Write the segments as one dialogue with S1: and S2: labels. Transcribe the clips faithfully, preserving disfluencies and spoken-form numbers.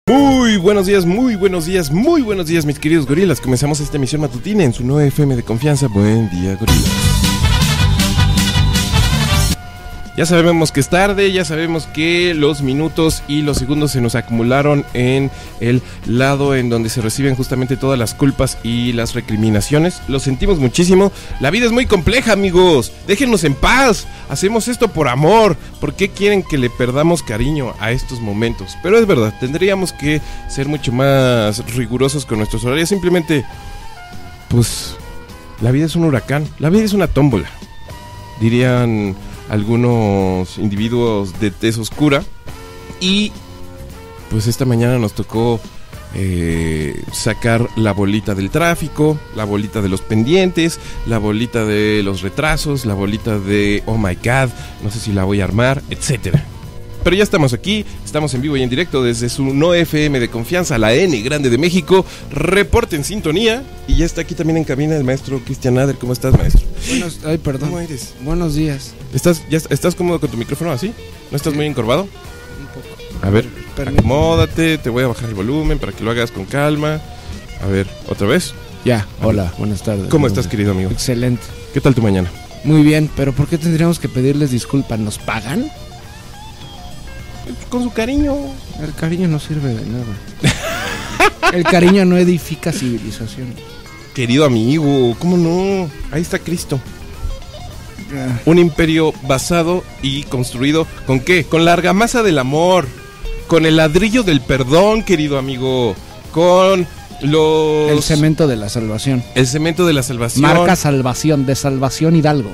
S1: Muy buenos días, muy buenos días, muy buenos días, mis queridos gorilas. Comenzamos esta emisión matutina en su nueve F M de confianza. Buen día, gorilas. Ya sabemos que es tarde, ya sabemos que los minutos y los segundos se nos acumularon en el lado en donde se reciben justamente todas las culpas y las recriminaciones. Lo sentimos muchísimo. La vida es muy compleja, amigos. Déjenos en paz. Hacemos esto por amor. ¿Por qué quieren que le perdamos cariño a estos momentos? Pero es verdad, tendríamos que ser mucho más rigurosos con nuestros horarios. Simplemente, pues, la vida es un huracán. La vida es una tómbola, dirían algunos individuos de tez oscura. Y pues esta mañana nos tocó eh, sacar la bolita del tráfico, la bolita de los pendientes, la bolita de los retrasos, la bolita de oh my god, no sé si la voy a armar, etcétera. Pero ya estamos aquí, estamos en vivo y en directo desde su no F M de confianza, la N Grande de México. Reporte en sintonía. Y ya está aquí también en cabina el maestro Cristian Nader. ¿Cómo estás, maestro?
S2: Buenos, ay, perdón.
S1: ¿Cómo eres?
S2: Buenos días.
S1: ¿Estás, ya, ¿Estás cómodo con tu micrófono así? ¿No estás muy encorvado?
S2: Un poco.
S1: A ver,
S2: Permíteme.
S1: acomódate, te voy a bajar el volumen para que lo hagas con calma. A ver, ¿otra vez?
S2: Ya, hola, buenas tardes.
S1: ¿Cómo estás, querido amigo?
S2: Excelente.
S1: ¿Qué tal tu mañana?
S2: Muy bien, pero ¿por qué tendríamos que pedirles disculpas? ¿Nos pagan?
S1: Con su cariño.
S2: El cariño no sirve de nada. El cariño no edifica civilización.
S1: Querido amigo, ¿cómo no? Ahí está Cristo.
S2: Ah,
S1: Un imperio basado y construido ¿con qué? Con la argamasa del amor, con el ladrillo del perdón, querido amigo, con los...
S2: El cemento de la salvación.
S1: El cemento de la salvación.
S2: Marca Salvación, de Salvación Hidalgo.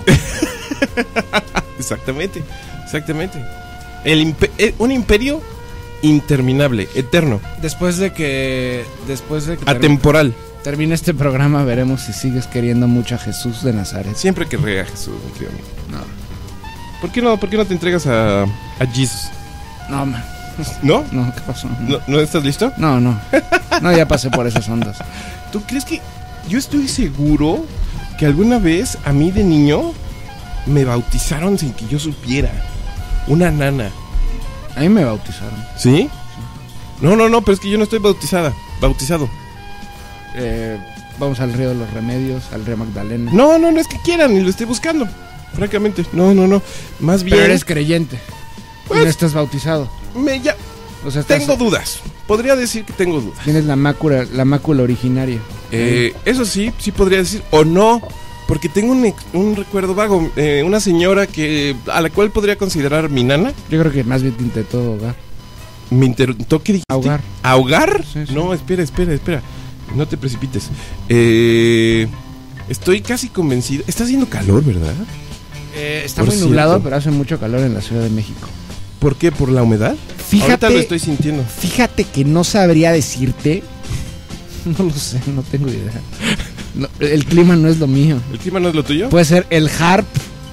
S1: Exactamente, exactamente. El impe- eh, un imperio interminable, eterno,
S2: Después de que... Después de que termine,
S1: atemporal.
S2: termine este programa, veremos si sigues queriendo mucho a Jesús de Nazaret.
S1: Siempre que rega Jesús, mi querido amigo.
S2: No,
S1: ¿Por qué no, por qué no te entregas a, a Jesus?
S2: no, man.
S1: ¿No?
S2: No, ¿qué pasó?
S1: ¿No, ¿No estás listo?
S2: No, no. No, ya pasé por esas ondas.
S1: ¿Tú crees que...? Yo estoy seguro que alguna vez a mí de niño me bautizaron sin que yo supiera. Una nana.
S2: A mí me bautizaron.
S1: ¿Sí? No, no, no, pero es que yo no estoy bautizada. Bautizado.
S2: Eh, vamos al río de los Remedios, al río Magdalena.
S1: No, no, no es que quieran, ni lo estoy buscando. Francamente, no, no, no. Más bien...
S2: Pero eres creyente.
S1: Pues-
S2: y no estás bautizado.
S1: me ya...
S2: O sea, estás-
S1: Tengo dudas. Podría decir que tengo dudas.
S2: tienes la mácula, la mácula originaria.
S1: Eh, eso sí, sí podría decir, o no, porque tengo un, ex- un recuerdo vago, eh, una señora que a la cual podría considerar mi nana,
S2: Yo creo que más bien te intentó ahogar.
S1: me intentó, ¿qué dijiste?
S2: Ahogar.
S1: ¿Ahogar?
S2: Sí, sí.
S1: No, espera, espera, espera, no te precipites. Eh, estoy casi convencido, está haciendo calor, ¿verdad?
S2: Eh, está
S1: Por
S2: muy
S1: cierto.
S2: nublado, pero hace mucho calor en la Ciudad de México.
S1: ¿Por qué? ¿Por la humedad?
S2: Fíjate,
S1: Ahorita lo estoy sintiendo.
S2: fíjate que no sabría decirte. No lo sé, no tengo idea. No, el clima no es lo mío.
S1: ¿El clima no es lo tuyo?
S2: Puede ser el harp.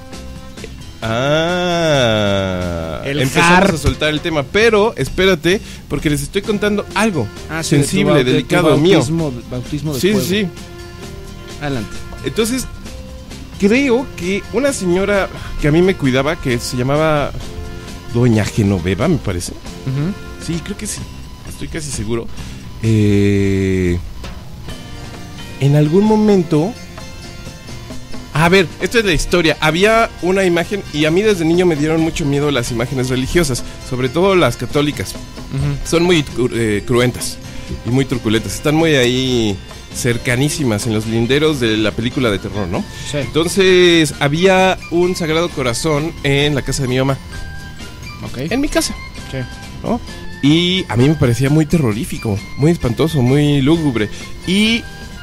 S1: Ah,
S2: El
S1: empezamos
S2: harp.
S1: a soltar el tema, pero espérate, porque les estoy contando algo
S2: Ah,
S1: sensible, delicado mío.
S2: bautismo, Bautismo de
S1: Sí,
S2: fuego.
S1: sí, sí.
S2: Adelante.
S1: Entonces, creo que una señora que a mí me cuidaba, que se llamaba Doña Genoveva, me parece.
S2: Ujú.
S1: Sí, creo que sí. Estoy casi seguro. Eh, en algún momento... A ver, esta es la historia. Había una imagen, y a mí desde niño me dieron mucho miedo las imágenes religiosas, sobre todo las católicas.
S2: Ujú.
S1: Son muy cru- eh, cruentas y muy truculentas. Están muy ahí cercanísimas en los linderos de la película de terror, ¿no?
S2: Sí.
S1: Entonces había un Sagrado Corazón en la casa de mi mamá,
S2: Ok.
S1: en mi casa,
S2: Sí.
S1: ¿no? Y a mí me parecía muy terrorífico, muy espantoso, muy lúgubre. Y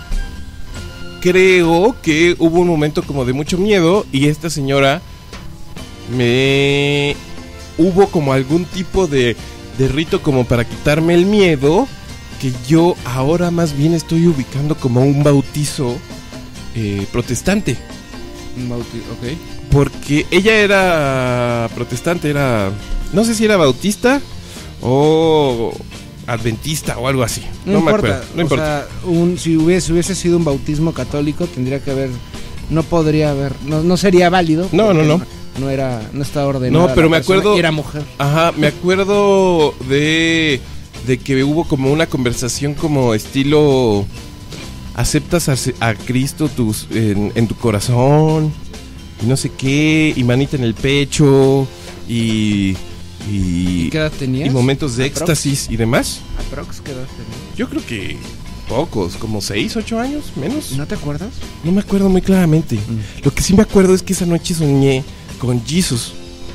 S1: creo que hubo un momento como de mucho miedo y esta señora me... Hubo como algún tipo de, de rito como para quitarme el miedo, que yo ahora más bien estoy ubicando como un bautizo eh, protestante.
S2: Un bauti- ok.
S1: Porque ella era protestante, era... No sé si era bautista o adventista o algo así.
S2: No,
S1: No, me
S2: importa.
S1: acuerdo, no
S2: o
S1: importa.
S2: sea, un, si hubiese, hubiese sido un bautismo católico, tendría que haber. No podría haber. No, no sería válido.
S1: No, no,
S2: porque
S1: no.
S2: No era. No está ordenado.
S1: No, pero me acuerdo-
S2: Era mujer.
S1: Ajá, me acuerdo de de que hubo como una conversación como estilo, aceptas a, a Cristo tus, en, en tu corazón, y no sé qué, y manita en el pecho, y... Y,
S2: ¿Y qué edad tenías?
S1: Y momentos de
S2: ¿Aprox?
S1: éxtasis y demás.
S2: ¿Aprox qué edad tenías?
S1: Yo creo que pocos, como seis, ocho años, menos.
S2: ¿No te acuerdas?
S1: No me acuerdo muy claramente.
S2: Mm.
S1: Lo que sí me acuerdo es que esa noche soñé con Jesus.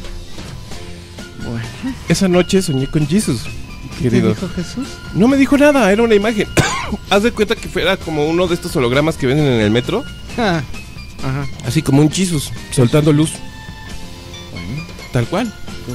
S2: Bueno.
S1: Esa noche soñé con Jesus,
S2: ¿Qué
S1: querido.
S2: te dijo Jesús?
S1: No me dijo nada, era una imagen. Haz de cuenta que fuera como uno de estos hologramas que venden en el metro.
S2: Ah, ajá.
S1: Así como un Jesus, soltando luz.
S2: Bueno,
S1: Tal cual.
S2: pues...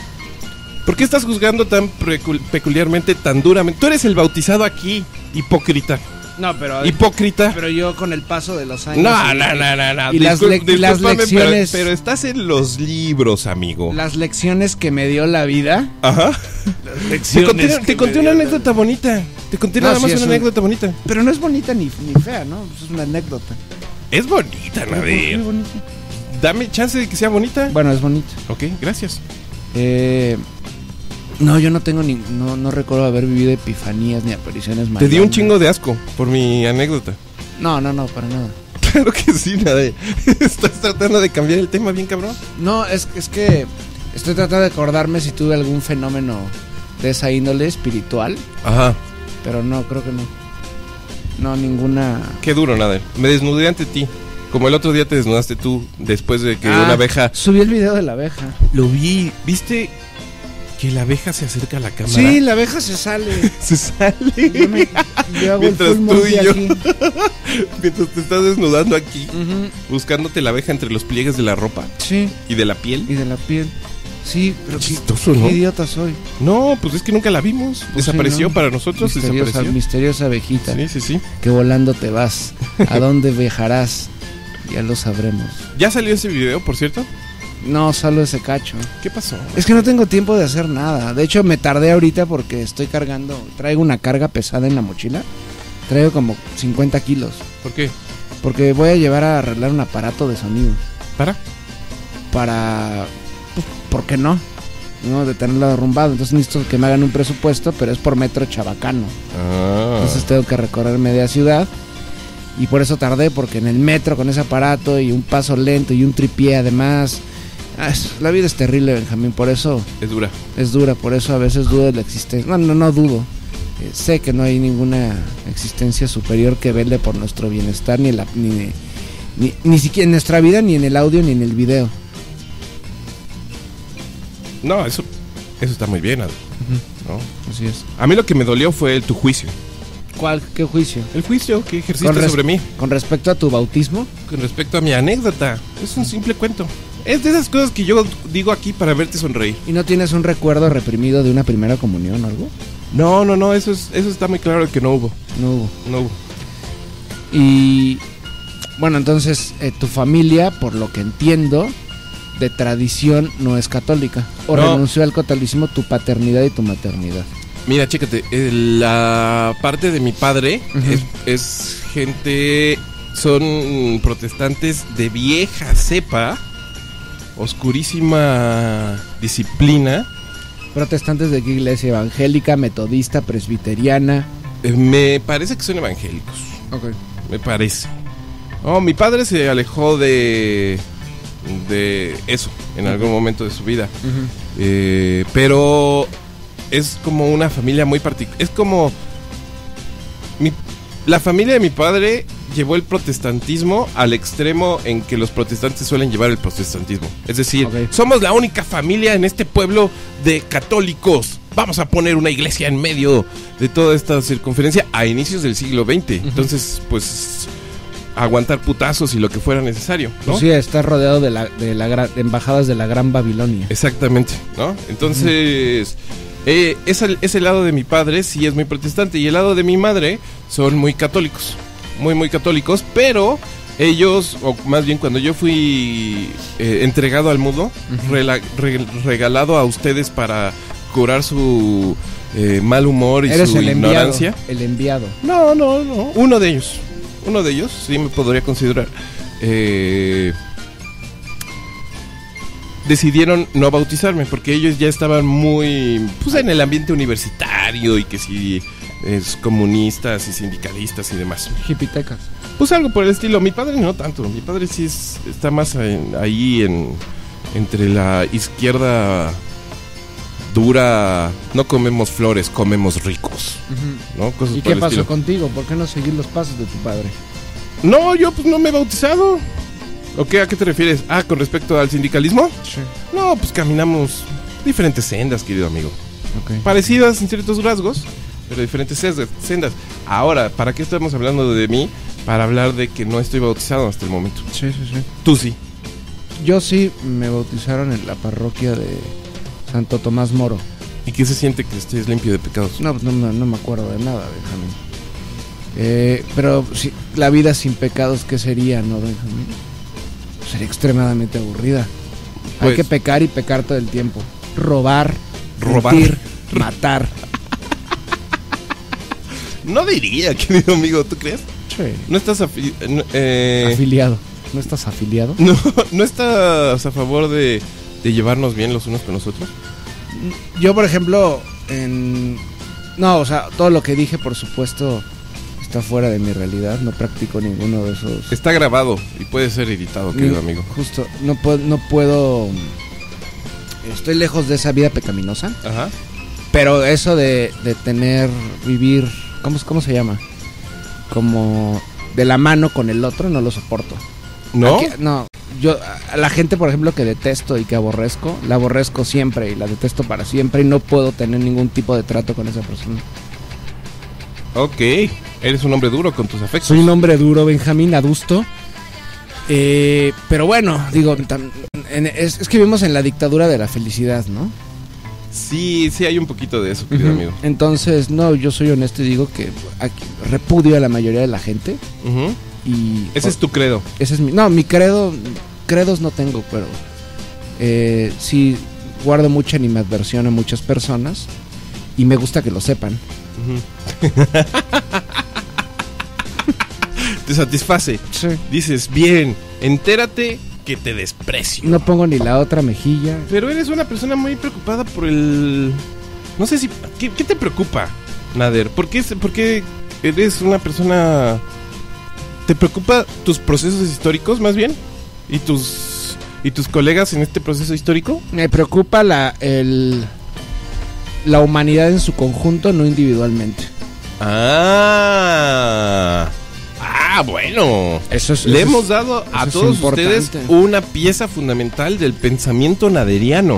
S1: ¿Por qué estás juzgando tan precul- peculiarmente, tan duramente? Tú eres el bautizado aquí, hipócrita.
S2: No, pero...
S1: Hipócrita.
S2: Pero yo con el paso de los años...
S1: No,
S2: y-
S1: no, no, no, no.
S2: Y las,
S1: Discul-
S2: le- y las
S1: discúlpame,
S2: lecciones...
S1: Pero, pero estás en los libros, amigo.
S2: Las lecciones que me dio la vida...
S1: Ajá. Te conté, te conté una anécdota bonita. Te conté
S2: No,
S1: nada
S2: sí,
S1: más
S2: es
S1: una
S2: un-
S1: anécdota bonita.
S2: Pero no es bonita ni, ni fea, ¿no? Es una anécdota.
S1: Es bonita,
S2: ¿Por qué
S1: Nader.
S2: bonita?
S1: Dame chance de que sea bonita.
S2: Bueno, es bonita.
S1: Ok, gracias.
S2: Eh... No, yo no tengo ni... No, no recuerdo haber vivido epifanías ni apariciones
S1: Te
S2: marianas.
S1: di un chingo de asco por mi anécdota.
S2: No, no, no, para nada.
S1: Claro que sí, Nader. Estás tratando de cambiar el tema bien cabrón.
S2: No, es, es que estoy tratando de acordarme si tuve algún fenómeno de esa índole espiritual,
S1: Ajá.
S2: pero no, creo que no. No, ninguna...
S1: Qué duro, Nader. Me desnudé ante ti. Como el otro día te desnudaste tú después de que
S2: Ah,
S1: una abeja...
S2: Subí el video de la abeja.
S1: Lo vi. ¿Viste que la abeja se acerca a la cámara?
S2: Sí, la abeja se sale.
S1: Se sale.
S2: Yo, me, yo hago
S1: Mientras
S2: el full
S1: tú
S2: Monty
S1: y yo.
S2: aquí.
S1: Mientras te estás desnudando aquí,
S2: Ujú,
S1: buscándote la abeja entre los pliegues de la ropa
S2: sí,
S1: y de la piel.
S2: y de la piel. Sí, pero qué,
S1: Chistoso,
S2: qué
S1: ¿no?
S2: idiota soy.
S1: No, pues es que nunca la vimos.
S2: Pues
S1: Desapareció
S2: sí, ¿no?
S1: para nosotros,
S2: Misteriosa,
S1: desapareció.
S2: misteriosa abejita.
S1: Sí, sí, sí.
S2: Que volando te vas. ¿A dónde viajarás? Ya lo sabremos.
S1: ¿Ya salió ese video, por cierto?
S2: No, solo ese cacho.
S1: ¿Qué pasó?
S2: Es que no tengo tiempo de hacer nada. De hecho, me tardé ahorita porque estoy cargando. Traigo una carga pesada en la mochila. Traigo como cincuenta kilos.
S1: ¿Por qué?
S2: Porque voy a llevar a arreglar un aparato de sonido.
S1: ¿Para?
S2: Para... Pues, ¿por qué no? No, de tenerlo derrumbado. Entonces necesito que me hagan un presupuesto, pero es por metro chabacano.
S1: Ah.
S2: Entonces tengo que recorrer media ciudad. Y por eso tardé, porque en el metro con ese aparato y un paso lento y un tripié además... Ah, es- la vida es terrible, Benjamín. Por eso
S1: Es dura.
S2: es dura. Por eso a veces dudo de la existencia. No, no, no dudo. Eh, sé que no hay ninguna existencia superior que vele por nuestro bienestar, ni, en la, ni, ni, ni siquiera en nuestra vida, ni en el audio, ni en el video.
S1: No, eso, eso está muy bien, Ad- ¿no?
S2: Así es.
S1: A mí lo que me dolió fue el, tu juicio.
S2: ¿Cuál? ¿Qué juicio?
S1: El juicio que ejerciste
S2: Con res-
S1: sobre mí.
S2: Con respecto a tu bautismo.
S1: Con respecto a mi anécdota. Es un simple cuento. Es de esas cosas que yo digo aquí para verte sonreír.
S2: ¿Y no tienes un recuerdo reprimido de una primera comunión o algo?
S1: No, no, no, eso, es, eso está muy claro que no hubo.
S2: No hubo.
S1: No hubo.
S2: Y bueno, entonces eh, tu familia, por lo que entiendo, de tradición no es católica. O
S1: No.
S2: renunció al catolicismo tu paternidad y tu maternidad.
S1: Mira, chécate, eh, la parte de mi padre
S2: Ujú.
S1: es, es gente, son protestantes de vieja cepa, oscurísima disciplina.
S2: Protestantes de qué iglesia? Evangélica, metodista, presbiteriana.
S1: Eh, me parece que son evangélicos,
S2: Ok.
S1: me parece. Oh, mi padre se alejó de, de eso en algún momento de su vida. Eh, pero es como una familia muy particular. Es como mi- la familia de mi padre llevó el protestantismo al extremo en que los protestantes suelen llevar el protestantismo. Es decir,
S2: Ok.
S1: somos la única familia en este pueblo de católicos. Vamos a poner una iglesia en medio de toda esta circunferencia a inicios del siglo veinte.
S2: Ujú.
S1: Entonces, pues aguantar putazos y lo que fuera necesario, ¿no?
S2: Pues sí, está rodeado de, la, de, la, gra- de embajadas de la Gran Babilonia.
S1: Exactamente, ¿no? Entonces, eh, ese, ese lado de mi padre sí es muy protestante y el lado de mi madre son muy católicos, muy, muy católicos, pero ellos, o más bien cuando yo fui eh, entregado al mudo,
S2: Ujú.
S1: rela- re- regalado a ustedes para curar su eh, mal humor y
S2: Eres
S1: su
S2: el enviado.
S1: ignorancia.
S2: El enviado.
S1: No, no, no. Uno de ellos. Uno de ellos sí me podría considerar. Eh, decidieron no bautizarme porque ellos ya estaban muy pues en el ambiente universitario y que si es comunistas y sindicalistas y demás.
S2: Hipitecas.
S1: Pues algo por el estilo. Mi padre no tanto. Mi padre sí es, está más en, ahí en entre la izquierda dura. No comemos flores, comemos ricos. Uh-huh. ¿No? Cosas
S2: ¿Y
S1: por
S2: qué
S1: el
S2: pasó
S1: estilo.
S2: contigo? ¿Por qué no seguir los pasos de tu padre?
S1: No, yo pues no me he bautizado. ¿O qué? ¿A qué te refieres? Ah, con respecto al sindicalismo.
S2: Sí.
S1: No, pues caminamos diferentes sendas, querido amigo.
S2: Okay.
S1: Parecidas en ciertos rasgos, pero diferentes sendas. Ahora, ¿para qué estamos hablando de mí? Para hablar de que no estoy bautizado hasta el momento.
S2: Sí, sí, sí.
S1: Tú sí.
S2: Yo sí me bautizaron en la parroquia de Santo Tomás Moro.
S1: ¿Y qué se siente que estés limpio de pecados?
S2: No, pues no, no, no me acuerdo de nada, Benjamín. Eh, pero si, la vida sin pecados, ¿qué sería, no, Benjamín? Sería extremadamente aburrida. Pues, hay que pecar y pecar todo el tiempo. Robar,
S1: robar.
S2: mentir, matar.
S1: No diría, querido amigo, ¿tú crees?
S2: Sí.
S1: No estás afi- no, eh...
S2: afiliado. ¿No estás afiliado?
S1: No, ¿no estás a favor de, de llevarnos bien los unos con los otros?
S2: Yo, por ejemplo, en... No, o sea, todo lo que dije, por supuesto, está fuera de mi realidad. No practico ninguno de esos...
S1: Está grabado y puede ser editado, querido
S2: Ni,
S1: amigo.
S2: Justo, no puedo, no puedo... Estoy lejos de esa vida pecaminosa.
S1: Ajá.
S2: Pero eso de, de tener, vivir... ¿Cómo, ¿Cómo se llama? Como de la mano con el otro, no lo soporto.
S1: ¿No?
S2: Aquí, no, yo, a la gente, por ejemplo, que detesto y que aborrezco, la aborrezco siempre y la detesto para siempre y no puedo tener ningún tipo de trato con esa persona.
S1: Ok, eres un hombre duro con tus afectos.
S2: Soy un hombre duro, Benjamín, adusto. Eh, pero bueno, digo, tam, en, es, es que vivimos en la dictadura de la felicidad, ¿no?
S1: Sí, sí hay un poquito de eso, querido uh-huh. amigo.
S2: Entonces, no, yo soy honesto y digo que aquí, repudio a la mayoría de la gente.
S1: Uh-huh.
S2: Y
S1: ese es tu credo.
S2: Ese es mi, no, mi credo, credos no tengo, pero eh, sí guardo mucha animadversión a muchas personas y me gusta que lo sepan.
S1: Uh-huh. Te satisface.
S2: Sí.
S1: Dices, bien, entérate que te desprecio.
S2: No pongo ni la otra mejilla.
S1: Pero eres una persona muy preocupada por el... No sé si... ¿Qué, qué te preocupa, Nader? ¿Por qué, ¿Por qué eres una persona... ¿Te preocupa tus procesos históricos, más bien? ¿Y tus y tus colegas en este proceso histórico?
S2: Me preocupa la el la humanidad en su conjunto, no individualmente.
S1: Ah... Ah, bueno.
S2: Eso es,
S1: Le
S2: eso
S1: hemos
S2: es,
S1: dado a todos ustedes una pieza fundamental del pensamiento naderiano.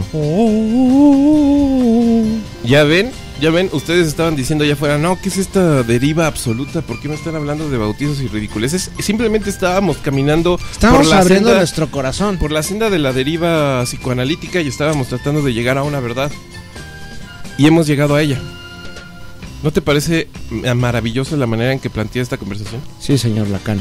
S2: Oh.
S1: ¿Ya ven? Ya ven, ustedes estaban diciendo allá afuera, no, ¿qué es esta deriva absoluta? ¿Por qué me están hablando de bautizos y ridiculeces? Simplemente estábamos caminando
S2: Estábamos
S1: por la
S2: abriendo
S1: senda,
S2: nuestro corazón.
S1: Por la senda de la deriva psicoanalítica y estábamos tratando de llegar a una verdad. Y hemos llegado a ella. ¿No te parece maravillosa la manera en que plantea esta conversación?
S2: Sí, señor Lacan.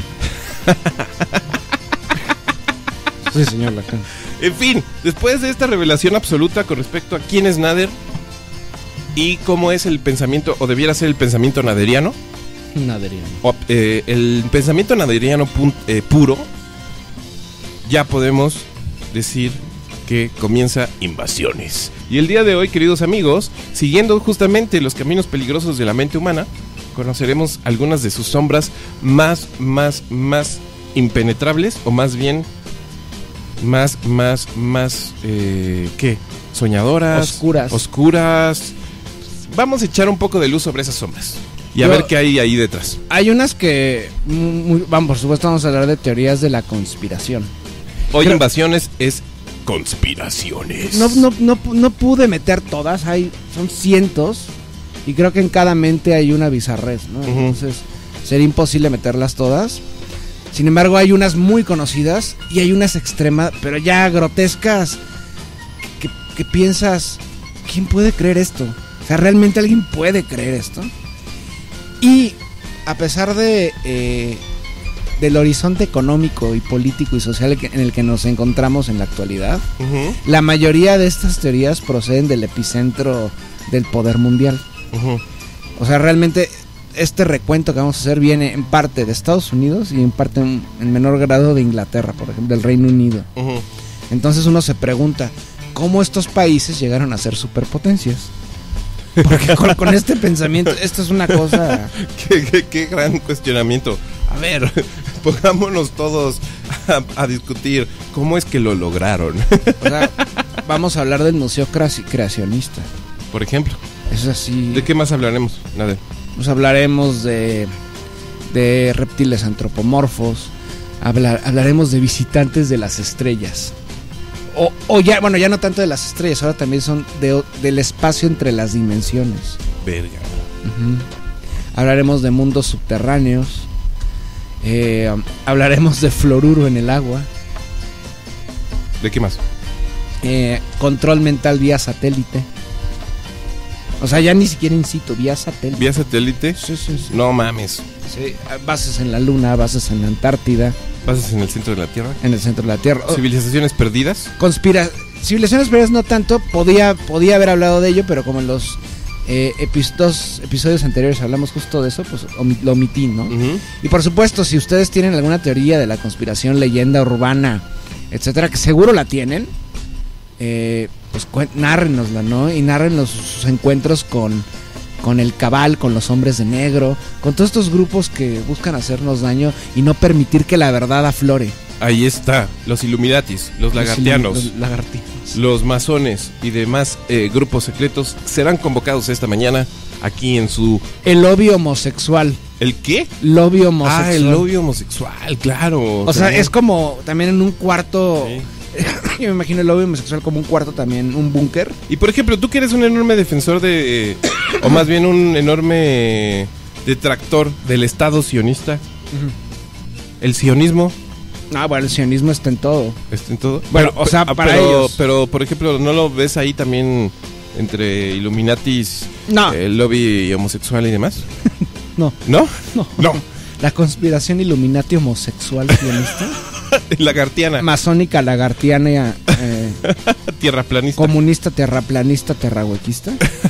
S2: Sí, señor Lacan.
S1: En fin, después de esta revelación absoluta con respecto a quién es Nader y cómo es el pensamiento, o debiera ser el pensamiento naderiano.
S2: Naderiano.
S1: O, eh, el pensamiento naderiano pu- eh, puro, ya podemos decir que comienza Invasiones. Y el día de hoy, queridos amigos, siguiendo justamente los caminos peligrosos de la mente humana, conoceremos algunas de sus sombras más, más, más impenetrables, o más bien, más, más, más, eh, ¿qué? Soñadoras.
S2: Oscuras.
S1: Oscuras. Vamos a echar un poco de luz sobre esas sombras y a
S2: Yo,
S1: ver qué hay ahí detrás.
S2: Hay unas que, muy, vamos, por supuesto vamos a hablar de teorías de la conspiración.
S1: Hoy
S2: Pero,
S1: Invasiones es conspiraciones.
S2: No, no, no, no pude meter todas, hay, son cientos y creo que en cada mente hay una bizarrez, ¿no? Uh-huh. Entonces sería imposible meterlas todas. Sin embargo, hay unas muy conocidas y hay unas extremas, pero ya grotescas, que, que piensas, ¿quién puede creer esto? O sea, ¿realmente alguien puede creer esto? Y a pesar de eh, del horizonte económico y político y social en el que nos encontramos en la actualidad, uh-huh. la mayoría de estas teorías proceden del epicentro del poder mundial. Uh-huh. O sea, realmente este recuento que vamos a hacer viene en parte de Estados Unidos y en parte en, en menor grado de Inglaterra, por ejemplo, del Reino Unido.
S1: Uh-huh.
S2: Entonces uno se pregunta, ¿cómo estos países llegaron a ser superpotencias? Porque con, con este pensamiento, esto es una cosa...
S1: qué, qué, qué gran cuestionamiento. A ver, pongámonos todos a, a discutir cómo es que lo lograron.
S2: O sea, vamos a hablar del museo creacionista.
S1: Por ejemplo.
S2: Es así.
S1: ¿De qué más hablaremos? Nada.
S2: Pues hablaremos de, de reptiles antropomorfos. Hablar, hablaremos de visitantes de las estrellas. O, o ya, bueno, ya no tanto de las estrellas, ahora también son de, del espacio entre las dimensiones.
S1: Verga.
S2: Uh-huh. Hablaremos de mundos subterráneos. Eh, hablaremos de fluoruro en el agua.
S1: ¿De qué más?
S2: Eh, control mental vía satélite. O sea, ya ni siquiera in situ, vía satélite.
S1: ¿Vía satélite?
S2: Sí, sí, sí.
S1: No mames.
S2: Sí, bases en la Luna, bases en la Antártida.
S1: ¿Bases en el centro de la Tierra?
S2: En el centro de la Tierra.
S1: ¿Civilizaciones perdidas?
S2: Conspira... Civilizaciones perdidas no tanto. Podía, podía haber hablado de ello, pero como en los eh, epi- dos episodios anteriores hablamos justo de eso, pues om- lo omití, ¿no? Uh-huh. Y por supuesto, si ustedes tienen alguna teoría de la conspiración, leyenda urbana, etcétera, que seguro la tienen, eh, pues cu- nárrenosla, ¿no? Y narren los, sus encuentros con... con el cabal, con los hombres de negro, con todos estos grupos que buscan hacernos daño y no permitir que la verdad aflore.
S1: Ahí está, los Illuminatis, los lagartianos,
S2: los, lagartianos.
S1: los masones y demás eh, grupos secretos serán convocados esta mañana aquí en su...
S2: El lobby homosexual.
S1: ¿El qué?
S2: Lobby homosexual.
S1: Ah, el lobby homosexual, claro.
S2: O sea, es como también en un cuarto...
S1: Sí.
S2: Yo me imagino el lobby homosexual como un cuarto también, un búnker.
S1: Y por ejemplo, tú que eres un enorme defensor de... Eh, o más bien un enorme detractor del Estado sionista. Uh-huh. El sionismo...
S2: Ah, bueno, el sionismo está en todo.
S1: ¿Está en todo?
S2: Bueno, pero, o sea, para
S1: pero,
S2: ellos.
S1: Pero, por ejemplo, ¿no lo ves ahí también entre Illuminatis,
S2: no.
S1: el lobby homosexual y demás?
S2: No.
S1: ¿No?
S2: No.
S1: No.
S2: La conspiración Illuminati homosexual sionista.
S1: Lagartiana.
S2: Masónica, lagartiana, eh,
S1: tierraplanista.
S2: Comunista, terraplanista, terrahuequista.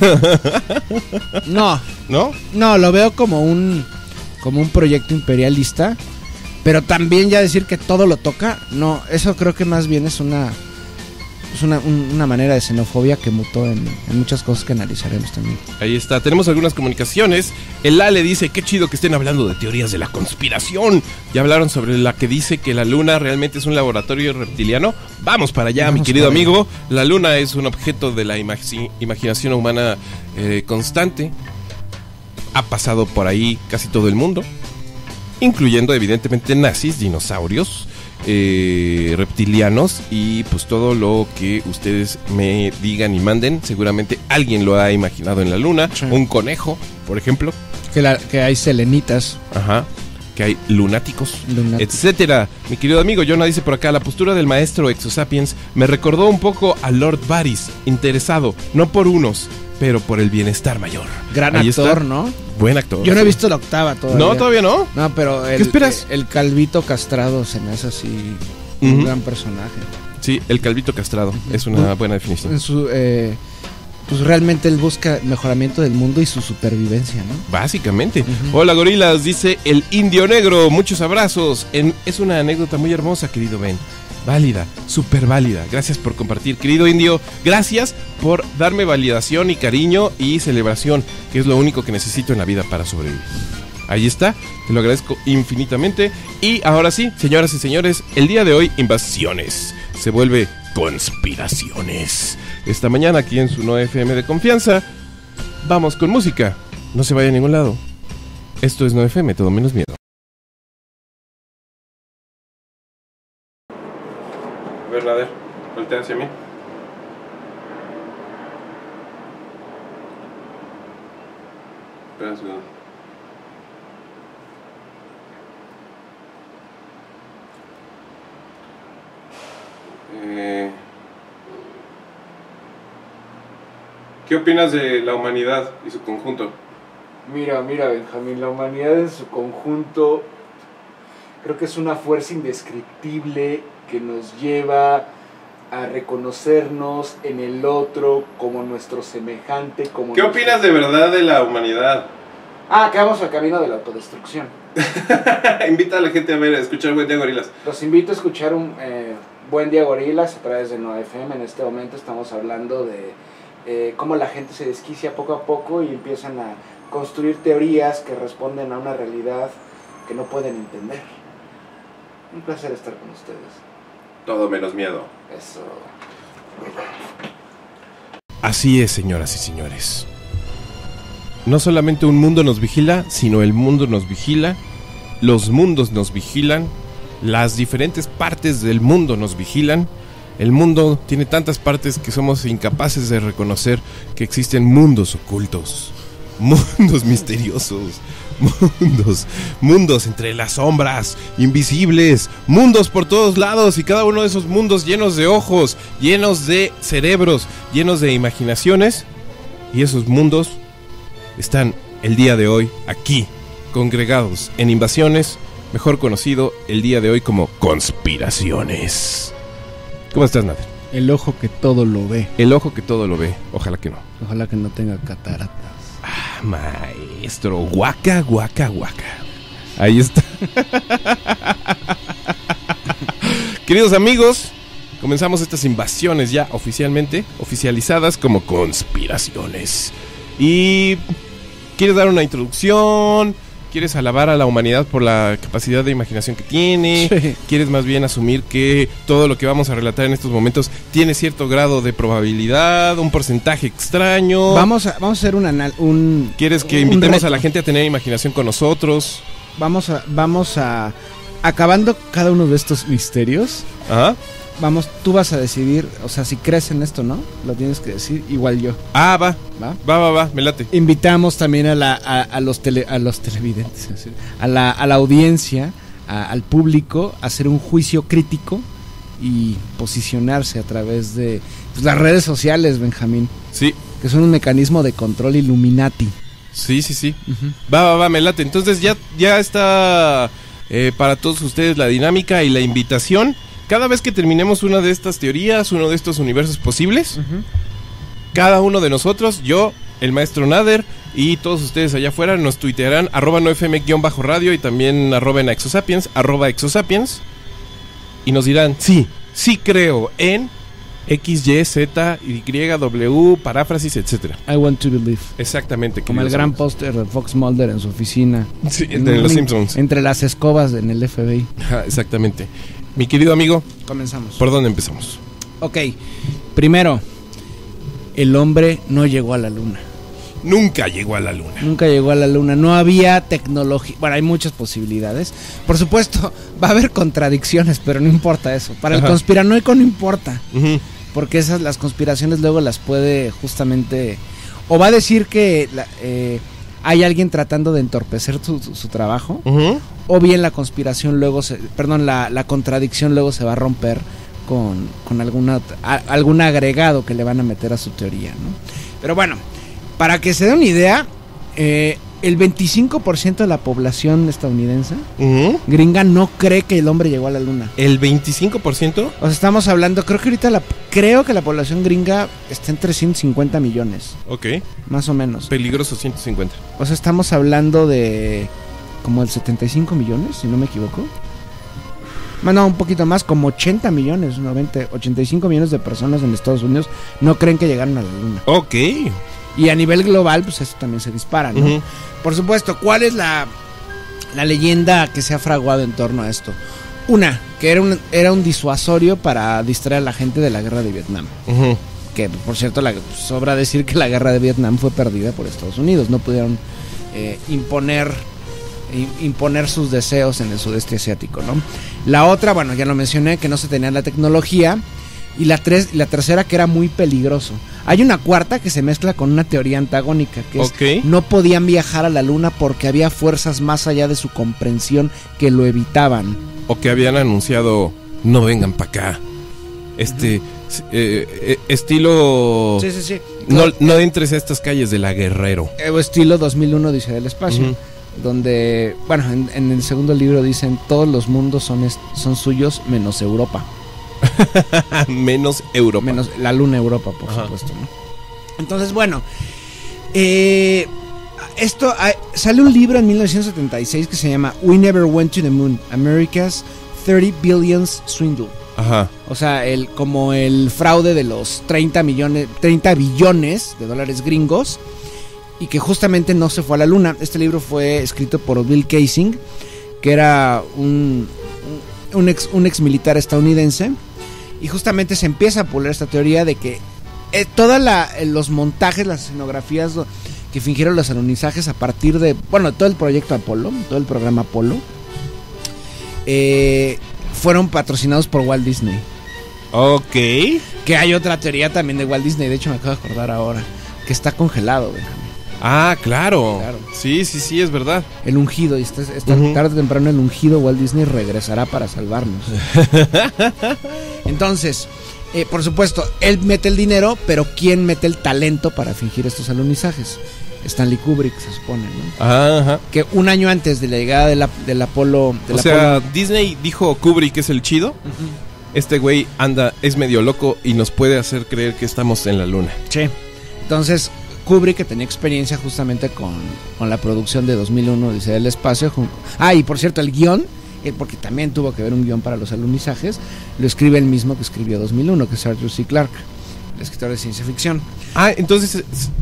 S2: No.
S1: ¿No?
S2: No, lo veo como un como un proyecto imperialista. Pero también ya decir que todo lo toca, no, eso creo que más bien es una es una, un, una manera de xenofobia que mutó en, en muchas cosas que analizaremos también.
S1: Ahí está, tenemos algunas comunicaciones. El Ale dice, qué chido que estén hablando de teorías de la conspiración. Ya hablaron sobre la que dice que la luna realmente es un laboratorio reptiliano. Vamos para allá, Vamos mi querido amigo. La luna es un objeto de la imagi- imaginación humana eh, constante. Ha pasado por ahí casi todo el mundo, incluyendo evidentemente nazis, dinosaurios, eh, reptilianos y pues todo lo que ustedes me digan y manden. Seguramente alguien lo ha imaginado en la luna. Sí. Un conejo, por ejemplo.
S2: Que, la, que hay selenitas.
S1: Ajá. Que hay lunáticos,
S2: lunáticos,
S1: etcétera. Mi querido amigo Jonah dice por acá, la postura del maestro Exosapiens me recordó un poco a Lord Varys, interesado, no por unos, pero por el bienestar mayor.
S2: Gran Ahí actor, está. ¿no?
S1: Buen actor.
S2: Yo no he visto la octava todavía.
S1: No, todavía no.
S2: No, pero el,
S1: ¿Qué esperas?
S2: El, el calvito castrado se me hace así uh-huh. un gran personaje.
S1: Sí, el calvito castrado uh-huh. es una uh-huh. buena definición.
S2: En su, eh, pues realmente él busca mejoramiento del mundo y su supervivencia, ¿no?
S1: Básicamente. Uh-huh. Hola gorilas, dice el Indio Negro, muchos abrazos. En, es una anécdota muy hermosa, querido Ben. Válida, súper válida. Gracias por compartir, querido Indio. Gracias por darme validación y cariño y celebración, que es lo único que necesito en la vida para sobrevivir. Ahí está, te lo agradezco infinitamente. Y ahora sí, señoras y señores, el día de hoy, invasiones. Se vuelve conspiraciones. Esta mañana aquí en su nueve F M de confianza, vamos con música. No se vaya a ningún lado. Esto es nueve F M, todo menos miedo. Nader, voltea hacia mí. Espera un segundo. Eh, ¿Qué opinas de la humanidad y su conjunto?
S2: Mira, mira, Benjamín, la humanidad en su conjunto creo que es una fuerza indescriptible que nos lleva a reconocernos en el otro como nuestro semejante. Como
S1: ¿Qué
S2: nuestro...
S1: opinas de verdad de la humanidad?
S2: Ah, que vamos al camino de la autodestrucción.
S1: Invita a la gente a ver, a escuchar Buen Día Gorilas.
S2: Los invito a escuchar un, eh, Buen Día Gorilas a través de Nova F M. En este momento estamos hablando de eh, cómo la gente se desquicia poco a poco y empiezan a construir teorías que responden a una realidad que no pueden entender. Un placer estar con ustedes.
S1: Todo menos miedo.
S2: Eso.
S1: Así es, señoras y señores. No solamente un mundo nos vigila, sino el mundo nos vigila, los mundos nos vigilan, las diferentes partes del mundo nos vigilan. El mundo tiene tantas partes que somos incapaces de reconocer que existen mundos ocultos, mundos misteriosos, mundos, mundos entre las sombras, invisibles, mundos por todos lados, y cada uno de esos mundos llenos de ojos, llenos de cerebros, llenos de imaginaciones, y esos mundos están el día de hoy aquí, congregados en invasiones, mejor conocido el día de hoy como conspiraciones. ¿Cómo estás, Nader?
S2: El ojo que todo lo ve.
S1: El ojo que todo lo ve, ojalá que no.
S2: Ojalá que no tenga cataratas.
S1: Ah, maestro, guaca, guaca, guaca. Ahí está. Queridos amigos, comenzamos estas invasiones ya oficialmente, oficializadas como conspiraciones. Y ¿quieres dar una introducción? ¿Quieres alabar a la humanidad por la capacidad de imaginación que tiene?
S2: Sí.
S1: ¿Quieres más bien asumir que todo lo que vamos a relatar en estos momentos tiene cierto grado de probabilidad, un porcentaje extraño?
S2: Vamos a, vamos a hacer un anal, un
S1: ¿Quieres que
S2: un
S1: invitemos
S2: reto.
S1: a la gente a tener imaginación con nosotros?
S2: Vamos a, vamos a, acabando cada uno de estos misterios.
S1: Ajá.
S2: Vamos, tú vas a decidir, o sea, si crees en esto, ¿no? Lo tienes que decir, igual yo.
S1: Ah, va.
S2: ¿Va?
S1: Va, va, va, me late.
S2: Invitamos también a la a, a los tele, a los televidentes, a la a la audiencia, a, al público, a hacer un juicio crítico y posicionarse a través de pues, las redes sociales, Benjamín,
S1: Sí,
S2: que son un mecanismo de control Illuminati.
S1: sí, sí, sí. Va, va, va, me late. Entonces ya, ya está eh, para todos ustedes la dinámica y la invitación. Cada vez que terminemos una de estas teorías, uno de estos universos posibles,
S2: Uh-huh.
S1: cada uno de nosotros, yo, el maestro Nader y todos ustedes allá afuera nos tuitearán arroba no f m guión bajo radio y también arroba en exosapiens, arroba exosapiens, y nos dirán, sí, sí creo en X, Y, Z, Y, W, paráfrasis, etcétera.
S2: I want to believe.
S1: Exactamente.
S2: Como el
S1: queridos
S2: gran
S1: amigos.
S2: póster de Fox Mulder en su oficina.
S1: Sí,
S2: En
S1: de
S2: un
S1: los
S2: link
S1: Simpsons.
S2: Entre las escobas en el F B I.
S1: Ajá, exactamente. Mi querido amigo,
S2: Comenzamos.
S1: ¿por dónde empezamos?
S2: Ok, primero, el hombre no llegó a la luna.
S1: Nunca llegó a la luna.
S2: Nunca llegó a la luna, no había tecnología. Bueno, hay muchas posibilidades. Por supuesto, va a haber contradicciones, pero no importa eso. Para el
S1: Ajá.
S2: conspiranoico no importa,
S1: Ujú.
S2: porque esas las conspiraciones luego las puede justamente... O va a decir que la- eh, hay alguien tratando de entorpecer su, su- su trabajo,
S1: Ujú.
S2: o bien la conspiración luego se... Perdón, la, la contradicción luego se va a romper con, con alguna, a- algún agregado que le van a meter a su teoría, ¿no? Pero bueno, para que se dé una idea, eh, el veinticinco por ciento de la población estadounidense
S1: Ujú.
S2: gringa no cree que el hombre llegó a la luna.
S1: ¿El veinticinco por ciento?
S2: O sea, estamos hablando, creo que ahorita la, creo que la población gringa está en trescientos cincuenta millones,
S1: Ok.
S2: más o menos.
S1: Peligroso ciento cincuenta.
S2: O sea, estamos hablando de como el setenta y cinco millones, si no me equivoco. Bueno, un poquito más, como ochenta millones, noventa, ochenta y cinco millones de personas en Estados Unidos no creen que llegaron a la luna.
S1: Ok.
S2: Y a nivel global, pues eso también se dispara, ¿no?
S1: Ujú.
S2: Por supuesto, ¿cuál es la, la leyenda que se ha fraguado en torno a esto? Una, que era un, era un disuasorio para distraer a la gente de la guerra de Vietnam.
S1: Ujú.
S2: Que, por cierto, la, sobra decir que la guerra de Vietnam fue perdida por Estados Unidos. No pudieron eh, imponer, im- imponer sus deseos en el sudeste asiático, ¿no? La otra, bueno, ya lo mencioné, que no se tenía la tecnología. Y la, tres, la tercera, que era muy peligroso. Hay una cuarta que se mezcla con una teoría antagónica, que es
S1: Ok.
S2: no podían viajar a la luna porque había fuerzas más allá de su comprensión que lo evitaban.
S1: O que habían anunciado, no vengan para acá. Este, s- eh, eh, estilo...
S2: Sí, sí, sí.
S1: No, no entres a estas calles de la Guerrero.
S2: Eh, estilo dos mil uno Dice del Espacio.
S1: Ujú.
S2: Donde, bueno, en, en el segundo libro dicen todos los mundos son, est- son suyos menos Europa.
S1: Menos Europa.
S2: Menos la luna Europa, por
S1: Ajá.
S2: supuesto, ¿no? Entonces, bueno, eh, esto ah, sale un libro en mil novecientos setenta y seis que se llama We Never Went to the Moon, America's thirty Billions Swindle.
S1: Ajá.
S2: O sea, el, como el fraude de los treinta millones, treinta billones de dólares gringos, y que justamente no se fue a la luna. Este libro fue escrito por Bill Kaysing, que era un, un, ex, un ex militar estadounidense, y justamente se empieza a pulir esta teoría de que eh, todos los montajes, las escenografías que fingieron los alunizajes a partir de, bueno, todo el proyecto Apolo, todo el programa Apolo, eh, fueron patrocinados por Walt Disney.
S1: Ok.
S2: Que hay otra teoría también de Walt Disney, de hecho me acabo de acordar ahora, que está congelado, Benjamín.
S1: Ah, claro.
S2: claro.
S1: Sí, sí, sí, es verdad.
S2: El ungido, y esta, esta uh-huh. tarde o temprano el ungido Walt Disney regresará para salvarnos. Entonces, eh, por supuesto, él mete el dinero, pero ¿quién mete el talento para fingir estos alunizajes? Stanley Kubrick, se supone, ¿no?
S1: Ajá.
S2: Que un año antes de la llegada de la, del Apolo... Del
S1: o sea,
S2: Apolo...
S1: Disney dijo Kubrick es el chido. Uh-huh. Este güey anda, es medio loco y nos puede hacer creer que estamos en la luna.
S2: Sí. Entonces, Kubrick, que tenía experiencia justamente con, con la producción de dos mil uno, Odisea del Espacio. Ah, y por cierto, el guión, eh, porque también tuvo que ver un guión para los alunizajes, lo escribe el mismo que escribió dos mil uno, que es Arthur C. Clarke, el escritor de ciencia ficción.
S1: Ah, entonces...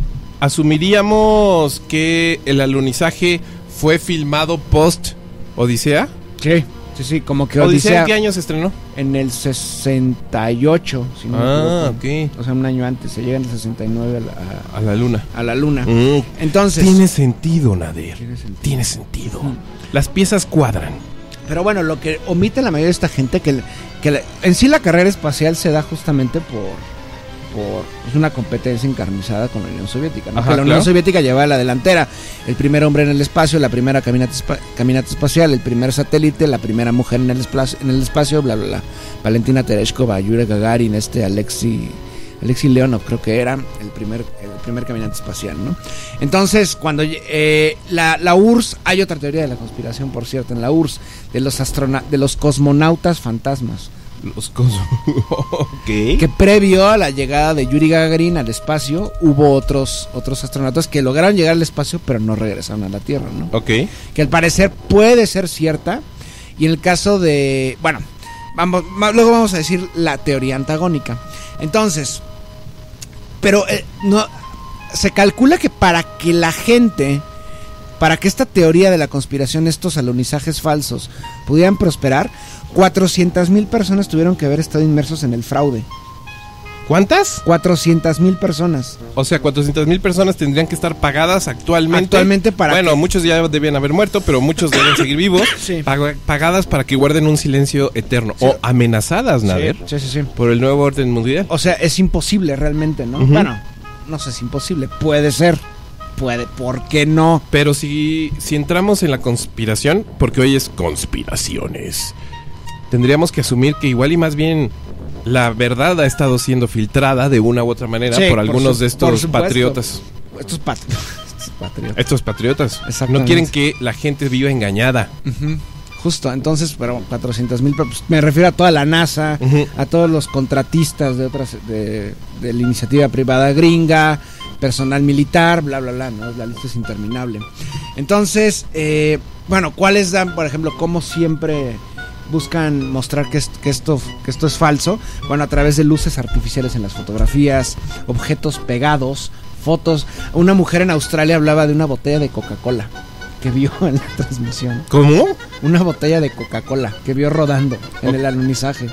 S1: ¿asumiríamos que el alunizaje fue filmado post Odisea?
S2: Sí, sí, sí, como que
S1: ¿Odisea,
S2: Odisea
S1: en qué año se estrenó?
S2: En el sesenta y ocho, si no
S1: ah,
S2: me equivoco.
S1: ok.
S2: O sea, un año antes, se llega en el sesenta y nueve a la,
S1: a la luna.
S2: A la luna.
S1: Mm.
S2: Entonces...
S1: Tiene sentido, Nader.
S2: Tiene sentido.
S1: Tiene sentido.
S2: Mm.
S1: Las piezas cuadran.
S2: Pero bueno, lo que omite la mayoría de esta gente, que, que la, en sí la carrera espacial se da justamente por... por es una competencia encarnizada con la Unión Soviética, ¿no?
S1: Ajá,
S2: que la Unión
S1: claro.
S2: Soviética llevaba a la delantera, el primer hombre en el espacio, la primera caminata, espa- caminata espacial, el primer satélite, la primera mujer en el, espla- en el espacio, bla bla bla. Valentina Tereshkova, Yuri Gagarin, este Alexei Alexei Leonov creo que era el primer el primer caminante espacial, ¿no? Entonces, cuando eh, la, la U R S S, hay otra teoría de la conspiración, por cierto, en la U R S S, de los astrona- de los cosmonautas fantasmas.
S1: Los cosmos. ¿Qué?
S2: Que previo a la llegada de Yuri Gagarin al espacio, hubo otros otros astronautas que lograron llegar al espacio, pero no regresaron a la Tierra, ¿no?
S1: Ok.
S2: Que al parecer puede ser cierta. Y en el caso de... Bueno, vamos, luego vamos a decir la teoría antagónica. Entonces, pero eh, no, se calcula que para que la gente... Para que esta teoría de la conspiración, estos alunizajes falsos, pudieran prosperar, cuatrocientas mil personas tuvieron que haber estado inmersos en el fraude.
S1: ¿Cuántas?
S2: cuatrocientas mil personas.
S1: O sea, cuatrocientas mil personas tendrían que estar pagadas actualmente.
S2: Actualmente para
S1: Bueno,
S2: que...
S1: muchos ya debían haber muerto, pero muchos deben seguir vivos.
S2: Sí.
S1: Pag- pagadas para que guarden un silencio eterno.
S2: Sí.
S1: O amenazadas, Nader.
S2: Sí, sí, sí, sí.
S1: Por el nuevo orden mundial.
S2: O sea, es imposible realmente, ¿no?
S1: Uh-huh.
S2: Bueno, no sé, es imposible. Puede ser. Puede, ¿por qué no?
S1: Pero si, si entramos en la conspiración, porque hoy es conspiraciones, tendríamos que asumir que igual y más bien la verdad ha estado siendo filtrada de una u otra manera
S2: Sí,
S1: por
S2: por
S1: algunos
S2: su-
S1: de
S2: por
S1: estos
S2: supuesto.
S1: patriotas.
S2: Estos, pat- estos patriotas.
S1: Estos patriotas
S2: Exactamente.
S1: no quieren que la gente viva engañada.
S2: Uh-huh. Justo, entonces, pero cuatrocientas mil, pues, me refiero a toda la NASA,
S1: Uh-huh.
S2: a todos los contratistas de otras, de, de la iniciativa privada gringa, personal militar, bla, bla, bla, ¿no? La lista es interminable. Entonces, eh, bueno, ¿cuáles dan, por ejemplo, cómo siempre buscan mostrar que, es, que, esto, que esto es falso? Bueno, a través de luces artificiales en las fotografías, objetos pegados, fotos. Una mujer en Australia hablaba de una botella de Coca-Cola que vio en la transmisión.
S1: ¿Cómo?
S2: Una botella de Coca-Cola que vio rodando en el alunizaje.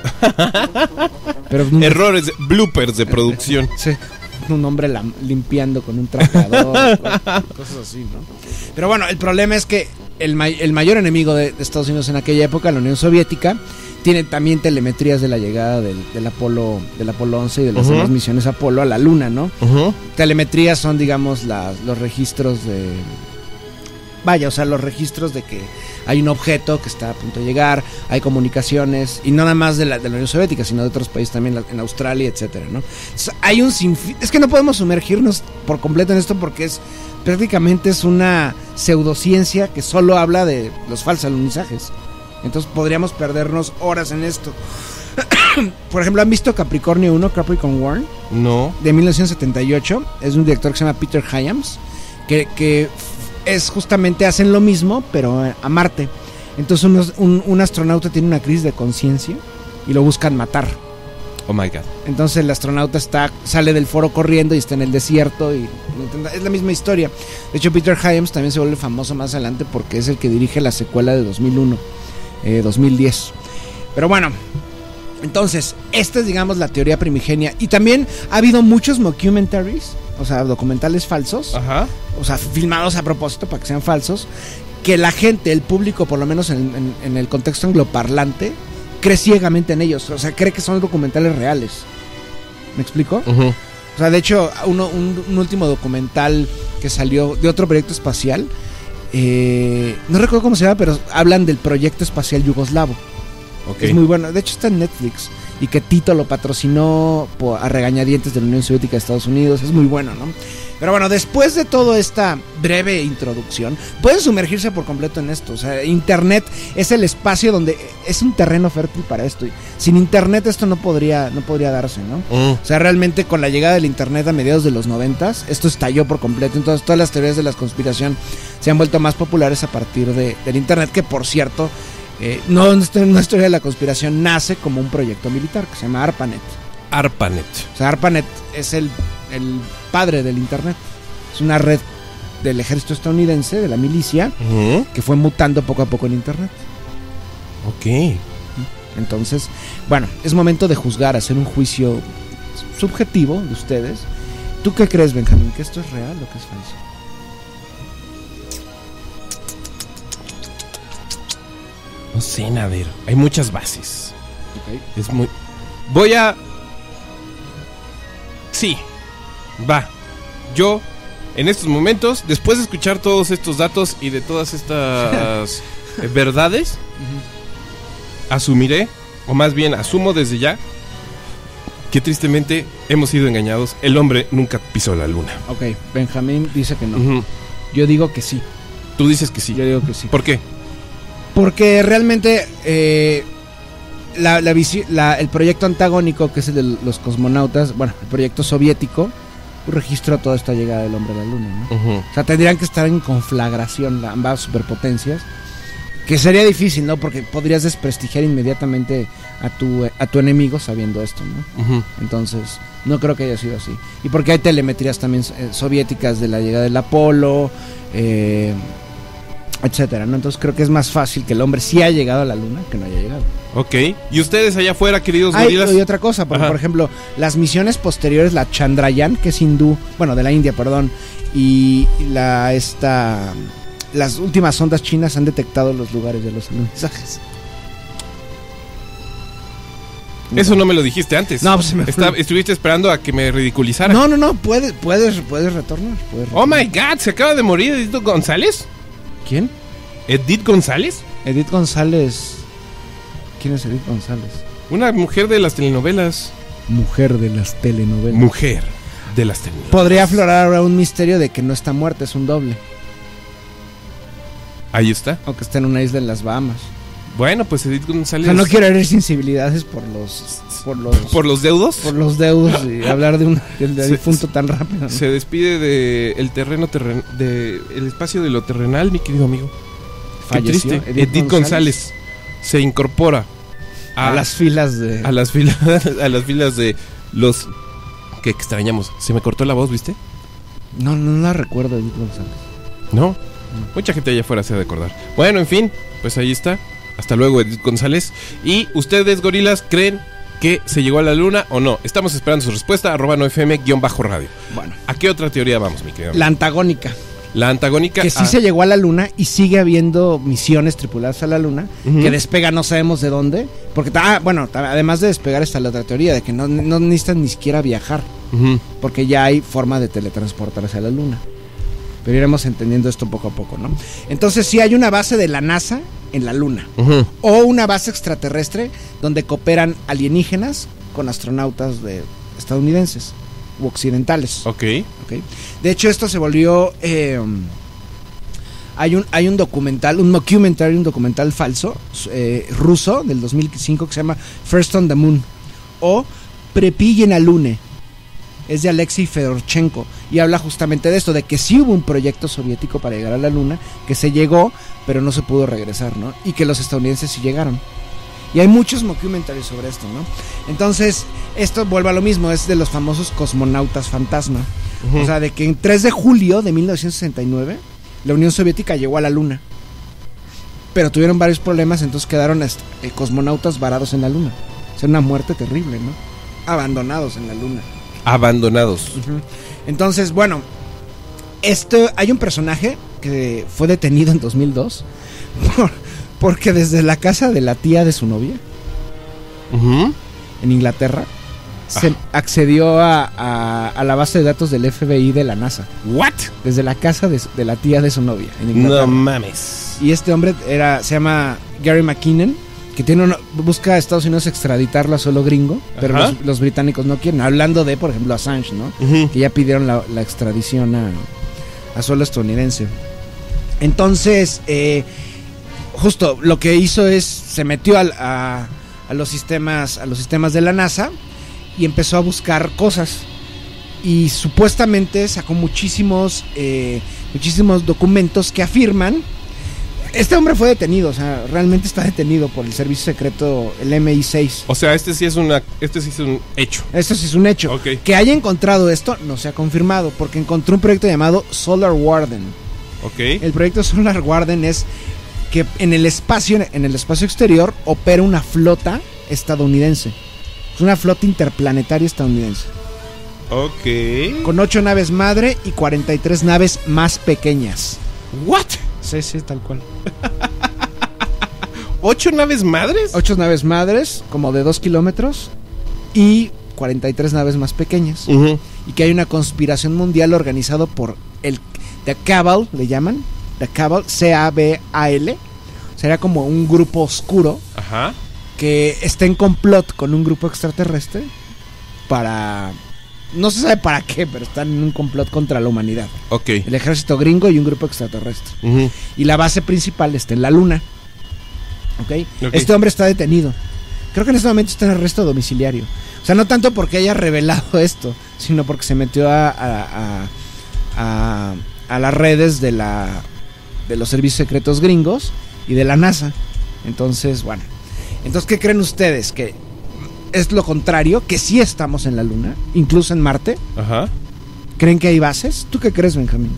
S2: Pero
S1: Errores, bloopers de producción.
S2: Sí, un hombre la, limpiando con un trapeador, cosas así, ¿no? Pero bueno, el problema es que el, may, el mayor enemigo de, de Estados Unidos en aquella época, la Unión Soviética, tiene también telemetrías de la llegada del, del Apolo del Apolo once y de las
S1: Uh-huh.
S2: demás misiones Apolo a la Luna, ¿no?
S1: Uh-huh.
S2: Telemetrías son, digamos, las, los registros de... Vaya, o sea, los registros de que hay un objeto que está a punto de llegar, hay comunicaciones, y no nada más de la, de la Unión Soviética, sino de otros países también, en Australia, etcétera, ¿no? Entonces, hay un sinfín... Es que no podemos sumergirnos por completo en esto porque es prácticamente es una pseudociencia que solo habla de los falsos alunizajes. Entonces podríamos perdernos horas en esto. Por ejemplo, ¿han visto Capricornio uno, Capricorn One?
S1: No.
S2: De mil novecientos setenta y ocho. Es un director que se llama Peter Hyams, que... que es justamente hacen lo mismo pero a Marte. Entonces unos, un, un astronauta tiene una crisis de conciencia y lo buscan matar.
S1: Oh my God.
S2: Entonces el astronauta está sale del foro corriendo y está en el desierto y es la misma historia. De hecho, Peter Hyams también se vuelve famoso más adelante porque es el que dirige la secuela de dos mil uno, eh, dos mil diez. Pero bueno, entonces esta es, digamos, la teoría primigenia. Y también ha habido muchos mockumentaries, o sea, documentales falsos.
S1: Ajá.
S2: O sea, filmados a propósito para que sean falsos, que la gente, el público, por lo menos en, en, en el contexto angloparlante, cree ciegamente en ellos. O sea, cree que son documentales reales. ¿Me explico?
S1: Uh-huh.
S2: O sea, de hecho, uno, un, un último documental que salió de otro proyecto espacial, eh, no recuerdo cómo se llama, pero hablan del proyecto espacial yugoslavo. Okay. Es muy bueno. De hecho, está en Netflix. Y que Tito lo patrocinó por, a regañadientes de la Unión Soviética de Estados Unidos. Es muy bueno, ¿no? Pero bueno, después de toda esta breve introducción, pueden sumergirse por completo en esto. O sea, Internet es el espacio donde es un terreno fértil para esto. Sin Internet esto no podría, no podría darse, ¿no? Mm. O sea, realmente con la llegada del Internet a mediados de los noventas, esto estalló por completo. Entonces todas las teorías de la conspiración se han vuelto más populares a partir de, del Internet, que por cierto, eh, no, una teoría de la conspiración nace como un proyecto militar que se llama ARPANET.
S1: ARPANET.
S2: O sea, ARPANET es el, el padre del Internet. Es una red del ejército estadounidense, de la milicia, uh-huh. que fue mutando poco a poco en Internet.
S1: Ok.
S2: Entonces, bueno, es momento de juzgar, hacer un juicio subjetivo de ustedes. ¿Tú qué crees, Benjamín? ¿Que esto es real o que es falso?
S1: No sé, Nader. Hay muchas bases.
S2: Okay.
S1: Es muy... Voy a... Sí. Va. Yo, en estos momentos, después de escuchar todos estos datos y de todas estas verdades, uh-huh. asumiré, o más bien asumo desde ya, que tristemente hemos sido engañados. El hombre nunca pisó la luna.
S2: Ok, Benjamín dice que no.
S1: Uh-huh.
S2: Yo digo que sí.
S1: Tú dices que sí.
S2: Yo digo que sí.
S1: ¿Por qué?
S2: Porque realmente eh, la, la visi- la, el proyecto antagónico, que es el de los cosmonautas, bueno, el proyecto soviético, registró toda esta llegada del hombre a la luna, ¿no? Uh-huh. O sea, tendrían que estar en conflagración ambas superpotencias, que sería difícil, ¿no? Porque podrías desprestigiar inmediatamente a tu, a tu enemigo sabiendo esto, ¿no? Uh-huh. Entonces, no creo que haya sido así. Y porque hay telemetrías también eh, soviéticas de la llegada del Apolo, eh... etcétera, ¿no? Entonces creo que es más fácil que el hombre sí haya llegado a la luna que no haya llegado.
S1: Ok. ¿Y ustedes allá afuera, queridos
S2: Hay,
S1: gorilas?
S2: Y otra cosa, porque, por ejemplo, las misiones posteriores, la Chandrayaan, que es hindú, bueno, de la India, perdón, y la esta las últimas sondas chinas han detectado los lugares de los alunizajes.
S1: Eso no me lo dijiste antes.
S2: No, pues se me
S1: Está, estuviste esperando a que me ridiculizara.
S2: No, no, no, puedes, puedes, puedes retornar, puedes retornar.
S1: Oh my God, se acaba de morir Edith González.
S2: ¿Quién?
S1: ¿Edith González?
S2: Edith González. ¿Quién es Edith González?
S1: Una mujer de las telenovelas.
S2: Mujer de las telenovelas.
S1: Mujer de las telenovelas.
S2: Podría aflorar ahora un misterio de que no está muerta, es un doble.
S1: Ahí está.
S2: O que está en una isla en las Bahamas.
S1: Bueno, pues Edith González.
S2: O sea, no quiero herir sensibilidades por los... Por los,
S1: ¿Por los deudos?
S2: Por los deudos y hablar de un del de difunto tan rápido, ¿no?
S1: Se despide de el terreno terren, de el espacio de lo terrenal, mi querido amigo.
S2: Falleció.
S1: Qué triste. Edith, Edith González. González se incorpora
S2: a, a las filas de
S1: a las filas a las filas de los que extrañamos. Se me cortó la voz, ¿viste?
S2: No, no la recuerdo, Edith González.
S1: ¿No? no. Mucha gente allá afuera se ha de acordar. Bueno, en fin, pues ahí está. Hasta luego, Edith González. ¿Y ustedes, gorilas, creen que se llegó a la luna o no? Estamos esperando su respuesta. Arroba no F M guión bajo radio.
S2: Bueno.
S1: ¿A qué otra teoría vamos, mi querido?
S2: La antagónica.
S1: La antagónica.
S2: Que sí a... se llegó a la luna y sigue habiendo misiones tripuladas a la luna. Uh-huh. Que despega no sabemos de dónde. Porque, ah, bueno, además de despegar está la otra teoría de que no, no necesitan ni siquiera viajar. Uh-huh. Porque ya hay forma de teletransportarse a la luna. Pero iremos entendiendo esto poco a poco, ¿no? Entonces sí hay una base de la NASA en la luna. Uh-huh. O una base extraterrestre donde cooperan alienígenas con astronautas de estadounidenses u occidentales.
S1: Ok.
S2: Okay. De hecho, esto se volvió... Eh, hay, un, hay un documental, un mockumentary, un documental falso, eh, ruso, del dos mil cinco, que se llama First on the Moon. O Prepille na Lune. Es de Alexei Fedorchenko y habla justamente de esto, de que sí hubo un proyecto soviético para llegar a la luna, que se llegó, pero no se pudo regresar, ¿no? Y que los estadounidenses sí llegaron. Y hay muchos mockumentaries sobre esto, ¿no? Entonces, esto vuelve a lo mismo, es de los famosos cosmonautas fantasma. Uh-huh. O sea, de que en tres de julio de mil novecientos sesenta y nueve, la Unión Soviética llegó a la Luna. Pero tuvieron varios problemas, entonces quedaron eh, cosmonautas varados en la Luna. O sea, una muerte terrible, ¿no? Abandonados en la Luna.
S1: Abandonados.
S2: Uh-huh. Entonces, bueno, esto, hay un personaje que fue detenido en dos mil dos por... Porque desde la casa de la tía de su novia, uh-huh, en Inglaterra, ah, se accedió a, a, a la base de datos del F B I de la NASA.
S1: ¿What?
S2: Desde la casa de, de la tía de su novia, en Inglaterra.
S1: No mames.
S2: Y este hombre era, se llama Gary McKinnon, que tiene una, busca a Estados Unidos extraditarlo a suelo gringo, pero los, los británicos no quieren. Hablando de, por ejemplo, Assange, ¿no? Uh-huh. Que ya pidieron la, la extradición a, a suelo estadounidense. Entonces, eh... justo lo que hizo es se metió a, a, a los sistemas a los sistemas de la NASA y empezó a buscar cosas y supuestamente sacó muchísimos eh, muchísimos documentos que afirman. Este hombre fue detenido, o sea, realmente está detenido por el servicio secreto, el M I seis.
S1: O sea, este sí es una este sí es un hecho.
S2: Esto sí es un hecho.
S1: Okay.
S2: Que haya encontrado esto no se ha confirmado porque encontró un proyecto llamado Solar Warden.
S1: Okay.
S2: El proyecto Solar Warden es que en el espacio en el espacio exterior opera una flota estadounidense. Es una flota interplanetaria estadounidense.
S1: Ok.
S2: Con ocho naves madre y cuarenta y tres naves más pequeñas.
S1: ¿What?
S2: Sí, sí, tal cual.
S1: ¿Ocho naves madres?
S2: Ocho naves madres, como de dos kilómetros, y cuarenta y tres naves más pequeñas. Uh-huh. Y que hay una conspiración mundial organizada por el The Cabal, le llaman. The Cabal, C A B A L, sería como un grupo oscuro.
S1: Ajá.
S2: Que está en complot con un grupo extraterrestre para... No se sabe para qué, pero están en un complot contra la humanidad.
S1: Ok.
S2: El ejército gringo y un grupo extraterrestre.
S1: Uh-huh.
S2: Y la base principal está en la Luna. ¿Okay? Ok. Este hombre está detenido. Creo que en este momento está en arresto domiciliario. O sea, no tanto porque haya revelado esto, sino porque se metió a... a, a, a, a las redes de la... de los servicios secretos gringos y de la NASA. Entonces, bueno. Entonces, ¿qué creen ustedes? ¿Que es lo contrario? ¿Que sí estamos en la Luna? ¿Incluso en Marte?
S1: Ajá.
S2: ¿Creen que hay bases? ¿Tú qué crees, Benjamín?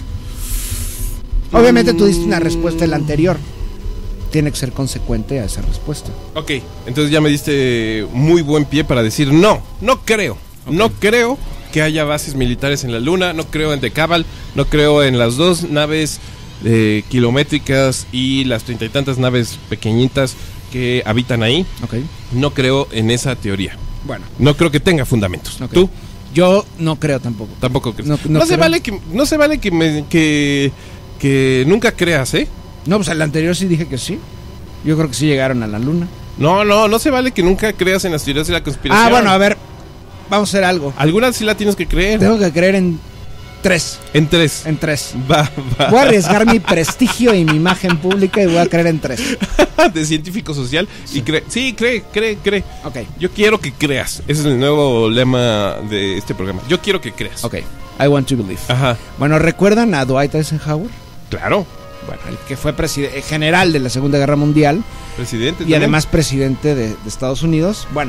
S2: Obviamente tú diste una respuesta en la anterior. Tiene que ser consecuente a esa respuesta.
S1: Ok, entonces ya me diste muy buen pie para decir no, no creo. Okay. No creo que haya bases militares en la Luna, no creo en The Cabal, no creo en las dos naves eh, kilométricas y las treinta y tantas naves pequeñitas que habitan ahí.
S2: Okay.
S1: No creo en esa teoría.
S2: Bueno,
S1: no creo que tenga fundamentos.
S2: Okay.
S1: ¿Tú?
S2: Yo no creo tampoco.
S1: Tampoco crees.
S2: No, no,
S1: no se vale que no se vale que me, que que nunca creas, ¿eh?
S2: No, pues al anterior sí dije que sí. Yo creo que sí llegaron a la Luna.
S1: No, no, no se vale que nunca creas en las teorías de la conspiración.
S2: Ah, bueno, a ver, vamos a hacer algo.
S1: Alguna sí la tienes que creer.
S2: Tengo que creer en tres.
S1: En tres.
S2: En tres.
S1: Va, va.
S2: Voy a arriesgar mi prestigio y mi imagen pública y voy a creer en tres.
S1: De científico social. Sí. Y cree, sí, cree, cree, cree.
S2: Ok.
S1: Yo quiero que creas. Ese es el nuevo lema de este programa. Yo quiero que creas.
S2: Ok. I want to believe.
S1: Ajá.
S2: Bueno, ¿recuerdan a Dwight Eisenhower?
S1: Claro.
S2: Bueno, el que fue preside- general de la Segunda Guerra Mundial.
S1: Presidente.
S2: Y
S1: también.
S2: además presidente de, de Estados Unidos. Bueno,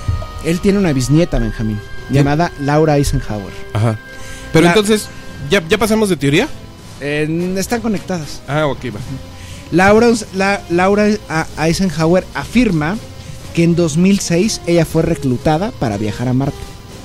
S2: él tiene una bisnieta, Benjamín, llamada Laura Eisenhower.
S1: Ajá. Pero
S2: La-
S1: entonces, ¿ya, ¿ya pasamos de teoría?
S2: Eh, están conectadas.
S1: Ah, ok, va.
S2: Laura, la, Laura Eisenhower afirma que en dos mil seis ella fue reclutada para viajar a Marte.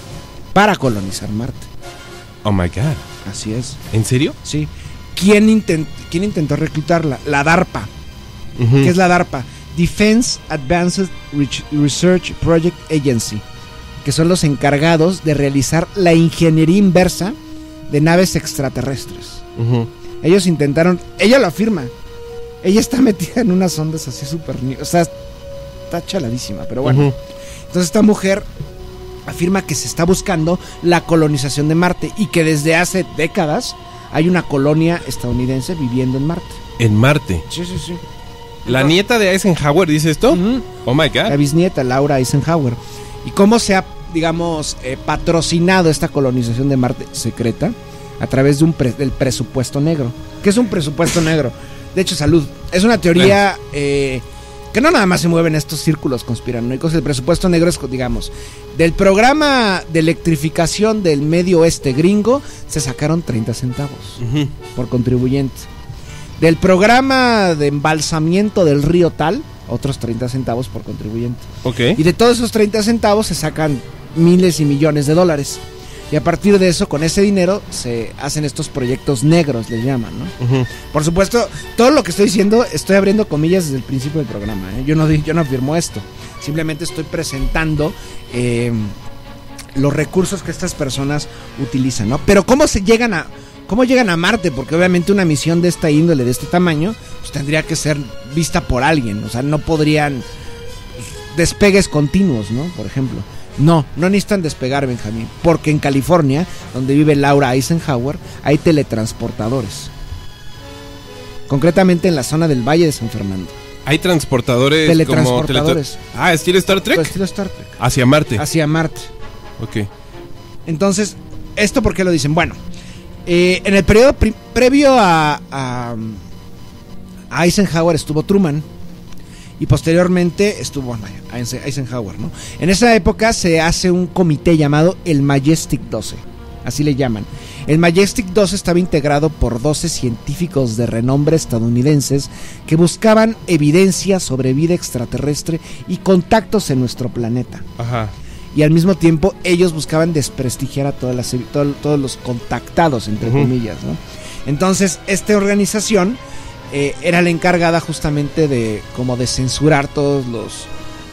S2: Para colonizar Marte.
S1: Oh my God.
S2: Así es.
S1: ¿En serio?
S2: Sí. ¿Quién, intent, ¿Quién intentó reclutarla? La DARPA. Uh-huh. ¿Qué es la DARPA? Defense Advanced Research Project Agency, que son los encargados de realizar la ingeniería inversa de naves extraterrestres. Uh-huh. Ellos intentaron, ella lo afirma, ella está metida en unas ondas así súper, o sea, está chaladísima, pero bueno. Uh-huh. Entonces esta mujer afirma que se está buscando la colonización de Marte y que desde hace décadas hay una colonia estadounidense viviendo en Marte.
S1: ¿En Marte?
S2: Sí, sí, sí.
S1: ¿La nieta de Eisenhower dice esto?
S2: Uh-huh.
S1: Oh my God.
S2: La bisnieta, Laura Eisenhower. ¿Y cómo se ha, digamos, eh, patrocinado esta colonización de Marte secreta? A través de un pre- del presupuesto negro. ¿Qué es un presupuesto negro? De hecho, salud. Es una teoría eh, que no nada más se mueven estos círculos conspiranoicos. El presupuesto negro es, digamos, del programa de electrificación del medio oeste gringo, se sacaron treinta centavos uh-huh. por contribuyente. Del programa de embalsamiento del río tal, otros treinta centavos por contribuyente.
S1: Okay.
S2: Y de todos esos treinta centavos se sacan miles y millones de dólares. Y a partir de eso, con ese dinero, se hacen estos proyectos negros, les llaman, ¿no? Uh-huh. Por supuesto, todo lo que estoy diciendo, estoy abriendo comillas desde el principio del programa, ¿eh? Yo no, yo no afirmo esto. Simplemente estoy presentando eh, los recursos que estas personas utilizan, ¿no? Pero ¿cómo se llegan a, cómo llegan a Marte? Porque obviamente una misión de esta índole, de este tamaño, pues tendría que ser vista por alguien. O sea, no podrían despegues continuos, ¿no? Por ejemplo. No, no necesitan despegar, Benjamín, porque en California, donde vive Laura Eisenhower, hay teletransportadores. Concretamente en la zona del Valle de San Fernando.
S1: Hay transportadores
S2: teletransportadores.
S1: Como teletra- ah, ¿estilo Star Trek?
S2: Pues estilo Star Trek.
S1: Hacia Marte.
S2: Hacia Marte.
S1: Ok.
S2: Entonces, ¿esto por qué lo dicen? Bueno, eh, en el periodo pre- previo a, a, a Eisenhower estuvo Truman. Y posteriormente estuvo Eisenhower, ¿no? En esa época se hace un comité llamado el Majestic doce, así le llaman. El Majestic doce estaba integrado por doce científicos de renombre estadounidenses que buscaban evidencia sobre vida extraterrestre y contactos en nuestro planeta.
S1: Ajá.
S2: Y al mismo tiempo ellos buscaban desprestigiar a todas las, todo, todos los contactados, entre uh-huh. comillas, ¿no? Entonces, esta organización Eh, era la encargada justamente de como de censurar todos los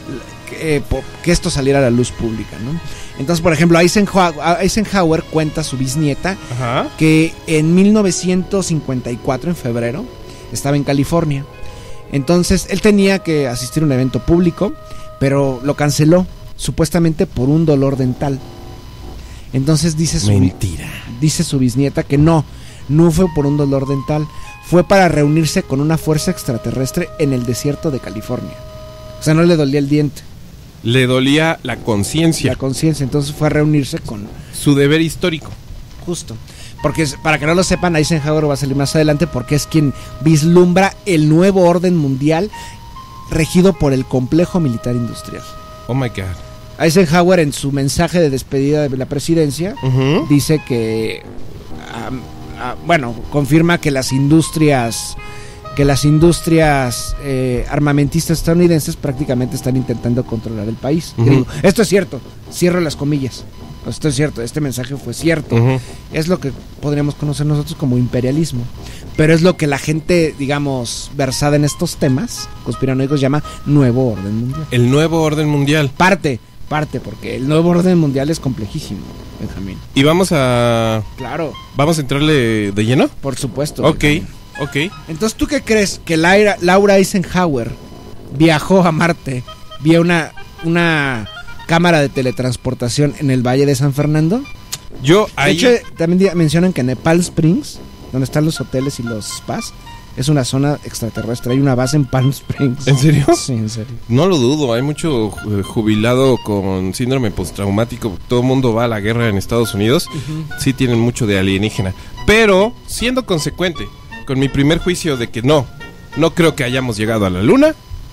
S2: eh, que esto saliera a la luz pública, ¿no? Entonces, por ejemplo, Eisenhower, Eisenhower cuenta a su bisnieta Ajá. que en mil novecientos cincuenta y cuatro, en febrero, estaba en California. Entonces él tenía que asistir a un evento público, pero lo canceló supuestamente por un dolor dental. Entonces dice su
S1: mentira
S2: dice su bisnieta que no no fue por un dolor dental. Fue para reunirse con una fuerza extraterrestre en el desierto de California. O sea, no le dolía el diente.
S1: Le dolía la conciencia.
S2: La conciencia, entonces fue a reunirse con...
S1: su deber histórico.
S2: Justo. Porque, para que no lo sepan, Eisenhower va a salir más adelante porque es quien vislumbra el nuevo orden mundial regido por el complejo militar industrial.
S1: Oh my God.
S2: Eisenhower, en su mensaje de despedida de la presidencia, uh-huh. dice que... Um, Uh, bueno, confirma que las industrias que las industrias eh, armamentistas estadounidenses prácticamente están intentando controlar el país. Uh-huh. Digo, esto es cierto, cierro las comillas. Esto es cierto, este mensaje fue cierto. Uh-huh. Es lo que podríamos conocer nosotros como imperialismo. Pero es lo que la gente, digamos, versada en estos temas conspiranoicos llama nuevo orden mundial.
S1: El nuevo orden mundial.
S2: Parte, parte, porque el nuevo orden mundial es complejísimo, Benjamín.
S1: Y vamos a...
S2: Claro.
S1: ¿Vamos a entrarle de lleno?
S2: Por supuesto.
S1: Ok,
S2: Benjamín.
S1: ok.
S2: Entonces, ¿tú qué crees? ¿Que Laura, Laura Eisenhower viajó a Marte vía una, una cámara de teletransportación en el Valle de San Fernando?
S1: Yo ahí...
S2: De hecho, también mencionan que en Palm Springs, donde están los hoteles y los spas, es una zona extraterrestre. Hay una base en Palm Springs.
S1: ¿En serio?
S2: Sí, en serio.
S1: No lo dudo. Hay mucho jubilado con síndrome postraumático. Todo el mundo va a la guerra en Estados Unidos. Uh-huh. Sí tienen mucho de alienígena. Pero, siendo consecuente con mi primer juicio de que no, no creo que hayamos llegado a la luna,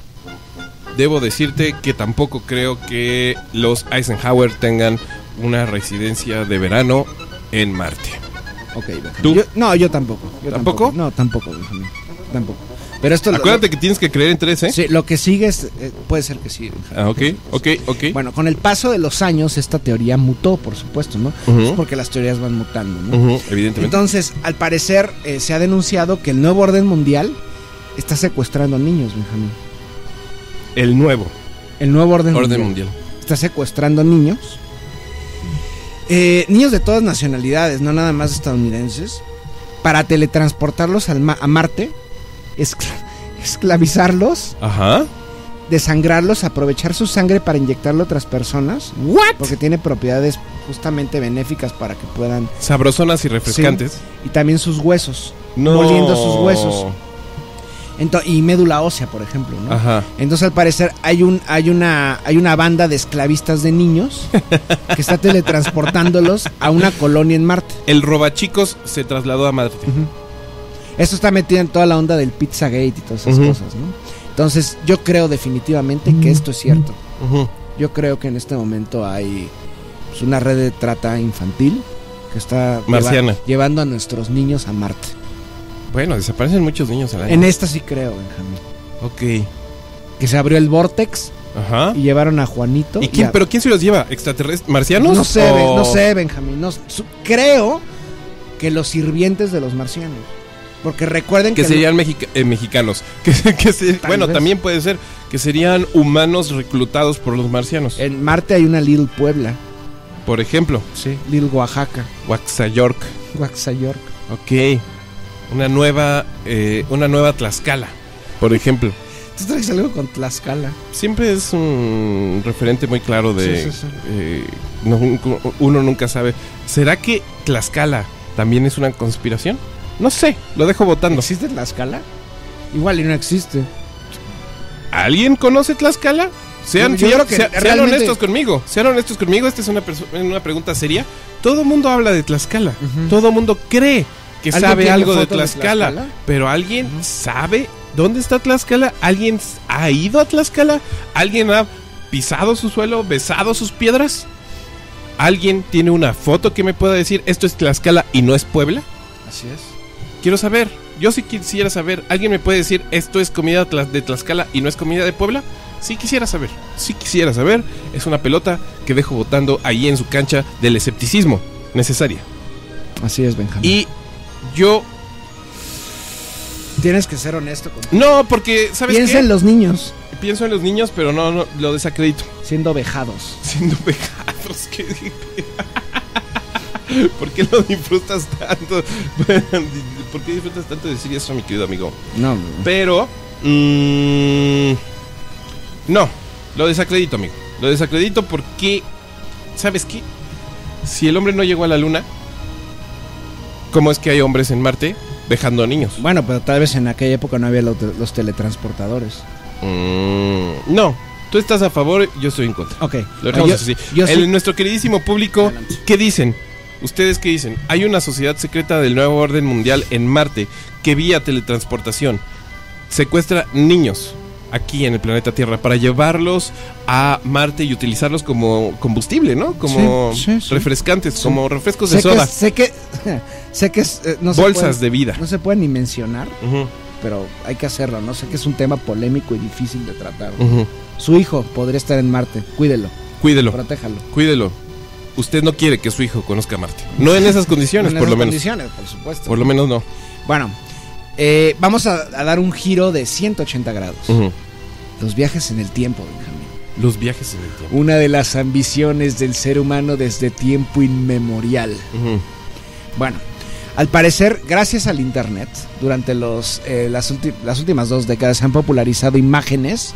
S1: debo decirte que tampoco creo que los Eisenhower tengan una residencia de verano en Marte.
S2: Ok, ¿tú? Yo, no, yo tampoco. Yo
S1: ¿Tampoco?
S2: tampoco. No, tampoco, Benjamín. Tampoco. Pero esto
S1: acuérdate
S2: lo,
S1: que tienes que creer en tres, ¿eh?
S2: Sí, lo que sigue es, eh, puede ser que sí. Benjamín.
S1: Ah, ok, ok, ok.
S2: Bueno, con el paso de los años esta teoría mutó, por supuesto, ¿no? Uh-huh. Es porque las teorías van mutando, ¿no?
S1: Uh-huh, evidentemente.
S2: Entonces, al parecer, eh, se ha denunciado que el nuevo orden mundial está secuestrando niños, Benjamín.
S1: El nuevo.
S2: El nuevo orden,
S1: orden
S2: mundial.
S1: mundial.
S2: Está secuestrando niños. Eh, niños de todas nacionalidades, no nada más estadounidenses, para teletransportarlos al ma- a Marte, escl- esclavizarlos,
S1: ajá,
S2: desangrarlos, aprovechar su sangre para inyectarlo a otras personas.
S1: ¿What?
S2: Porque tiene propiedades justamente benéficas para que puedan...
S1: sabrosonas y refrescantes.
S2: Sí, y también sus huesos,
S1: no.
S2: moliendo sus huesos. Entonces, y médula ósea, por ejemplo, ¿no?
S1: Ajá.
S2: Entonces, al parecer, hay un hay una hay una banda de esclavistas de niños que está teletransportándolos a una colonia en Marte.
S1: El robachicos se trasladó a Marte.
S2: Uh-huh. Esto está metido en toda la onda del Pizzagate y todas esas uh-huh. cosas, ¿no? Entonces yo creo definitivamente que esto es cierto.
S1: Uh-huh.
S2: Yo creo que en este momento hay pues, una red de trata infantil que está
S1: Marciana.
S2: Lleva, llevando a nuestros niños a Marte.
S1: Bueno, desaparecen muchos niños al año.
S2: En esta sí creo, Benjamín.
S1: Ok.
S2: Que se abrió el vórtex.
S1: Ajá.
S2: Y llevaron a Juanito.
S1: ¿Y quién?
S2: y a...
S1: ¿Pero quién se los lleva? ¿Extraterrestres? ¿Marcianos?
S2: No sé,
S1: o...
S2: ben, no sé, Benjamín. No, su, creo que los sirvientes de los marcianos. Porque recuerden
S1: que... Que serían no... mexica eh, mexicanos. Que, que se... Bueno, vez. También puede ser que serían humanos reclutados por los marcianos.
S2: En Marte hay una Little Puebla.
S1: Por ejemplo.
S2: Sí. Little Oaxaca.
S1: Waxayork.
S2: Waxayork.
S1: Ok. Una nueva, eh, una nueva Tlaxcala, por ejemplo.
S2: ¿Tú traes algo con Tlaxcala?
S1: Siempre es un referente muy claro de...
S2: Sí, sí, sí.
S1: Eh, no, uno nunca sabe. ¿Será que Tlaxcala también es una conspiración? No sé, lo dejo votando.
S2: ¿Existe Tlaxcala? Igual y no existe.
S1: ¿Alguien conoce Tlaxcala? Sean,
S2: yo, yo creo que
S1: sean,
S2: realmente...
S1: sean honestos conmigo. Sean honestos conmigo. Esta es una, una pregunta seria. Todo el mundo habla de Tlaxcala. Uh-huh. Todo el mundo cree que sabe algo de Tlaxcala, de Tlaxcala. Pero ¿alguien uh-huh. sabe dónde está Tlaxcala? ¿Alguien ha ido a Tlaxcala? ¿Alguien ha pisado su suelo, besado sus piedras? ¿Alguien tiene una foto que me pueda decir esto es Tlaxcala y no es Puebla?
S2: Así es.
S1: Quiero saber. Yo sí quisiera saber. ¿Alguien me puede decir esto es comida de Tlaxcala y no es comida de Puebla? Sí quisiera saber. Sí quisiera saber. Es una pelota que dejo botando ahí en su cancha del escepticismo necesaria.
S2: Así es, Benjamín.
S1: Y yo...
S2: Tienes que ser honesto con...
S1: No, porque, ¿sabes
S2: Piensa
S1: qué?
S2: en los niños.
S1: Pienso en los niños, pero no, no lo desacredito.
S2: Siendo vejados.
S1: Siendo vejados, ¿qué? ¿Por qué lo disfrutas tanto? ¿Por qué disfrutas tanto de decir eso, mi querido amigo?
S2: No.
S1: Pero... Mmm, no, lo desacredito, amigo. Lo desacredito porque... ¿Sabes qué? Si el hombre no llegó a la luna, ¿cómo es que hay hombres en Marte dejando a niños?
S2: Bueno, pero tal vez en aquella época no había los, los teletransportadores.
S1: Mm, no, tú estás a favor, yo estoy en contra.
S2: Ok.
S1: Lo dejamos
S2: yo,
S1: así.
S2: Yo
S1: el,
S2: sí.
S1: Nuestro queridísimo público, adelante. ¿Qué dicen? ¿Ustedes qué dicen? Hay una sociedad secreta del nuevo orden mundial en Marte que vía teletransportación secuestra niños aquí en el planeta Tierra para llevarlos a Marte y utilizarlos como combustible, ¿no? Como
S2: sí, sí, sí.
S1: refrescantes, sí. Como refrescos
S2: sé
S1: de soda.
S2: Que, sé que, sé que eh, no
S1: bolsas
S2: se puede,
S1: de vida.
S2: No se puede ni mencionar,
S1: uh-huh.
S2: pero hay que hacerlo, ¿no? Sé que es un tema polémico y difícil de tratar.
S1: Uh-huh.
S2: Su hijo podría estar en Marte, cuídelo.
S1: Cuídelo.
S2: Protéjalo.
S1: Cuídelo. Usted no quiere que su hijo conozca Marte. No en esas condiciones,
S2: no en
S1: por
S2: esas
S1: lo menos.
S2: condiciones, por supuesto.
S1: Por lo menos no.
S2: Bueno, eh, vamos a, a dar un giro de ciento ochenta grados.
S1: Uh-huh.
S2: Los viajes en el tiempo, Benjamín.
S1: Los viajes en el tiempo.
S2: Una de las ambiciones del ser humano desde tiempo inmemorial.
S1: Uh-huh.
S2: Bueno, al parecer, gracias al internet, durante los, eh, las, ulti- las últimas dos décadas se han popularizado imágenes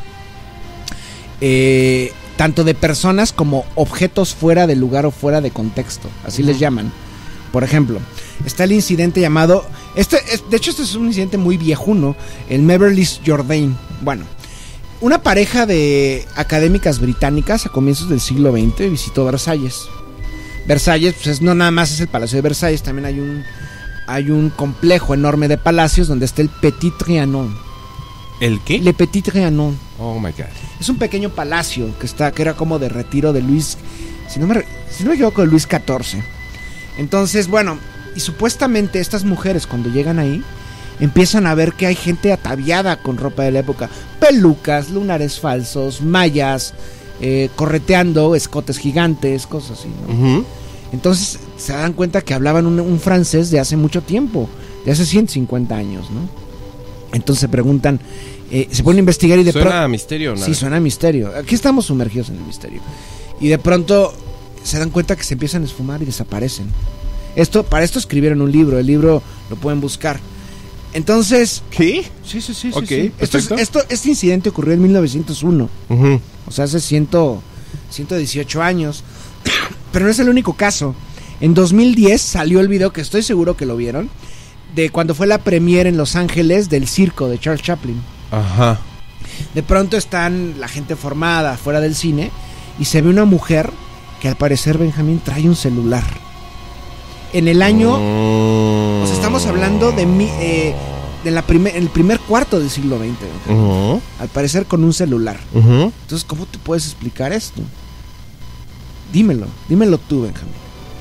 S2: eh, tanto de personas como objetos fuera de lugar o fuera de contexto, así uh-huh. les llaman. Por ejemplo, está el incidente llamado, este es, de hecho este es un incidente muy viejuno, el Beverly's Jordan. Bueno, una pareja de académicas británicas a comienzos del siglo veinte visitó Versalles. Versalles, pues es, no nada más es el Palacio de Versalles, también hay un hay un complejo enorme de palacios donde está el Petit Trianon.
S1: ¿El qué?
S2: Le Petit Trianon.
S1: Oh my God.
S2: Es un pequeño palacio que está que era como de retiro de Luis, si no me si no me equivoco, de Luis catorce. Entonces, bueno, y supuestamente estas mujeres cuando llegan ahí empiezan a ver que hay gente ataviada con ropa de la época, pelucas, lunares falsos, mallas, eh, correteando, escotes gigantes, cosas así, ¿no?
S1: Uh-huh.
S2: Entonces se dan cuenta que hablaban un, un francés de hace mucho tiempo, de hace ciento cincuenta años, ¿no? Entonces se preguntan, eh, se ponen a investigar y de
S1: pronto...
S2: Suena
S1: pro- a misterio, ¿no?
S2: Sí, suena a misterio. Aquí estamos sumergidos en el misterio. Y de pronto se dan cuenta que se empiezan a esfumar y desaparecen. Esto, para esto escribieron un libro, el libro lo pueden buscar. Entonces...
S1: ¿Qué?
S2: Sí, sí, sí.
S1: Ok,
S2: sí, sí. Esto, es,
S1: perfecto.
S2: esto, este incidente ocurrió en mil novecientos uno.
S1: Uh-huh.
S2: O sea, hace ciento dieciocho años. Pero no es el único caso. En dos mil diez salió el video, que estoy seguro que lo vieron, de cuando fue la premiere en Los Ángeles del circo de Charles Chaplin.
S1: Ajá.
S2: De pronto están la gente formada fuera del cine y se ve una mujer que al parecer, Benjamín, trae un celular. En el año...
S1: Mm.
S2: O sea, estamos hablando de... Mi, eh, de la primer, en el primer cuarto del siglo veinte.
S1: Uh-huh.
S2: Al parecer con un celular.
S1: Uh-huh.
S2: Entonces, ¿cómo te puedes explicar esto? Dímelo, dímelo tú, Benjamín.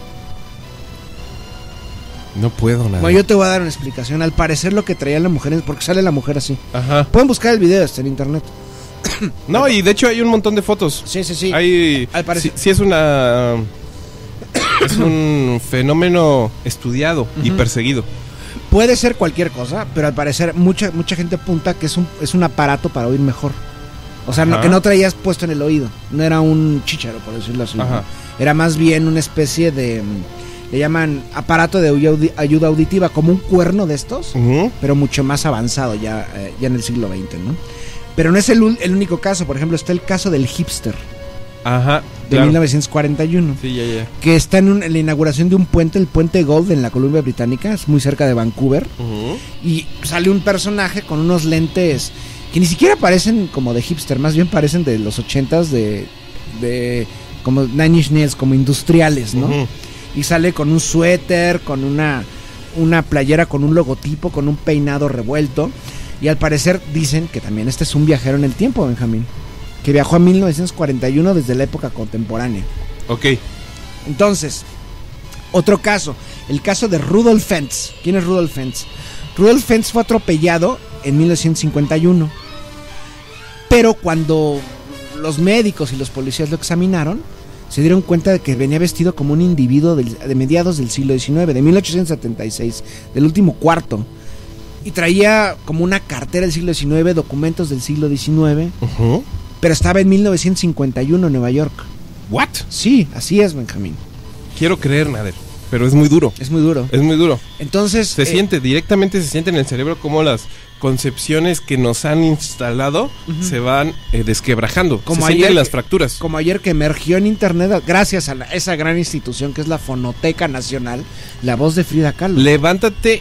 S1: No puedo nada.
S2: Bueno, yo te voy a dar una explicación. Al parecer lo que traía la mujer es porque sale la mujer así.
S1: Ajá.
S2: Pueden buscar el video este en internet.
S1: No, y de hecho hay un montón de fotos.
S2: Sí, sí, sí.
S1: Hay,
S2: Al parecer.
S1: sí, sí es una es un fenómeno estudiado uh-huh. y perseguido.
S2: Puede ser cualquier cosa, pero al parecer mucha mucha gente apunta que es un es un aparato para oír mejor. O sea, no, que no traías puesto en el oído. No era un chícharo, por decirlo así.
S1: Ajá.
S2: Era más bien una especie de... Le llaman aparato de audi- ayuda auditiva, como un cuerno de estos, uh-huh. pero mucho más avanzado ya, eh, ya en el siglo veinte, ¿no? Pero no es el, el único caso. Por ejemplo, está el caso del hipster.
S1: Ajá,
S2: de claro. mil novecientos cuarenta y uno.
S1: Sí, ya, ya.
S2: Que está en, un, en la inauguración de un puente, el puente Gold en la Columbia Británica, es muy cerca de Vancouver. Uh-huh. Y sale un personaje con unos lentes que ni siquiera parecen como de hipster, más bien parecen de los ochentas, de, de como Nine Inch Nails, como industriales, ¿no? Uh-huh. Y sale con un suéter, con una, una playera con un logotipo, con un peinado revuelto. Y al parecer dicen que también este es un viajero en el tiempo, Benjamín. Que viajó a mil novecientos cuarenta y uno desde la época contemporánea.
S1: Ok.
S2: Entonces, otro caso. El caso de Rudolf Fentz. ¿Quién es Rudolf Fentz? Rudolf Fentz fue atropellado en mil novecientos cincuenta y uno. Pero cuando los médicos y los policías lo examinaron, se dieron cuenta de que venía vestido como un individuo del, de mediados del siglo diecinueve, de mil ochocientos setenta y seis, del último cuarto. Y traía como una cartera del siglo diecinueve, documentos del siglo diecinueve, uh-huh. pero estaba en mil novecientos cincuenta y uno en Nueva York.
S1: ¿What?
S2: Sí, así es, Benjamín.
S1: Quiero creer, Nader, pero es muy duro.
S2: Es muy duro.
S1: Es muy duro.
S2: Entonces...
S1: Se eh, siente, directamente se siente en el cerebro como las concepciones que nos han instalado uh-huh. se van eh, desquebrajando.
S2: Como
S1: se
S2: ayer,
S1: las fracturas.
S2: Como ayer que emergió en internet, gracias a la, esa gran institución que es la Fonoteca Nacional, la voz de Frida Kahlo.
S1: Levántate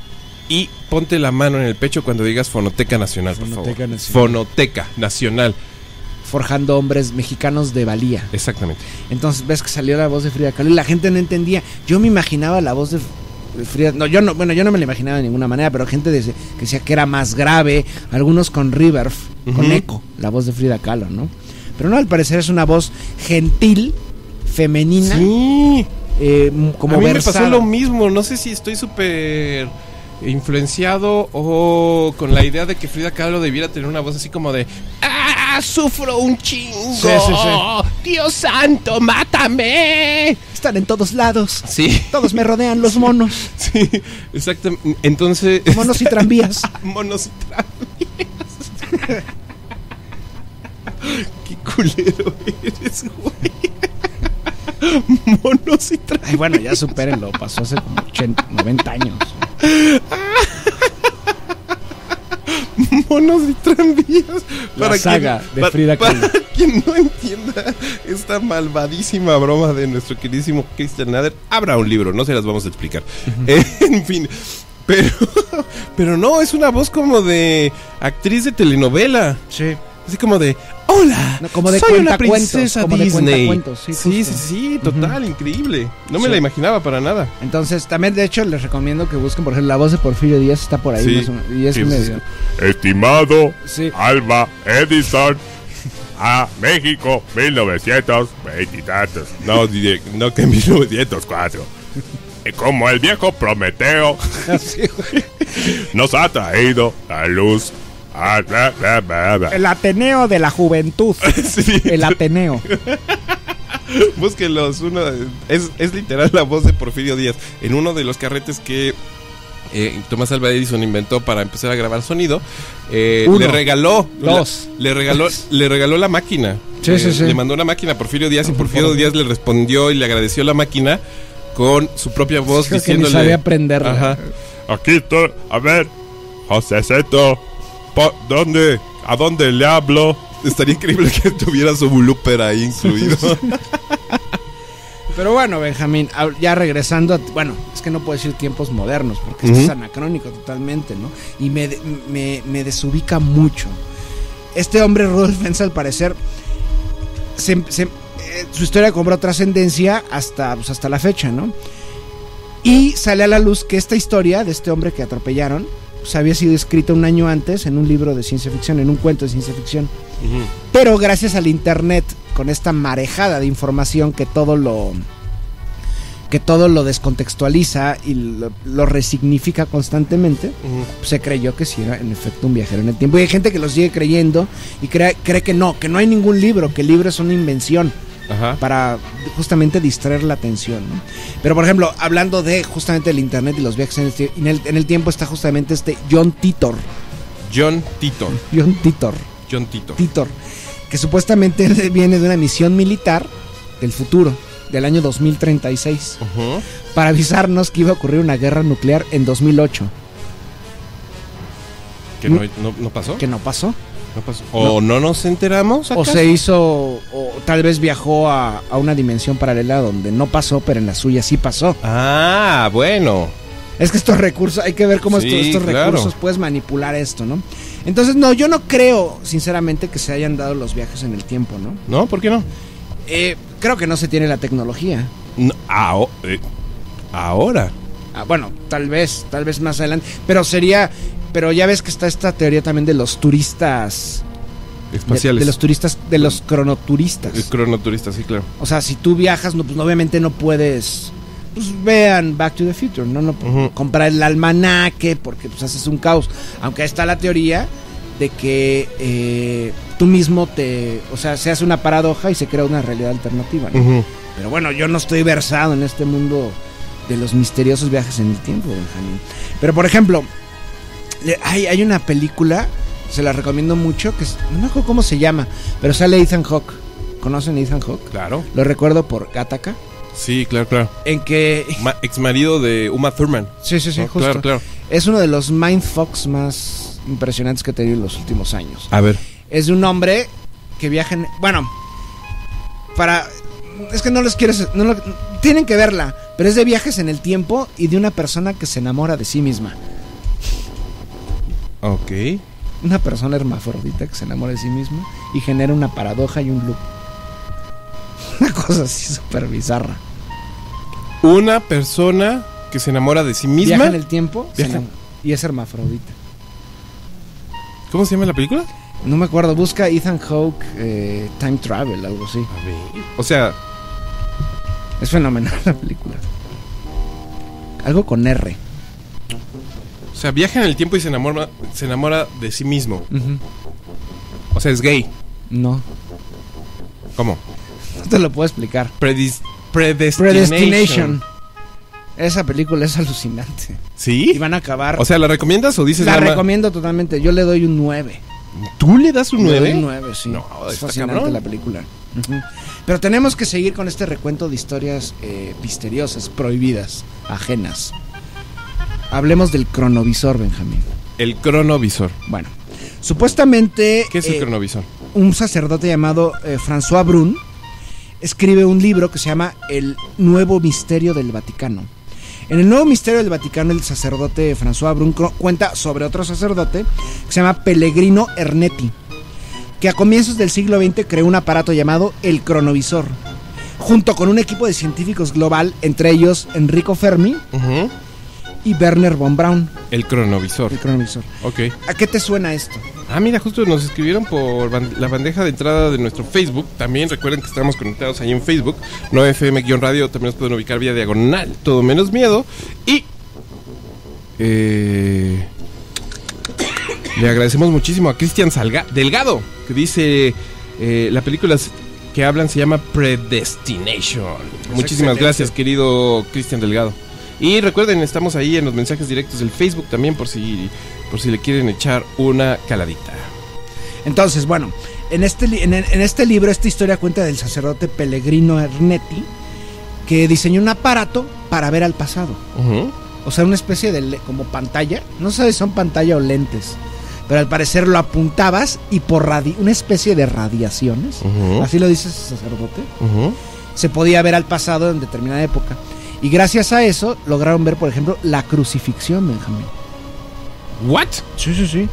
S1: y ponte la mano en el pecho cuando digas Fonoteca Nacional, por
S2: Fonoteca
S1: favor.
S2: Nacional.
S1: Fonoteca Nacional.
S2: Forjando hombres mexicanos de valía.
S1: Exactamente.
S2: Entonces ves que salió la voz de Frida Kahlo y la gente no entendía. Yo me imaginaba la voz de Frida, no, yo no, bueno, yo no me la imaginaba de ninguna manera, pero gente decía, que decía que era más grave, algunos con reverb, uh-huh. con eco, la voz de Frida Kahlo, ¿no? Pero no, al parecer es una voz gentil, femenina.
S1: Sí.
S2: Eh, como
S1: a mí
S2: versada.
S1: Me pasó lo mismo, no sé si estoy súper influenciado o con la idea de que Frida Kahlo debiera tener una voz así como de ¡ah, sufro un chingo! Sí, sí, sí. ¡Dios santo, mátame!
S2: Están en todos lados.
S1: Sí.
S2: Todos me rodean los monos.
S1: Sí, exactamente. Entonces...
S2: Monos y tranvías.
S1: Monos y tranvías. Qué culero eres, güey. Monos y tranvías.
S2: Ay, bueno, ya supérenlo. Pasó hace como ochenta, noventa años.
S1: Monos y tranvías.
S2: La para saga quien, de Frida
S1: Kahlo.
S2: Para
S1: quien no entienda esta malvadísima broma de nuestro queridísimo Christian Nader, habrá un libro, no se las vamos a explicar. Uh-huh. Eh, en fin, pero, pero no, es una voz como de actriz de telenovela.
S2: Sí.
S1: Así como de, hola,
S2: no, como de
S1: soy una princesa
S2: como
S1: Disney.
S2: De sí,
S1: sí, sí, sí, total, uh-huh. increíble. No me sí. la imaginaba para nada.
S2: Entonces, también de hecho les recomiendo que busquen, por ejemplo, la voz de Porfirio Díaz está por ahí.
S1: Sí.
S2: Más o menos, y es
S1: sí,
S2: medio...
S3: sí. Estimado sí. Alba Edison, a México, mil novecientos veinte y tantos.
S1: No, no que mil novecientos cuatro.
S3: Como el viejo Prometeo
S2: sí,
S3: nos ha traído la luz. Ah, bla, bla, bla, bla.
S2: El Ateneo de la Juventud.
S1: Sí.
S2: El Ateneo.
S1: Búsquenlos. Uno, es, es literal la voz de Porfirio Díaz. En uno de los carretes que eh, Tomás Alva Edison inventó para empezar a grabar sonido, eh, le regaló
S2: Dos.
S1: La, le regaló le regaló la máquina.
S2: Sí,
S1: eh,
S2: sí, sí.
S1: Le mandó una máquina a Porfirio Díaz y Porfirio Díaz le respondió y le agradeció la máquina con su propia voz,
S2: creo
S1: diciéndole.
S2: Que ni sabía aprenderla.
S1: Ajá.
S3: Aquí estoy. A ver, Josécito. ¿Dónde? ¿A dónde le hablo?
S1: Estaría increíble que tuviera su blooper ahí incluido.
S2: Pero bueno, Benjamín, ya regresando a, bueno, es que no puedo decir tiempos modernos porque uh-huh. esto es anacrónico totalmente, ¿no? Y me, me, me desubica mucho. Este hombre, Rudolf Fentz, al parecer se, se, eh, su historia cobró trascendencia hasta, pues, hasta la fecha, ¿no? Y sale a la luz que esta historia de este hombre que atropellaron pues, había sido escrita un año antes en un libro de ciencia ficción, en un cuento de ciencia ficción.
S1: Ujú.
S2: Pero gracias al internet, con esta marejada de información que todo lo que todo lo descontextualiza y lo, lo resignifica constantemente,
S1: Ujú.
S2: pues, se creyó que sí era en efecto un viajero en el tiempo. Y hay gente que lo sigue creyendo y cree, cree que no, que no hay ningún libro, que el libro es una invención
S1: Ajá.
S2: para justamente distraer la atención, ¿no? Pero por ejemplo, hablando de justamente el internet y los viajes en el, tie- en el, en el tiempo, está justamente este John Titor.
S1: John Titor.
S2: John Titor.
S1: John Titor.
S2: Titor, que supuestamente viene de una misión militar del futuro, del año dos mil treinta y seis,
S1: Ujú.
S2: para avisarnos que iba a ocurrir una guerra nuclear en dos mil ocho,
S1: ¿Que no, no, no pasó?
S2: que no pasó.
S1: ¿No pasó? ¿O no, nos enteramos?
S2: O
S1: acaso?
S2: se hizo, o tal vez viajó a, a una dimensión paralela donde no pasó, pero en la suya sí pasó.
S1: Ah, bueno.
S2: Es que estos recursos, hay que ver cómo
S1: Sí,
S2: estos, estos
S1: claro.
S2: recursos puedes manipular esto, ¿no? Entonces, no, yo no creo, sinceramente, que se hayan dado los viajes en el tiempo, ¿no?
S1: ¿No? ¿Por qué no?
S2: Eh, creo que no se tiene la tecnología.
S1: No, aho- eh, ahora.
S2: Ah, bueno, tal vez, tal vez más adelante. Pero sería, pero ya ves que está esta teoría también de los turistas, de,
S1: Espaciales.
S2: de los turistas, de los cronoturistas.
S1: El cronoturista, sí, claro.
S2: O sea, si tú viajas, no, pues obviamente no puedes, pues vean Back to the Future, no, no
S1: Ujú.
S2: comprar el almanaque porque pues haces un caos. Aunque está la teoría de que eh, tú mismo te, o sea, se hace una paradoja y se crea una realidad alternativa, ¿no?
S1: Ujú.
S2: Pero bueno, yo no estoy versado en este mundo de los misteriosos viajes en el tiempo, Benjamín. Pero por ejemplo, le- hay, hay una película, se la recomiendo mucho, que es- no me acuerdo cómo se llama, pero sale Ethan Hawke. ¿Conocen a Ethan Hawke?
S1: Claro.
S2: Lo recuerdo por Gattaca,
S1: Sí, claro, claro.
S2: en que...
S1: Ma- ex marido de Uma Thurman.
S2: Sí, sí, sí,
S1: ¿no?
S2: justo.
S1: Claro, claro.
S2: Es uno de los mindfucks más impresionantes que he tenido en los últimos años.
S1: A ver.
S2: Es de un hombre que viaja en... Bueno, para... Es que no les quiero... No lo- tienen que verla, pero es de viajes en el tiempo y de una persona que se enamora de sí misma.
S1: Ok.
S2: Una persona hermafrodita que se enamora de sí misma y genera una paradoja y un loop. Una cosa así súper bizarra.
S1: Una persona que se enamora de sí misma.
S2: Viaja en el tiempo se
S1: Viaja-
S2: enam- y es hermafrodita.
S1: ¿Cómo se llama la película?
S2: No me acuerdo, busca Ethan Hawke eh, Time Travel, algo así.
S1: A ver. O sea,
S2: Es fenomenal la película. Algo con R.
S1: o sea, viaja en el tiempo y se enamora, se enamora de sí mismo.
S2: Ujú.
S1: O sea, es gay.
S2: No,
S1: ¿Cómo?
S2: no te lo puedo explicar.
S1: Predis- predestination.
S2: Predestination. Esa película es alucinante.
S1: ¿Sí?
S2: Y van a acabar.
S1: O sea, ¿la recomiendas o dices
S2: la
S1: nada más?
S2: recomiendo totalmente. Yo le doy un nueve.
S1: ¿Tú le das un
S2: Le doy
S1: nueve?
S2: un nueve, sí.
S1: No,
S2: es
S1: está
S2: fascinante
S1: cabrón.
S2: la película. Ujú. Pero tenemos que seguir con este recuento de historias eh, misteriosas, prohibidas, ajenas. Hablemos del cronovisor, Benjamín.
S1: El cronovisor.
S2: Bueno, supuestamente
S1: ¿Qué es el
S2: eh,
S1: cronovisor?
S2: un sacerdote llamado eh, François Brun escribe un libro que se llama El Nuevo Misterio del Vaticano. En el Nuevo Misterio del Vaticano, el sacerdote François Brun cro- cuenta sobre otro sacerdote que se llama Pellegrino Ernetti, que a comienzos del siglo veinte creó un aparato llamado el cronovisor, junto con un equipo de científicos global, entre ellos Enrico Fermi
S1: Ujú.
S2: y Werner von Braun.
S1: El cronovisor.
S2: El cronovisor.
S1: Ok.
S2: ¿A qué te suena esto?
S1: Ah, mira, justo nos escribieron por ban- la bandeja de entrada de nuestro Facebook. También recuerden que estamos conectados ahí en Facebook. nueve F M-radio, también nos pueden ubicar vía diagonal. Todo menos miedo. Y... Eh, le agradecemos muchísimo a Cristian Salga Delgado, que dice... eh, la película que hablan se llama Predestination. Muchísimas
S2: excelente.
S1: gracias, querido Cristian Delgado. Y recuerden, estamos ahí en los mensajes directos del Facebook también por si, por si le quieren echar una caladita.
S2: Entonces, bueno, en este, li- en, en este libro, esta historia cuenta del sacerdote Pellegrino Ernetti, que diseñó un aparato para ver al pasado.
S1: Ujú.
S2: O sea, una especie de le- como pantalla. No sé si son pantalla o lentes, pero al parecer lo apuntabas y por radi- una especie de radiaciones,
S1: Ujú.
S2: así lo dice ese sacerdote,
S1: Ujú.
S2: se podía ver al pasado en determinada época. Y gracias a eso lograron ver, por ejemplo, la crucifixión, Benjamín.
S1: ¿What?
S2: Sí, sí, sí.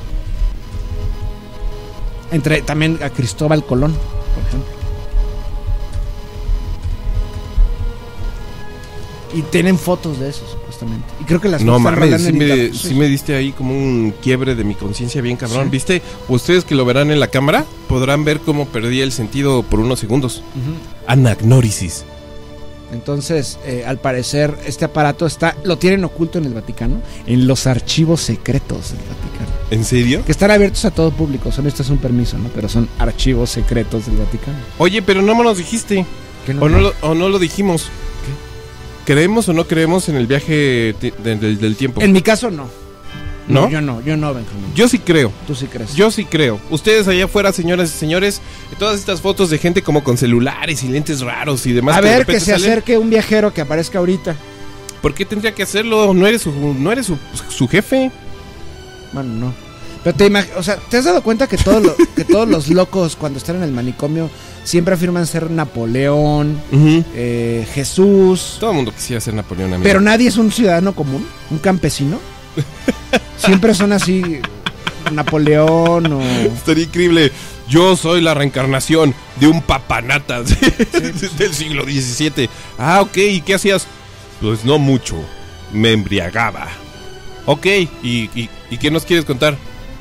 S2: Entre también a Cristóbal Colón, por ejemplo. Y tienen fotos de eso, supuestamente. justamente. Y creo que las
S1: No
S2: fotos están
S1: mames,
S2: rolando
S1: sí
S2: en
S1: me,
S2: internet.
S1: sí me diste ahí como un quiebre de mi conciencia bien cabrón.
S2: Sí.
S1: ¿Viste? Ustedes que lo verán en la cámara podrán ver cómo perdí el sentido por unos segundos.
S2: Ujú.
S1: Anagnórisis.
S2: Entonces, eh, al parecer, este aparato está, lo tienen oculto en el Vaticano, en los archivos secretos del Vaticano.
S1: ¿En serio?
S2: Que están abiertos a todo público, son esto es un permiso, ¿no? Pero son archivos secretos del Vaticano.
S1: Oye, pero no me nos dijiste.
S2: ¿Qué
S1: O no lo, o no lo dijimos. ¿Creemos o no creemos en el viaje ti- de- del, del tiempo?
S2: En mi caso, no.
S1: ¿No?
S2: Yo no, yo no, Benjamín.
S1: Yo sí creo.
S2: Tú sí crees.
S1: Yo sí creo. Ustedes allá afuera, señoras y señores, todas estas fotos de gente como con celulares y lentes raros y demás.
S2: A
S1: de
S2: ver,
S1: repente
S2: que se
S1: salen,
S2: acerque un viajero que aparezca ahorita.
S1: ¿por qué tendría que hacerlo? No eres su, no eres su, su jefe.
S2: Bueno, no. Pero te imag- o sea, ¿te has dado cuenta que, todo lo- que todos los locos cuando están en el manicomio siempre afirman ser Napoleón,
S1: Ujú.
S2: eh, Jesús?
S1: Todo el mundo quisiera ser Napoleón, amigo.
S2: Pero nadie es un ciudadano común, un campesino. Siempre son así, Napoleón o...
S1: Estaría increíble. Yo soy la reencarnación de un papanatas del siglo diecisiete. Ah, ok. ¿Y qué hacías? Pues no mucho. Me embriagaba. Ok. ¿Y, y, y qué nos quieres contar?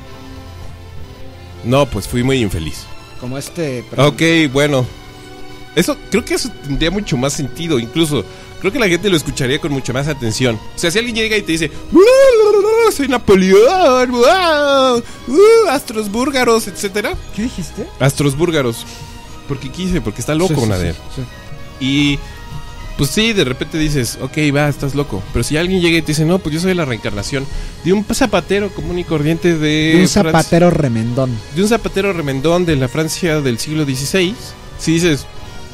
S1: No, pues fui muy infeliz.
S2: Como este... perdón.
S1: Ok, bueno. Eso, creo que eso tendría mucho más sentido. Incluso, creo que la gente lo escucharía con mucho más atención. O sea, si alguien llega y te dice, soy Napoleón, wow, uh, astros búlgaros, etcétera.
S2: ¿Qué dijiste?
S1: Astros búlgaros. Porque quise, porque está loco,
S2: Sí, sí,
S1: Nader.
S2: sí, sí.
S1: Y pues sí, de repente dices, ok, va, estás loco. Pero si alguien llega y te dice, no, pues yo soy la reencarnación de un zapatero común y corriente de...
S2: Un
S1: Francia-
S2: zapatero remendón.
S1: de un zapatero remendón de la Francia del siglo dieciséis. Si dices,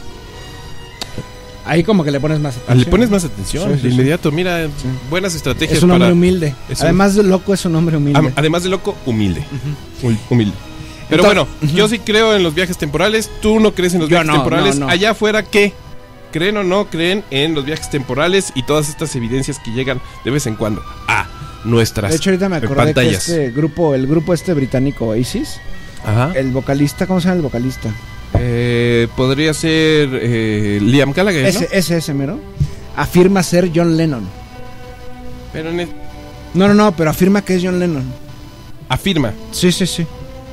S2: Ahí como que le pones más
S1: ah,
S2: atención.
S1: le pones más atención
S2: Sí, sí,
S1: de
S2: sí.
S1: inmediato. Mira, buenas estrategias
S2: Es un hombre
S1: para...
S2: humilde.
S1: es un-
S2: Además de loco, es un hombre humilde.
S1: Am- además de loco, humilde. Hum- Humilde. Pero
S2: Entonces-
S1: bueno, yo sí creo en los viajes temporales. Tú no crees en los
S2: Yo
S1: viajes
S2: no,
S1: temporales.
S2: no, no.
S1: Allá afuera, ¿qué? ¿Creen o no creen en los viajes temporales y todas estas evidencias que llegan de vez en cuando a nuestras
S2: De hecho, ahorita me acordé que
S1: pantallas?
S2: este grupo, el grupo este británico Oasis,
S1: Ajá.
S2: el vocalista, ¿cómo se llama el vocalista?
S1: Eh, podría ser eh, Liam Gallagher, ¿no?
S2: Ese, ese, ese mero. Afirma ser John Lennon.
S1: Pero en el-
S2: No, no, no, pero afirma que es John Lennon.
S1: afirma.
S2: Sí, sí, sí.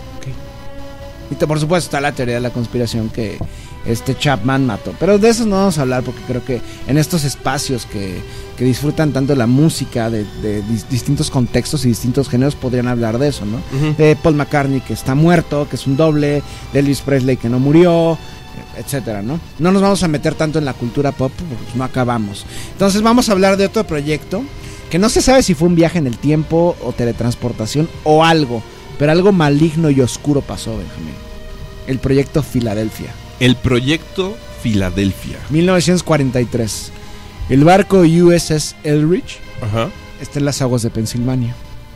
S2: Y te- por supuesto está la teoría de la conspiración que este Chapman mató. Pero de eso no vamos a hablar porque creo que en estos espacios que, que disfrutan tanto la música de, de dis- distintos contextos y distintos géneros podrían hablar de eso, ¿no?
S1: Ujú.
S2: De Paul McCartney que está muerto, que es un doble, de Elvis Presley que no murió, etcétera, ¿no? No nos vamos a meter tanto en la cultura pop porque pues, no acabamos. Entonces vamos a hablar de otro proyecto que no se sabe si fue un viaje en el tiempo o teletransportación o algo, pero algo maligno y oscuro pasó, Benjamín. El proyecto Filadelfia.
S1: El proyecto Filadelfia.
S2: mil novecientos cuarenta y tres. El barco U S S Eldridge
S1: Ajá.
S2: está en las aguas de Pensilvania.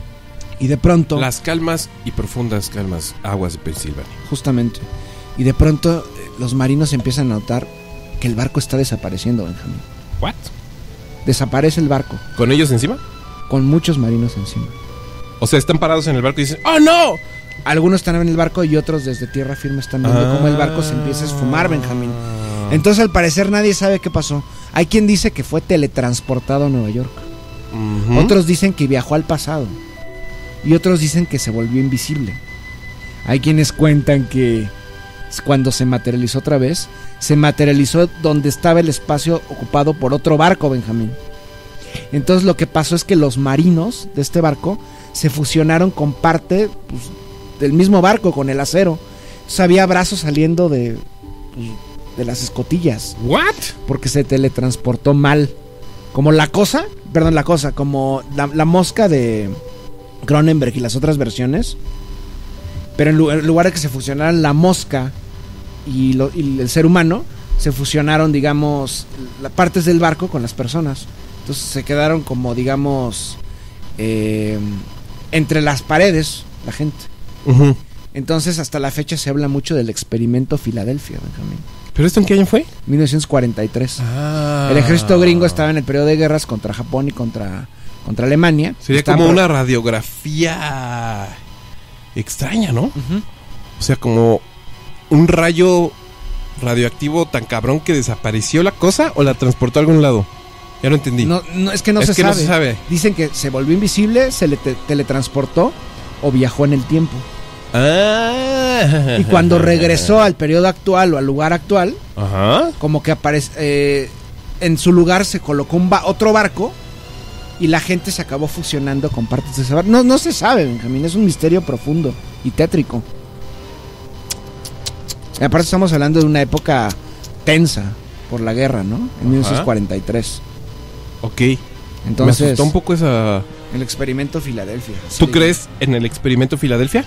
S2: Y de pronto,
S1: Las calmas y profundas calmas aguas de Pensilvania.
S2: justamente, y de pronto eh, los marinos empiezan a notar que el barco está desapareciendo, Benjamín.
S1: ¿What?
S2: Desaparece el barco,
S1: ¿Con ellos encima?
S2: con muchos marinos encima.
S1: O sea, están parados en el barco y dicen, ¡oh, no!
S2: Algunos están en el barco y otros desde tierra firme están viendo
S1: Ah.
S2: cómo el barco se empieza a esfumar, Benjamín. Entonces al parecer nadie sabe qué pasó. Hay quien dice que fue teletransportado a Nueva York.
S1: Ujú.
S2: Otros dicen que viajó al pasado. Y otros dicen que se volvió invisible. Hay quienes cuentan que cuando se materializó otra vez, se materializó donde estaba el espacio ocupado por otro barco, Benjamín. Entonces lo que pasó es que los marinos de este barco se fusionaron con parte pues, del mismo barco, con el acero. Entonces había brazos saliendo de, pues, de las escotillas,
S1: ¿What?
S2: porque se teletransportó mal. Como la cosa, perdón, la cosa, como la, la mosca de Cronenberg y las otras versiones. Pero en lu- en lugar de que se fusionaran la mosca y, lo- y el ser humano, se fusionaron, digamos, las partes del barco con las personas. Entonces se quedaron como, digamos, eh, entre las paredes, la gente.
S1: Ujú.
S2: Entonces hasta la fecha se habla mucho del experimento Filadelfia, Benjamín.
S1: ¿Pero esto en qué año fue?
S2: mil novecientos cuarenta y tres.
S1: Ah.
S2: El ejército gringo estaba en el periodo de guerras contra Japón y contra, contra Alemania.
S1: Sería
S2: Estaban
S1: como
S2: pro-
S1: una radiografía extraña, ¿no?
S2: Ujú.
S1: O sea, como un rayo radioactivo tan cabrón que desapareció la cosa o la transportó a algún lado. Ya no entendí.
S2: No, no es que no,
S1: es
S2: se,
S1: que
S2: sabe.
S1: no se sabe.
S2: Dicen que se volvió invisible, se le te- teletransportó o viajó en el tiempo.
S1: Ah.
S2: Y cuando regresó al periodo actual o al lugar actual,
S1: Ajá.
S2: como que aparece eh, en su lugar se colocó un ba- otro barco y la gente se acabó fusionando con partes de ese barco. No, no se sabe, Benjamín, es un misterio profundo y tétrico. Y aparte estamos hablando de una época tensa por la guerra, ¿no? En mil novecientos cuarenta y tres.
S1: Ok.
S2: Entonces,
S1: me asustó un poco esa...
S2: el experimento Filadelfia.
S1: ¿Tú
S2: Sí.
S1: crees en el experimento Filadelfia?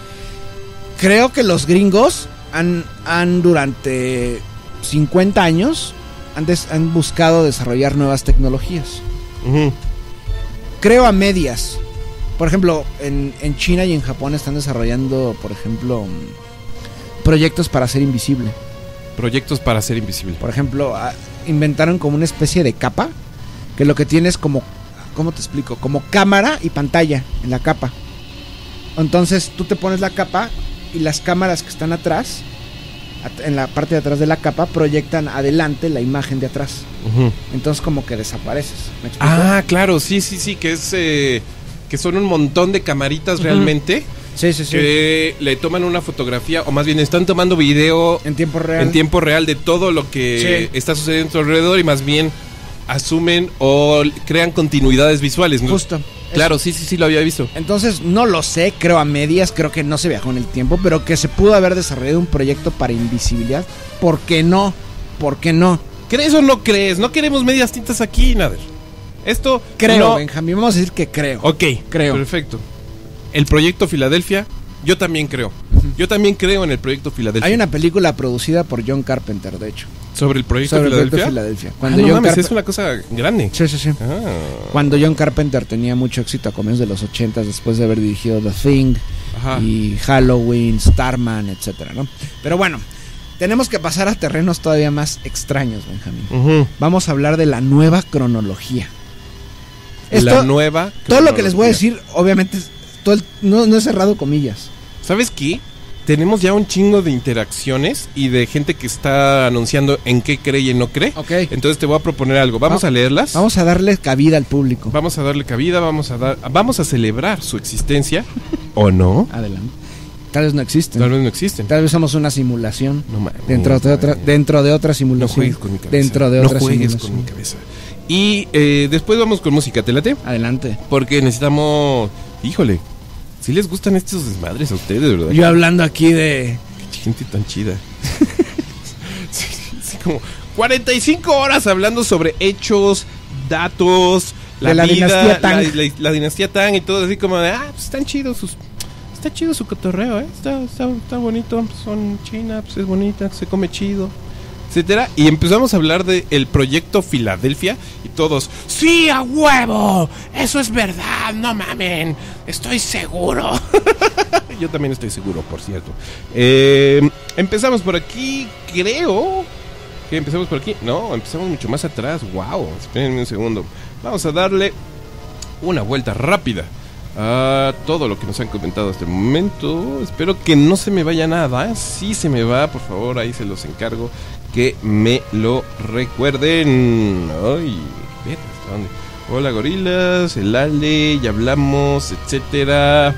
S2: Creo que los gringos han, han durante cincuenta años han, des- han buscado desarrollar nuevas tecnologías.
S1: Uh-huh.
S2: Creo a medias. Por ejemplo, en, en China y en Japón están desarrollando, por ejemplo, mm, proyectos para ser invisible.
S1: Proyectos para ser invisible.
S2: Por ejemplo, a- inventaron como una especie de capa que lo que tiene es como, ¿cómo te explico? Como cámara y pantalla en la capa. Entonces tú te pones la capa y las cámaras que están atrás, at- en la parte de atrás de la capa, proyectan adelante la imagen de atrás.
S1: Uh-huh.
S2: Entonces como que desapareces. ¿Me explico?
S1: Ah, claro, sí, sí, sí, que es... eh, que son un montón de camaritas
S2: Ujú.
S1: realmente...
S2: Sí, sí, sí.
S1: que le toman una fotografía, o más bien están tomando video
S2: En tiempo real.
S1: en tiempo real de todo lo que
S2: Sí.
S1: está sucediendo a tu alrededor y más bien asumen o crean continuidades visuales, ¿no?
S2: Justo.
S1: Claro, sí, sí, sí, lo había visto.
S2: Entonces, no lo sé, creo a medias, creo que no se viajó en el tiempo, pero que se pudo haber desarrollado un proyecto para invisibilidad. ¿Por qué no? ¿Por qué no?
S1: ¿Crees o no crees? No queremos medias tintas aquí, Nader. Esto
S2: Creo,
S1: no...
S2: Benjamín, vamos a decir que creo.
S1: Ok,
S2: Creo.
S1: perfecto. El proyecto Filadelfia, yo también creo. Yo también creo en el proyecto Filadelfia.
S2: Hay una película producida por John Carpenter, de hecho.
S1: ¿Sobre el proyecto
S2: Sobre el
S1: Filadelfia?
S2: proyecto Filadelfia.
S1: Ah,
S2: Cuando
S1: no
S2: John
S1: mames,
S2: Carpe-
S1: es una cosa grande.
S2: Sí, sí, sí.
S1: Ah.
S2: Cuando John Carpenter tenía mucho éxito a comienzos de los ochentas, después de haber dirigido The Thing
S1: Ajá.
S2: y Halloween, Starman, etcétera, ¿no? Pero bueno, tenemos que pasar a terrenos todavía más extraños, Benjamín.
S1: Ujú.
S2: Vamos a hablar de la nueva cronología.
S1: La
S2: Esto-
S1: nueva...
S2: Todo lo que les voy a
S1: cronología.
S2: decir, obviamente, es- todo el- no, no he cerrado comillas.
S1: ¿Sabes qué? Tenemos ya un chingo de interacciones y de gente que está anunciando en qué cree y en no cree.
S2: Ok.
S1: Entonces te voy a proponer algo. Vamos
S2: Va-
S1: a leerlas.
S2: Vamos a darle cabida al público.
S1: Vamos a darle cabida, vamos a dar, vamos a celebrar su existencia. ¿O no?
S2: Adelante. Tal vez no existen.
S1: Tal vez no existen.
S2: Tal vez somos una simulación.
S1: No mames,
S2: Dentro de otra,
S1: güey.
S2: dentro de otra
S1: No
S2: simulación.
S1: juegues con mi cabeza.
S2: Dentro de
S1: no
S2: otra
S1: juegues
S2: simulación.
S1: con mi cabeza. Y eh, después vamos con música, ¿te late?
S2: Adelante.
S1: Porque necesitamos... Híjole, si les gustan estos desmadres a ustedes, ¿verdad?
S2: Yo hablando aquí de...
S1: Qué gente tan chida. sí, sí, sí, como cuarenta y cinco horas hablando sobre hechos, datos, la,
S2: De la
S1: vida,
S2: dinastía Tang.
S1: La, la- la dinastía Tang y todo así como de, ah, pues están chidos sus... Está chido su cotorreo, ¿eh? Está, está, está bonito, son China, pues es bonita, se come chido, etcétera. Y empezamos a hablar de el proyecto Filadelfia y todos, ¡sí, a huevo! ¡Eso es verdad! ¡No mamen! ¡Estoy seguro! Yo también estoy seguro, por cierto. Eh, empezamos por aquí, creo que empezamos por aquí. No, empezamos mucho más atrás. ¡Wow! Espérenme un segundo. Vamos a darle una vuelta rápida a todo lo que nos han comentado hasta el momento. Espero que no se me vaya nada. Si se me va, por favor, ahí se los encargo que me lo recuerden. Ay, vete, ¿hasta dónde? Hola, gorilas, el Ale, ya hablamos, etcétera.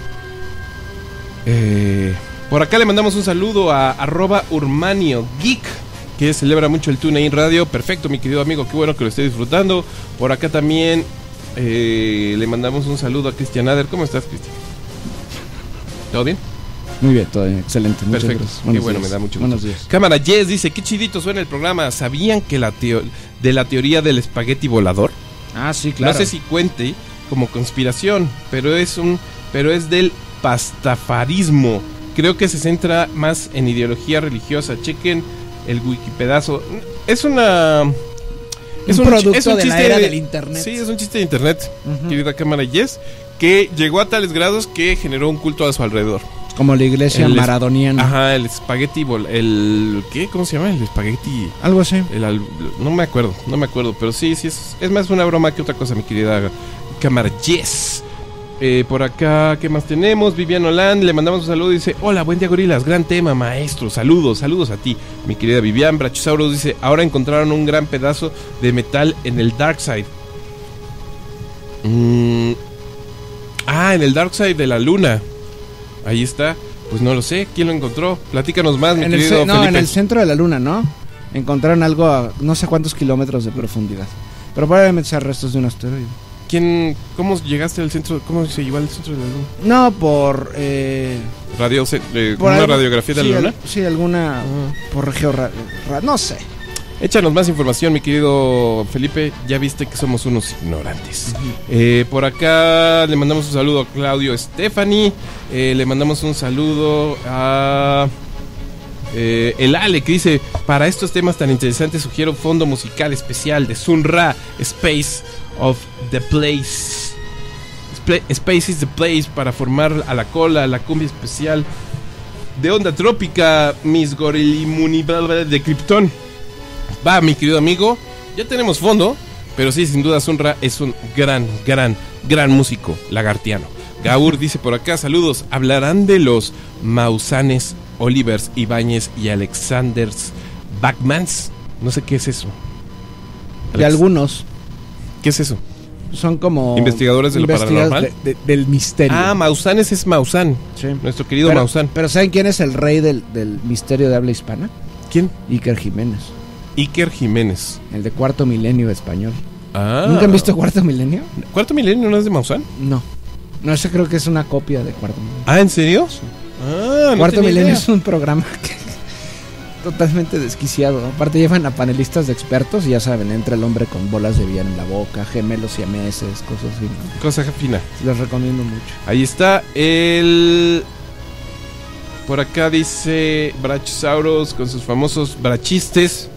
S1: Eh, por acá le mandamos un saludo a arroba Urmanio Geek, que celebra mucho el TuneIn Radio. Perfecto, mi querido amigo, qué bueno que lo esté disfrutando. Por acá también eh, le mandamos un saludo a Cristian Ader. ¿Cómo estás, Cristian? ¿Todo bien?
S2: Muy bien, todo bien, excelente. Muchas
S1: Perfecto,
S2: gracias.
S1: qué
S2: Buenos
S1: bueno,
S2: días.
S1: me da mucho gusto.
S2: Buenos días.
S1: Cámara Yes dice, qué chidito suena el programa. ¿Sabían que la teo- de la teoría del espagueti volador?
S2: Ah, sí, claro.
S1: No sé si cuente como conspiración, pero es un, pero es del pastafarismo. Creo que se centra más en ideología religiosa. Chequen el wikipedazo. Es una
S2: Un
S1: chi-
S2: producto de la era del internet.
S1: Sí, es un chiste de internet,
S2: Ujú.
S1: querida cámara Yes, que llegó a tales grados que generó un culto a su alrededor.
S2: Como la iglesia
S1: El es-
S2: maradoniana.
S1: Ajá, el espagueti vol- el ¿qué? ¿Cómo se llama? El espagueti
S2: Algo así.
S1: el al- no me acuerdo, no me acuerdo, pero sí, sí es, es más una broma que otra cosa, mi querida cámara Yes. Eh, por acá, ¿qué más tenemos? Vivian Holand, le mandamos un saludo. Dice, hola, buen día, gorilas, gran tema, maestro. Saludos, saludos a ti, mi querida Vivian. Brachiosaurus dice, ahora encontraron un gran pedazo de metal en el Darkseid. Mm. Ah, en el Darkseid de la luna. Ahí está. Pues no lo sé, ¿quién lo encontró? Platícanos más, mi
S2: en
S1: querido
S2: el, no,
S1: Felipe.
S2: en el centro de la luna, ¿no? Encontraron algo a no sé cuántos kilómetros de profundidad. Pero probablemente sean restos de un asteroide.
S1: ¿Quién, cómo llegaste al centro? ¿Cómo se llegó al centro de la luna?
S2: No, por... Eh,
S1: Radio, eh,
S2: por
S1: ¿Una
S2: algo,
S1: radiografía de
S2: sí,
S1: la luna?
S2: Al, sí, alguna...
S1: Ah.
S2: Por georra... No sé.
S1: Échanos más información, mi querido Felipe. Ya viste que somos unos ignorantes. Uh-huh. eh, por acá le mandamos un saludo a Claudio Stephanie. Eh, le mandamos un saludo a... Eh, el Ale, que dice, para estos temas tan interesantes sugiero fondo musical especial de Sun Ra, Space of the Place. Sp- Space is the Place, para formar a la cola, la cumbia especial de onda trópica, Miss Gorilimuni de Krypton. Va, mi querido amigo, ya tenemos fondo, pero sí, sin duda Sun Ra es un gran, gran, gran músico lagartiano. Gaur dice por acá, saludos, hablarán de los Mausanes, Olivers, Ibáñez y Alexanders Bachmans. No sé qué es eso.
S2: Alex. De algunos.
S1: ¿Qué es eso?
S2: Son como...
S1: investigadores de lo paranormal.
S2: De, de, del misterio.
S1: Ah, Mausanes es Maussan.
S2: Sí.
S1: Nuestro querido
S2: pero,
S1: Maussan.
S2: Pero ¿saben quién es el rey del, del misterio de habla hispana?
S1: ¿Quién?
S2: Iker Jiménez.
S1: Iker Jiménez.
S2: El de Cuarto Milenio español.
S1: Ah.
S2: ¿Nunca han visto Cuarto Milenio?
S1: ¿Cuarto Milenio no es de Maussan?
S2: No. No, ese creo que es una copia de Cuarto Milenio.
S1: Ah, ¿en serio? Sí. Ah, no
S2: Cuarto Milenio
S1: idea.
S2: Es un programa que totalmente desquiciado, ¿no? Aparte llevan a panelistas de expertos y ya saben, entra el hombre con bolas de villano en la boca, gemelos siameses, cosas así, ¿no?
S1: Cosa fina.
S2: Les recomiendo mucho.
S1: Ahí está el... Por acá dice Brachiosaurus con sus famosos brachistes,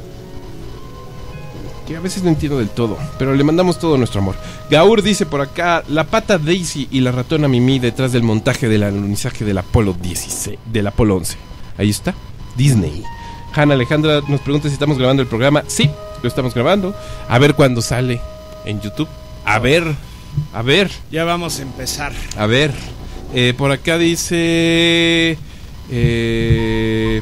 S1: que a veces no entiendo del todo, pero le mandamos todo nuestro amor. Gaur dice por acá, la pata Daisy y la ratona Mimi detrás del montaje del alunizaje del Apolo dieciséis, del Apolo once. Ahí está, Disney. Hanna Alejandra nos pregunta si estamos grabando el programa. Sí, lo estamos grabando. A ver cuándo sale en YouTube. A ver, a ver.
S2: Ya vamos a empezar.
S1: A ver, eh, por acá dice... Eh...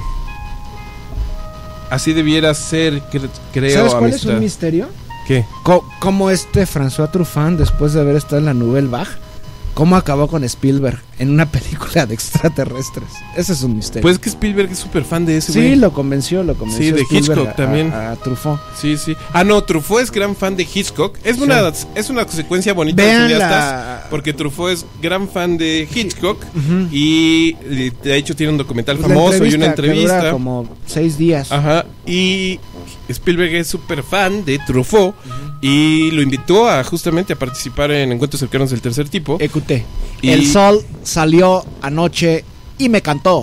S1: Así debiera ser, cre- creo.
S2: ¿Sabes cuál
S1: amistad.
S2: es un misterio?
S1: ¿Qué?
S2: Co- ¿Cómo este François Truffaut, después de haber estado en la Nouvelle Vague, cómo acabó con Spielberg en una película de extraterrestres? Ese es un misterio.
S1: Pues que Spielberg es súper fan de ese
S2: sí,
S1: güey.
S2: lo convenció, lo convenció.
S1: Sí, de
S2: Spielberg
S1: Hitchcock
S2: a,
S1: también.
S2: A, a Truffaut.
S1: Sí, sí. Ah, no, Truffaut es gran fan de Hitchcock. Es
S2: Sí.
S1: una es una secuencia bonita
S2: Vean
S1: de cineastas,
S2: la-
S1: porque Truffaut es gran fan de Hitchcock.
S2: Ujú.
S1: Y de hecho tiene un documental
S2: Pues la
S1: famoso y una
S2: entrevista que dura
S1: entrevista.
S2: como seis días.
S1: Ajá. Y Spielberg es súper fan de Truffaut. Uh-huh. Y lo invitó a justamente a participar en Encuentros Cercanos del Tercer Tipo.
S2: Écoute.
S1: Y-
S2: El sol salió anoche y me cantó.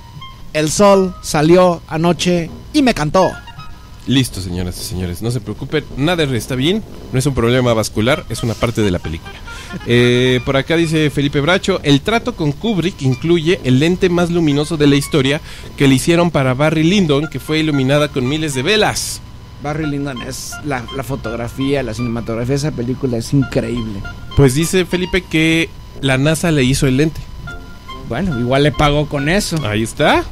S2: El sol salió anoche y me cantó.
S1: Listo, señoras y señores, no se preocupen, nada está bien, no es un problema vascular, es una parte de la película. Eh, por acá dice Felipe Bracho, el trato con Kubrick incluye el lente más luminoso de la historia que le hicieron para Barry Lyndon, que fue iluminada con miles de velas.
S2: Barry Lyndon es la, la fotografía, la cinematografía de esa película es increíble.
S1: Pues dice Felipe que la NASA le hizo el lente.
S2: Bueno, igual le pagó con eso.
S1: Ahí está.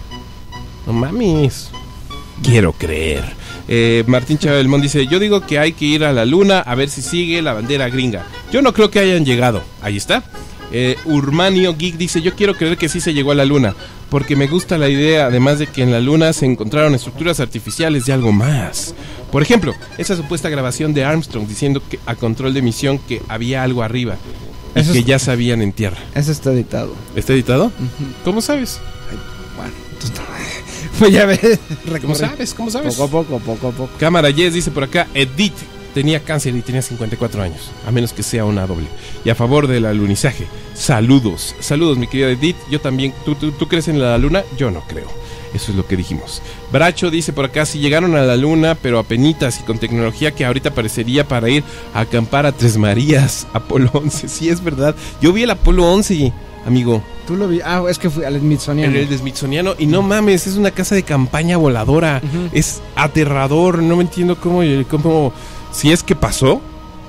S1: No mames. Quiero creer. Eh, Martín Chabelmón dice, yo digo que hay que ir a la luna a ver si sigue la bandera gringa. Yo no creo que hayan llegado. Ahí está. Eh, Urmanio Geek dice, yo quiero creer que sí se llegó a la luna, porque me gusta la idea, además de que en la luna se encontraron estructuras artificiales de algo más. Por ejemplo, esa supuesta grabación de Armstrong diciendo que a control de misión que había algo arriba y
S2: Eso
S1: que
S2: es-
S1: ya sabían en tierra.
S2: Eso está editado.
S1: ¿Está editado?
S2: Ujú.
S1: ¿Cómo sabes?
S2: Ay, bueno, entonces, pues ya ves.
S1: ¿Cómo sabes? ¿Cómo sabes?
S2: Poco a poco, poco a poco.
S1: Cámara Yes dice por acá, Edith tenía cáncer y tenía cincuenta y cuatro años, a menos que sea una doble. Y a favor del alunizaje, saludos, saludos mi querida Edith, yo también, ¿tú, tú, ¿tú crees en la luna? Yo no creo, eso es lo que dijimos. Bracho dice por acá, si llegaron a la luna, pero apenitas y con tecnología que ahorita parecería para ir a acampar a Tres Marías, Apolo once, sí es verdad, yo vi el Apolo once, amigo.
S2: Tú lo vi. Ah, es que fui al Smithsoniano.
S1: En el Smithsoniano, y no mames, es una casa de campaña voladora.
S2: Ujú.
S1: Es aterrador, no me entiendo cómo, cómo, si es que pasó,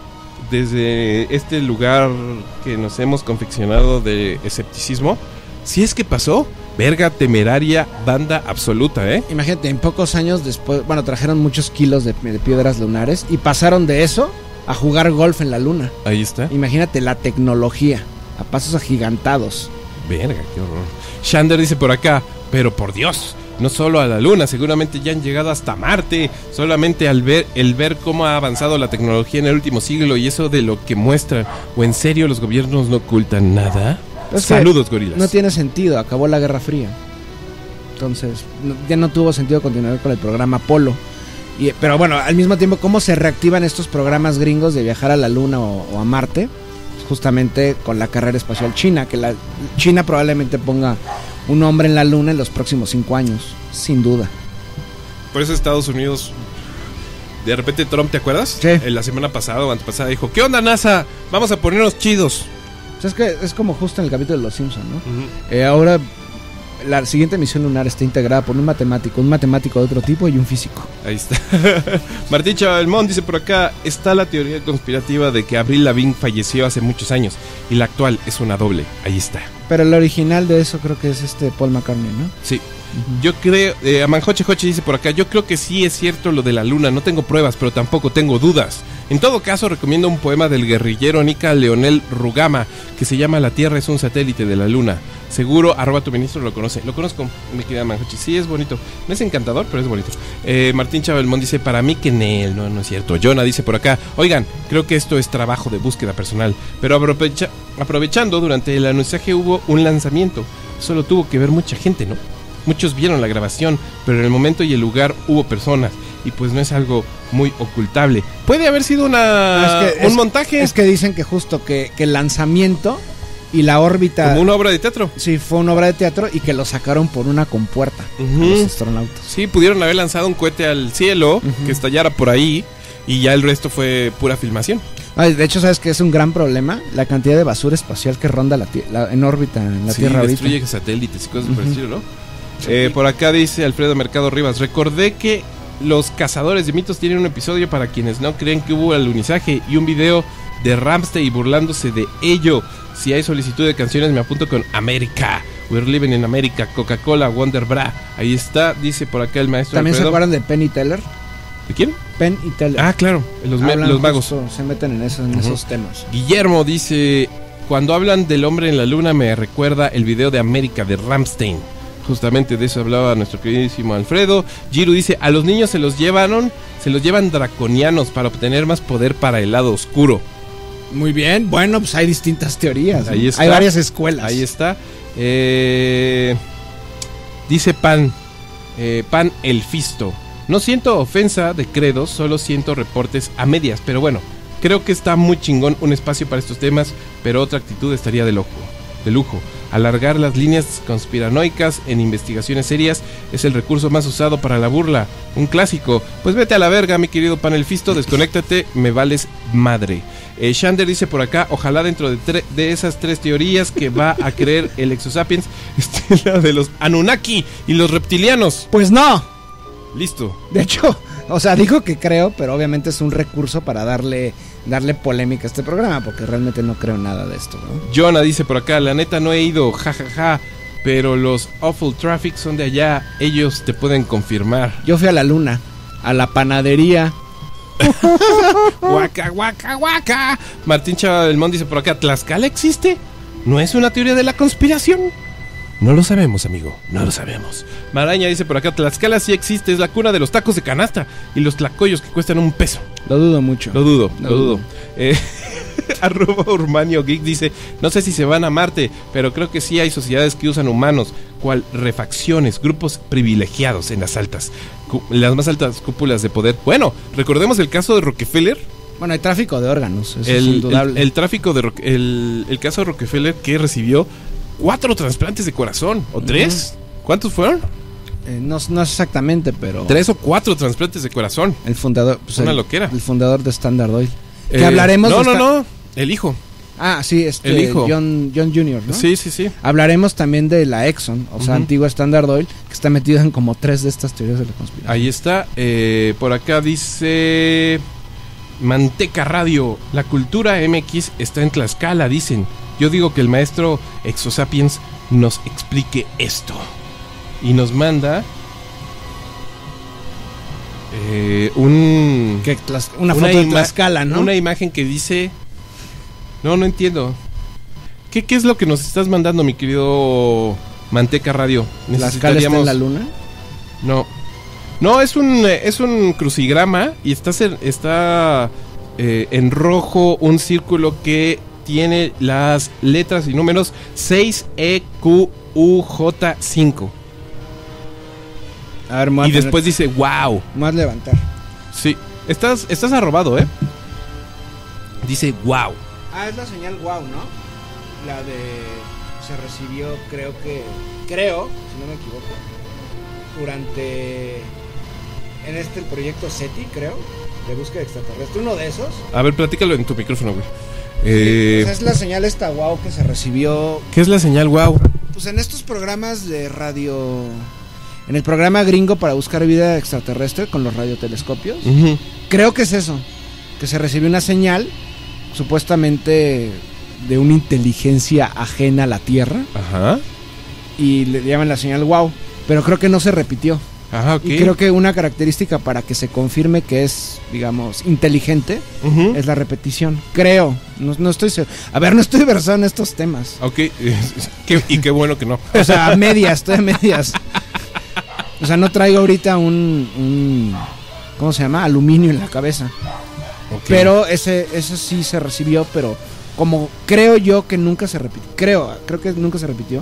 S1: desde este lugar que nos hemos confeccionado de escepticismo, si es que pasó, verga temeraria, banda absoluta, ¿eh?
S2: Imagínate, en pocos años después, bueno, trajeron muchos kilos de, de piedras lunares y pasaron de eso a jugar golf en la luna.
S1: Ahí está.
S2: Imagínate la tecnología, a pasos agigantados.
S1: Verga, qué horror. Shander dice por acá, pero por Dios, no solo a la luna, seguramente ya han llegado hasta Marte. Solamente al ver el ver cómo ha avanzado la tecnología en el último siglo y eso de lo que muestran, o en serio los gobiernos no ocultan nada. Es Saludos, gorilas.
S2: No tiene sentido, acabó la Guerra Fría. Entonces, no, ya no tuvo sentido continuar con el programa Apolo. Y, pero bueno, al mismo tiempo, ¿cómo se reactivan estos programas gringos de viajar a la Luna o, o a Marte? Justamente con la carrera espacial china, que la China probablemente ponga un hombre en la Luna en los próximos cinco años, sin duda.
S1: Por eso Estados Unidos, de repente Trump, ¿te acuerdas?
S2: Sí.
S1: En la semana pasada o antepasada dijo, ¿qué onda, NASA? Vamos a ponernos chidos.
S2: O sea, es que es como justo en el capítulo de Los Simpson, ¿no?
S1: Uh-huh.
S2: Eh, ahora la siguiente misión lunar está integrada por un matemático, un matemático de otro tipo y un físico.
S1: Ahí está. Martín Chavalmón dice por acá, está la teoría conspirativa de que Avril Lavigne falleció hace muchos años y la actual es una doble. Ahí está.
S2: Pero el original de eso creo que es este Paul McCartney, ¿no?
S1: Sí. Uh-huh. Yo creo, eh, Amanjoche Joche dice por acá, yo creo que sí es cierto lo de la luna, no tengo pruebas, pero tampoco tengo dudas. En todo caso, recomiendo un poema del guerrillero Nica Leonel Rugama, que se llama La Tierra es un satélite de la luna. Seguro, arroba tu ministro lo conoce. Lo conozco, mi querida Manjochi. Sí, es bonito. No es encantador, pero es bonito. Eh, Martín Chavalmón dice, para mí que Nel. No, no es cierto. Jonah dice por acá, oigan, creo que esto es trabajo de búsqueda personal. Pero aprovecha, aprovechando, durante el anunciaje hubo un lanzamiento. Solo tuvo que ver mucha gente, ¿no? Muchos vieron la grabación, pero en el momento y el lugar hubo personas. Y pues no es algo muy ocultable. Puede haber sido una
S2: es que,
S1: un
S2: es,
S1: montaje.
S2: Es que dicen que justo que, que el lanzamiento y la órbita...
S1: Como una obra de teatro.
S2: Sí, fue una obra de teatro y que lo sacaron por una compuerta,
S1: uh-huh.
S2: a los astronautas.
S1: Sí, pudieron haber lanzado un cohete al cielo, uh-huh. que estallara por ahí, y ya el resto fue pura filmación.
S2: Ay, de hecho, ¿sabes qué es un gran problema? La cantidad de basura espacial que ronda la, la, en órbita en la
S1: sí,
S2: Tierra ahorita.
S1: Destruye satélites y cosas uh-huh. por el estilo, ¿no? Eh, por acá dice Alfredo Mercado Rivas, recordé que los cazadores de mitos tienen un episodio para quienes no creen que hubo alunizaje y un video de Rammstein burlándose de ello. Si hay solicitud de canciones me apunto con América. We're living in America, Coca-Cola, Wonder Bra. Ahí está, dice por acá el maestro
S2: ¿También
S1: Alfredo.
S2: se acuerdan de Penn y Teller?
S1: ¿De quién?
S2: Penn y Teller.
S1: Ah, claro, los, me- los magos.
S2: Justo, se meten en, eso, en uh-huh. esos temas.
S1: Guillermo dice, cuando hablan del hombre en la luna me recuerda el video de América de Rammstein. Justamente de eso hablaba nuestro queridísimo Alfredo. Giru dice, a los niños se los llevaron, se los llevan draconianos para obtener más poder para el lado oscuro.
S2: Muy bien, bueno, pues hay distintas teorías.
S1: Ahí está.
S2: Hay varias escuelas.
S1: Ahí está. Eh, dice Pan, eh, Pan Elfisto. No siento ofensa de credos, solo siento reportes a medias. Pero bueno, creo que está muy chingón un espacio para estos temas, pero otra actitud estaría de lujo. De lujo. Alargar las líneas conspiranoicas en investigaciones serias es el recurso más usado para la burla. Un clásico. Pues vete a la verga, mi querido Panelfisto, desconéctate, me vales madre. Eh, Shander dice por acá, ojalá dentro de, tre- de esas tres teorías que va a creer el Exosapiens esté la de los Anunnaki y los reptilianos.
S2: Pues no.
S1: Listo.
S2: De hecho, o sea, dijo que creo, pero obviamente es un recurso para darle darle polémica a este programa, porque realmente no creo nada de esto, ¿no?
S1: Jonah dice por acá, la neta no he ido, jajaja, ja, ja, pero los Awful Traffic son de allá, ellos te pueden confirmar.
S2: Yo fui a la luna, a la panadería.
S1: Guaca, guaca, guaca. Martín Chavalmón dice por acá, ¿Tlaxcala existe? ¿No es una teoría de la conspiración? No lo sabemos, amigo, no lo sabemos. Maraña dice por acá, Tlaxcala sí existe, es la cuna de los tacos de canasta y los tlacoyos que cuestan un peso.
S2: Lo dudo mucho.
S1: Lo dudo, lo,
S2: lo
S1: dudo.
S2: dudo.
S1: Eh, arroba Urmanio Geek dice, no sé si se van a Marte, pero creo que sí hay sociedades que usan humanos, cual refacciones, grupos privilegiados en las altas, cu- las más altas cúpulas de poder. Bueno, recordemos el caso de Rockefeller.
S2: Bueno, hay tráfico de órganos, eso
S1: el,
S2: es indudable.
S1: El, el tráfico de Roque- el, el caso de Rockefeller que recibió cuatro trasplantes de corazón, ¿o tres? Uh-huh. ¿Cuántos fueron?
S2: Eh, no, no exactamente, pero...
S1: Tres o cuatro trasplantes de corazón.
S2: El fundador... Pues
S1: una
S2: el,
S1: loquera.
S2: El fundador de Standard Oil.
S1: Eh,
S2: que hablaremos...
S1: No,
S2: de
S1: no,
S2: esta...
S1: no, el hijo.
S2: Ah, sí, este...
S1: El hijo.
S2: John, John junior, ¿no?
S1: Sí, sí, sí.
S2: Hablaremos también de la Exxon, o sea, uh-huh. antigua Standard Oil, que está metido en como tres de estas teorías de la conspiración.
S1: Ahí está. Eh, por acá dice... Manteca Radio, la cultura M X está en Tlaxcala, dicen. Yo digo que el maestro Exosapiens nos explique esto. Y nos manda eh, un
S2: que tlas, una foto una de Tlaxcala, ¿no?
S1: Una imagen que dice... No, no entiendo. ¿Qué, qué es lo que nos estás mandando, mi querido Manteca Radio?
S2: ¿Tlaxcala está en la luna?
S1: No. No, es un es un crucigrama y está, está eh, en rojo un círculo que tiene las letras y números seis E Q U J cinco.
S2: A ver,
S1: y después dice, wow.
S2: Más levantar.
S1: Sí, estás, estás arrobado, ¿eh? Dice, wow.
S2: Ah, es la señal wow, ¿no? La de... Se recibió, creo que... Creo, si no me equivoco, durante... En este el proyecto SETI, creo, de búsqueda extraterrestre, uno de esos.
S1: A ver, platícalo en tu micrófono, güey.
S2: Eh... Sí, pues es la señal esta wow que se recibió.
S1: ¿Qué es la señal wow?
S2: Pues en estos programas de radio... En el programa gringo para buscar vida extraterrestre con los radiotelescopios. Uh-huh. Creo que es eso. Que se recibió una señal, supuestamente de una inteligencia ajena a la Tierra.
S1: Ajá.
S2: Y le llaman la señal wow. Pero creo que no se repitió.
S1: Ajá, okay.
S2: Y creo que una característica para que se confirme que es, digamos, inteligente, uh-huh, es la repetición. Creo, no, no estoy seguro. A ver, no estoy versado en estos temas.
S1: Ok, qué, y qué bueno que no.
S2: O sea, a medias, estoy a medias. O sea, no traigo ahorita un, un ¿cómo se llama? Aluminio en la cabeza. Okay. Pero ese, ese sí se recibió, pero como creo yo que nunca se repitió. Creo, creo que nunca se repitió.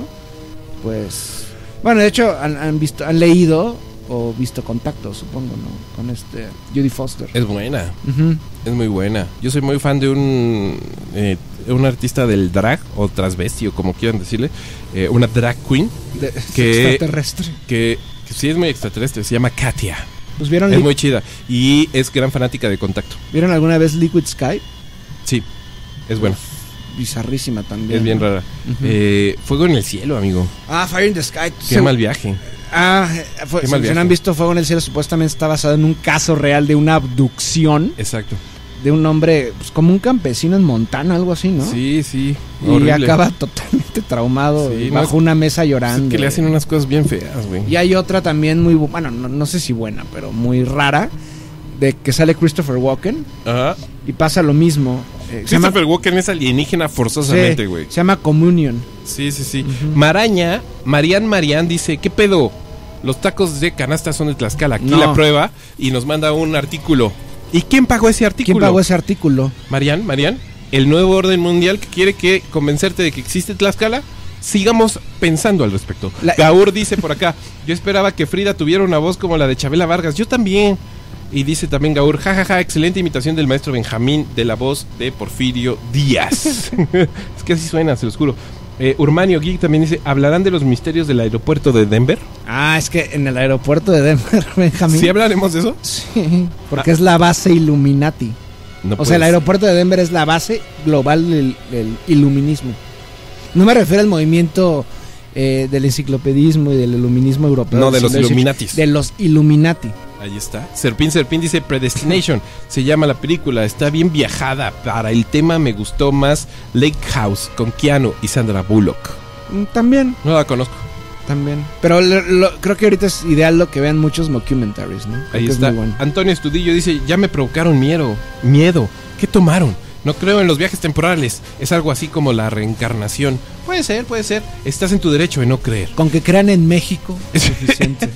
S2: Pues, bueno, de hecho, han, han visto, han leído... o visto Contacto, supongo, ¿no? Con este Judy Foster.
S1: Es buena.
S2: Uh-huh.
S1: Es muy buena. Yo soy muy fan de un eh, un artista del drag o transvesti o como quieran decirle, eh, una drag queen
S2: de,
S1: que,
S2: extraterrestre.
S1: Que, que sí es muy extraterrestre, se llama Katia.
S2: Pues vieron
S1: es
S2: li-
S1: muy chida y es gran fanática de Contacto.
S2: ¿Vieron alguna vez Liquid Sky?
S1: Sí, es buena.
S2: Bizarrísima también.
S1: Es bien rara. Uh-huh. eh, Fuego en el cielo, amigo.
S2: Ah, Fire in the Sky.
S1: Qué Se... mal viaje.
S2: Ah, fue, si no han visto Fuego en el cielo, supuestamente está basado en un caso real de una abducción.
S1: Exacto.
S2: De un hombre, pues como un campesino en Montana, algo así, ¿no?
S1: Sí, sí.
S2: Y horrible. Acaba totalmente traumado, sí, bajo no, una mesa llorando.
S1: Es que le hacen unas cosas bien feas, güey.
S2: Y hay otra también muy, bueno, no, no sé si buena, pero muy rara, de que sale Christopher Walken.
S1: Ajá.
S2: Y pasa lo mismo.
S1: Eh, Christopher llama... Walken es alienígena forzosamente, güey.
S2: Sí, se llama Communion.
S1: Sí, sí, sí. Uh-huh. Maraña, Marian Marian dice, ¿qué pedo? Los tacos de canasta son de Tlaxcala. Aquí no. La prueba y nos manda un artículo. ¿Y quién pagó ese artículo?
S2: ¿Quién pagó ese artículo?
S1: Marian, Marian, el nuevo orden mundial que quiere que convencerte de que existe Tlaxcala. Sigamos pensando al respecto. La... Gaur dice por acá, yo esperaba que Frida tuviera una voz como la de Chabela Vargas. Yo también. Y dice también Gaur, jajaja, ja, ja, excelente imitación del maestro Benjamín de la voz de Porfirio Díaz. Es que así suena, se los juro. Eh, Urmanio Geek también dice, ¿hablarán de los misterios del aeropuerto de Denver?
S2: Ah, es que en el aeropuerto de Denver, Benjamín.
S1: ¿Sí hablaremos de eso?
S2: Sí, porque ah. es la base Illuminati. No o sea, el aeropuerto de Denver es la base global del, del iluminismo. No me refiero al movimiento eh, del enciclopedismo y del iluminismo europeo.
S1: No, de los Illuminatis.
S2: De los Illuminati.
S1: Ahí está. Serpín Serpín dice Predestination. Se llama la película. Está bien viajada. Para el tema me gustó más Lake House con Keanu y Sandra Bullock.
S2: También.
S1: No la conozco.
S2: También. Pero lo, lo, creo que ahorita es ideal lo que vean muchos mockumentaries, ¿no? Creo
S1: Ahí está. Bueno. Antonio Estudillo dice, ya me provocaron miedo. Miedo. ¿Qué tomaron? No creo en los viajes temporales. Es algo así como la reencarnación. Puede ser, puede ser. Estás en tu derecho de no creer.
S2: Con que crean en México es suficiente.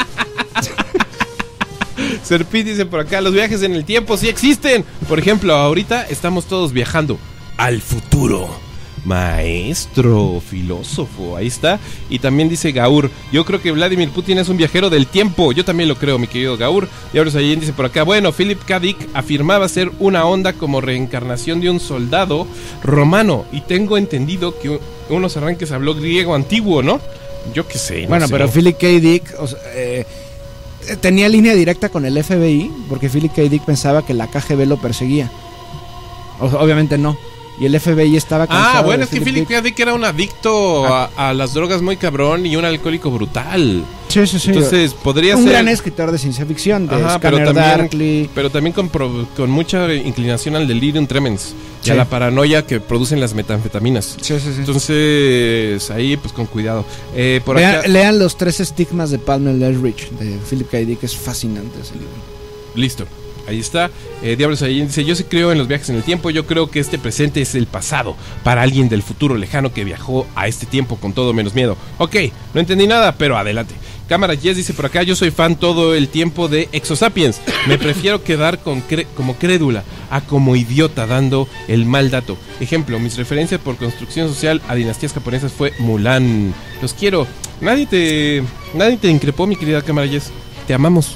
S1: Serpín dice por acá, los viajes en el tiempo sí existen. Por ejemplo, ahorita estamos todos viajando al futuro. Maestro, filósofo, ahí está. Y también dice Gaur, yo creo que Vladimir Putin es un viajero del tiempo. Yo también lo creo, mi querido Gaur. Y ahora Sayen dice por acá, bueno, Philip K. Dick afirmaba ser una onda como reencarnación de un soldado romano. Y tengo entendido que unos arranques habló griego antiguo, ¿no? Yo qué sé. No
S2: bueno,
S1: sé.
S2: Pero Philip K. Dick... O sea, eh... tenía línea directa con el F B I porque Philip K. Dick pensaba que la K G B lo perseguía. O, obviamente no. y el F B I estaba cansado.
S1: Ah, bueno,
S2: de
S1: es que
S2: Philip
S1: Philip K. Dick era un adicto a, a las drogas muy cabrón y un alcohólico brutal.
S2: Sí, sí, sí.
S1: Entonces, podría
S2: un
S1: ser...
S2: Un gran escritor de ciencia ficción, de
S1: Ajá,
S2: Scanner
S1: pero también,
S2: Darkly.
S1: Pero también con, pro, con mucha inclinación al delirium tremens y
S2: sí.
S1: a la paranoia que producen las metanfetaminas.
S2: Sí, sí, sí.
S1: Entonces, ahí pues con cuidado. Eh, por
S2: Vean,
S1: acá...
S2: Lean Los tres estigmas de Palmer Eldritch, de Philip K. Dick, es fascinante ese libro.
S1: Listo. Ahí está, eh, Diablos ahí dice, yo sí creo en los viajes en el tiempo, yo creo que este presente es el pasado, para alguien del futuro lejano que viajó a este tiempo con todo menos miedo. Ok, no entendí nada, pero adelante. Cámara Yes dice por acá, yo soy fan todo el tiempo de Exosapiens, me prefiero quedar con cre- como crédula a como idiota dando el mal dato. Ejemplo, mis referencias por construcción social a dinastías japonesas fue Mulan. Los quiero. Nadie te, nadie te increpó, mi querida Cámara Yes, te amamos.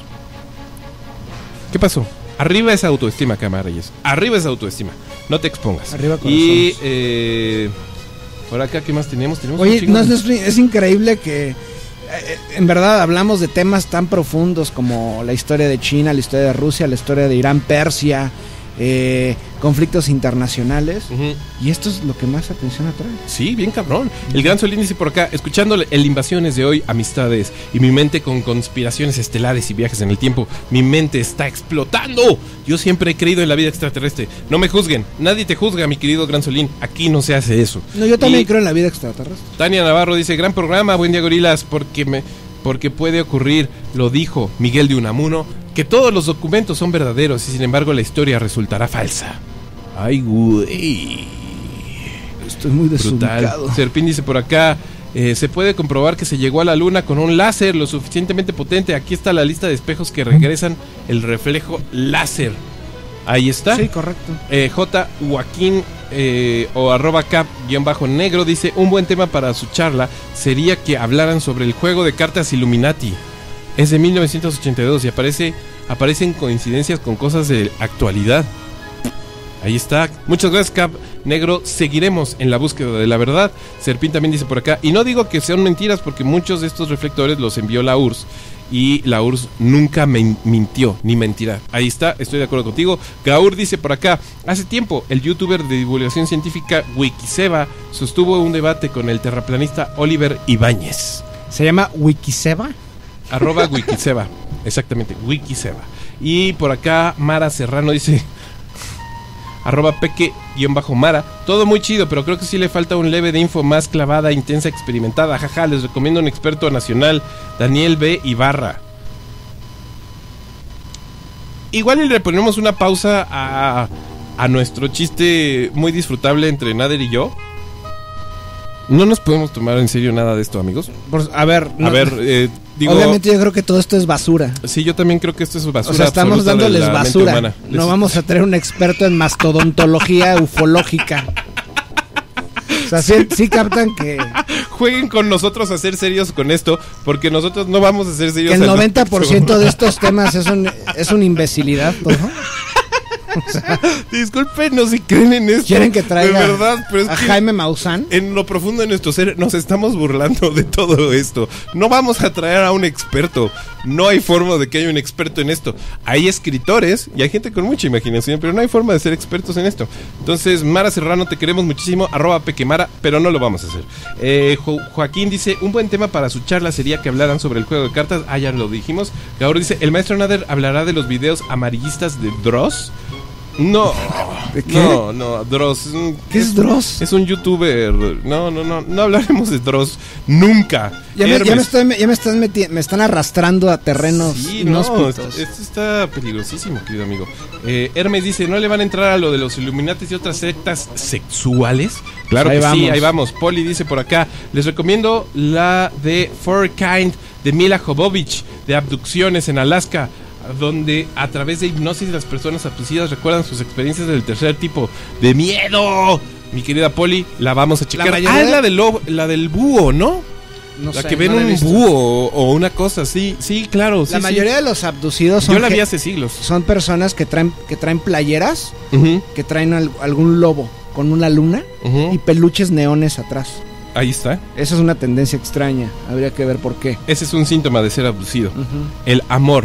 S1: ¿Qué pasó? Arriba esa autoestima, Cámara Reyes. Arriba esa autoestima. No te expongas.
S2: Arriba con
S1: Y eh, por acá, ¿qué más tenemos? ¿Tenemos
S2: Oye,
S1: un
S2: no, es, es increíble que eh, en verdad hablamos de temas tan profundos como la historia de China, la historia de Rusia, la historia de Irán, Persia, eh, conflictos internacionales. Uh-huh. Y esto es lo que más atención atrae.
S1: Sí, bien cabrón. El Gran Solín dice por acá, escuchando el Invasiones de hoy, amistades, y mi mente con conspiraciones estelares y viajes en el tiempo, mi mente está explotando. Yo siempre he creído en la vida extraterrestre. No me juzguen, nadie te juzga, mi querido Gran Solín. Aquí no se hace eso.
S2: No, yo también
S1: y
S2: creo en la vida extraterrestre.
S1: Tania Navarro dice, gran programa, buen día gorilas, porque me... porque puede ocurrir, lo dijo Miguel de Unamuno, que todos los documentos son verdaderos y sin embargo la historia resultará falsa. Ay, güey.
S2: Estoy muy desubicado.
S1: Serpín dice por acá, eh, se puede comprobar que se llegó a la luna con un láser lo suficientemente potente. Aquí está la lista de espejos que regresan el reflejo láser. Ahí está.
S2: Sí, correcto.
S1: Eh, J. Joaquín eh, o arroba cap guión bajo negro dice, un buen tema para su charla sería que hablaran sobre el juego de cartas Illuminati. Es de mil novecientos ochenta y dos y aparece, aparecen coincidencias con cosas de actualidad. Ahí está. Muchas gracias, Cap Negro. Seguiremos en la búsqueda de la verdad. Serpín también dice por acá, y no digo que sean mentiras porque muchos de estos reflectores los envió la U R S S y la U R S S nunca me mintió ni mentirá. Ahí está, estoy de acuerdo contigo. Gaur dice por acá, hace tiempo el youtuber de divulgación científica Wikiseba sostuvo un debate con el terraplanista Oliver Ibáñez.
S2: ¿Se llama Wikiseba?
S1: Arroba Wikiseba, exactamente, Wikiseba. Y por acá Mara Serrano dice, arroba peque-mara, todo muy chido, pero creo que sí le falta un leve de info más clavada, intensa, experimentada. Jaja, les recomiendo un experto nacional, Daniel B. Ibarra. Igual le ponemos una pausa a, a nuestro chiste muy disfrutable entre Nader y yo. No nos podemos tomar en serio nada de esto, amigos.
S2: Por, a ver,
S1: no, a ver, eh, digo,
S2: obviamente yo creo que todo esto es basura.
S1: Sí, yo también creo que esto es basura.
S2: O sea, estamos dándoles basura. No vamos a traer un experto en mastodontología ufológica. O sea, sí, sí captan que...
S1: Jueguen con nosotros a ser serios con esto, porque nosotros no vamos a ser serios.
S2: Que el noventa por ciento de estos temas es, un, es una imbecilidad, todo.
S1: O sea, discúlpenos si creen en esto.
S2: Quieren que traiga
S1: de verdad, pero es
S2: a
S1: que
S2: Jaime Maussan.
S1: En lo profundo de nuestro ser nos estamos burlando de todo esto. No vamos a traer a un experto. No hay forma de que haya un experto en esto. Hay escritores y hay gente con mucha imaginación, pero no hay forma de ser expertos en esto. Entonces, Mara Serrano, te queremos muchísimo. Arroba Pequemara, pero no lo vamos a hacer. Eh, jo Joaquín dice, un buen tema para su charla sería que hablaran sobre el juego de cartas. Ah, ya lo dijimos. Ahora dice, el maestro Nader hablará de los videos amarillistas de Dross. No,
S2: ¿de qué?
S1: no, no, Dross.
S2: ¿Qué es Dross?
S1: Es un youtuber. No, no, no, no hablaremos de Dross nunca.
S2: Ya me, ya me, estoy, ya me están meti- me están arrastrando a terrenos
S1: sí, inhóspitos. No, esto, esto está peligrosísimo, querido amigo. Eh, Hermes dice, ¿no le van a entrar a lo de los Illuminatis y otras sectas sexuales? Claro ahí que vamos. Sí, ahí vamos. Poli dice por acá, les recomiendo la de Four Kind de Mila Jovovich, de abducciones en Alaska, donde a través de hipnosis las personas abducidas recuerdan sus experiencias del tercer tipo de miedo. Mi querida Poli, la vamos a checar. Ah, es la del, lobo, la del búho, ¿no?
S2: No
S1: la
S2: sé,
S1: que ven
S2: no
S1: un búho o una cosa así. Sí, claro.
S2: La
S1: sí,
S2: mayoría
S1: sí.
S2: de los abducidos son...
S1: Yo la vi hace siglos.
S2: Son personas que traen, que traen playeras,
S1: uh-huh.
S2: que traen al, algún lobo con una luna
S1: uh-huh.
S2: y peluches neones atrás.
S1: Ahí está.
S2: Esa es una tendencia extraña. Habría que ver por qué.
S1: Ese es un síntoma de ser abducido.
S2: Uh-huh.
S1: El amor.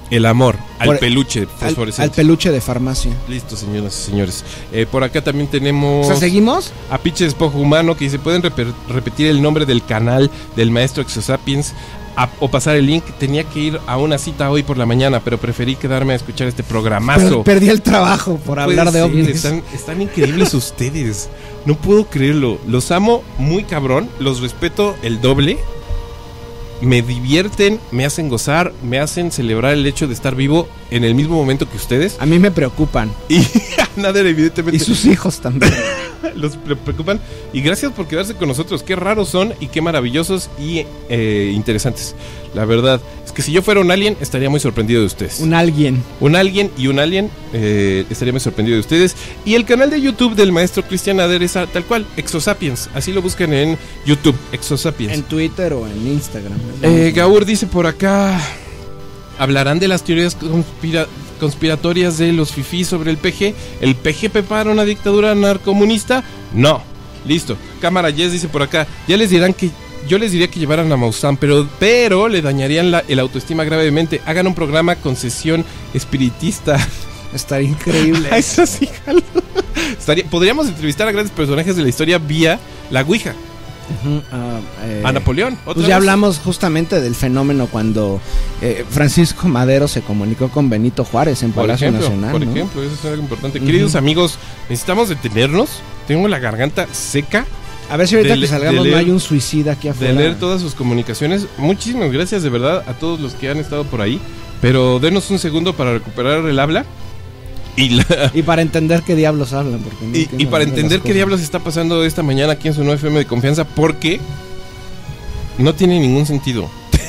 S1: El amor, al
S2: Por-
S1: peluche
S2: Al,
S1: fosforescente.
S2: al peluche de farmacia.
S1: Listo, señoras y señores. Eh, por acá también tenemos
S2: O sea, ¿seguimos?
S1: a Piche Espojo Humano, que dice, ¿pueden reper- repetir el nombre del canal del maestro Exosapiens a- o pasar el link? Tenía que ir a una cita hoy por la mañana, pero preferí quedarme a escuchar este programazo.
S2: Per- perdí el trabajo por
S1: Puede
S2: hablar de
S1: ser,
S2: ovnis.
S1: Están, están increíbles ustedes. No puedo creerlo. Los amo muy cabrón. Los respeto el doble. Me divierten, me hacen gozar, me hacen celebrar el hecho de estar vivo en el mismo momento que ustedes.
S2: A mí me preocupan.
S1: Y a Nader, evidentemente,
S2: Y sus hijos también.
S1: los pre- preocupan. Y gracias por quedarse con nosotros. Qué raros son y qué maravillosos y eh, interesantes. La verdad es que si yo fuera un alien, estaría muy sorprendido de ustedes.
S2: Un alguien.
S1: Un alguien y un alien, eh, estaría muy sorprendido de ustedes. Y el canal de YouTube del maestro Cristian Nader es a- tal cual, Exosapiens. Así lo buscan en YouTube, Exosapiens.
S2: En Twitter o en Instagram.
S1: Eh, Gaur dice por acá, ¿hablarán de las teorías conspira- conspiratorias de los fifís sobre el P G? ¿El P G prepara una dictadura narcomunista? No. Listo. Cámara Yes dice por acá, ya les dirán que... Yo les diría que llevaran a Maussan, pero, pero le dañarían la, el autoestima gravemente. Hagan un programa con sesión espiritista.
S2: Estaría increíble.
S1: Eso sí, jalo. Estaría, podríamos entrevistar a grandes personajes de la historia vía la Ouija.
S2: Ujú, ah, eh,
S1: A Napoleón. ¿otra
S2: Pues ya
S1: vez?
S2: hablamos justamente del fenómeno cuando eh, Francisco Madero se comunicó con Benito Juárez en
S1: Por
S2: Palacio
S1: ejemplo,
S2: Nacional.
S1: por
S2: ¿no?
S1: ejemplo, eso es algo importante.
S2: Ujú.
S1: Queridos amigos, necesitamos detenernos. Tengo la garganta seca
S2: A ver si ahorita
S1: de le-
S2: que salgamos
S1: de leer-
S2: no hay un suicida aquí
S1: de
S2: afuera.
S1: leer todas sus comunicaciones. Muchísimas gracias de verdad a todos los que han estado por ahí. Pero denos un segundo para recuperar el habla. Y, la-
S2: Y para entender qué diablos hablan. Porque no
S1: y,
S2: entiendo
S1: y para
S2: las
S1: entender qué
S2: cosas.
S1: diablos está pasando esta mañana aquí en su nueve F M de confianza. Porque no tiene ningún sentido.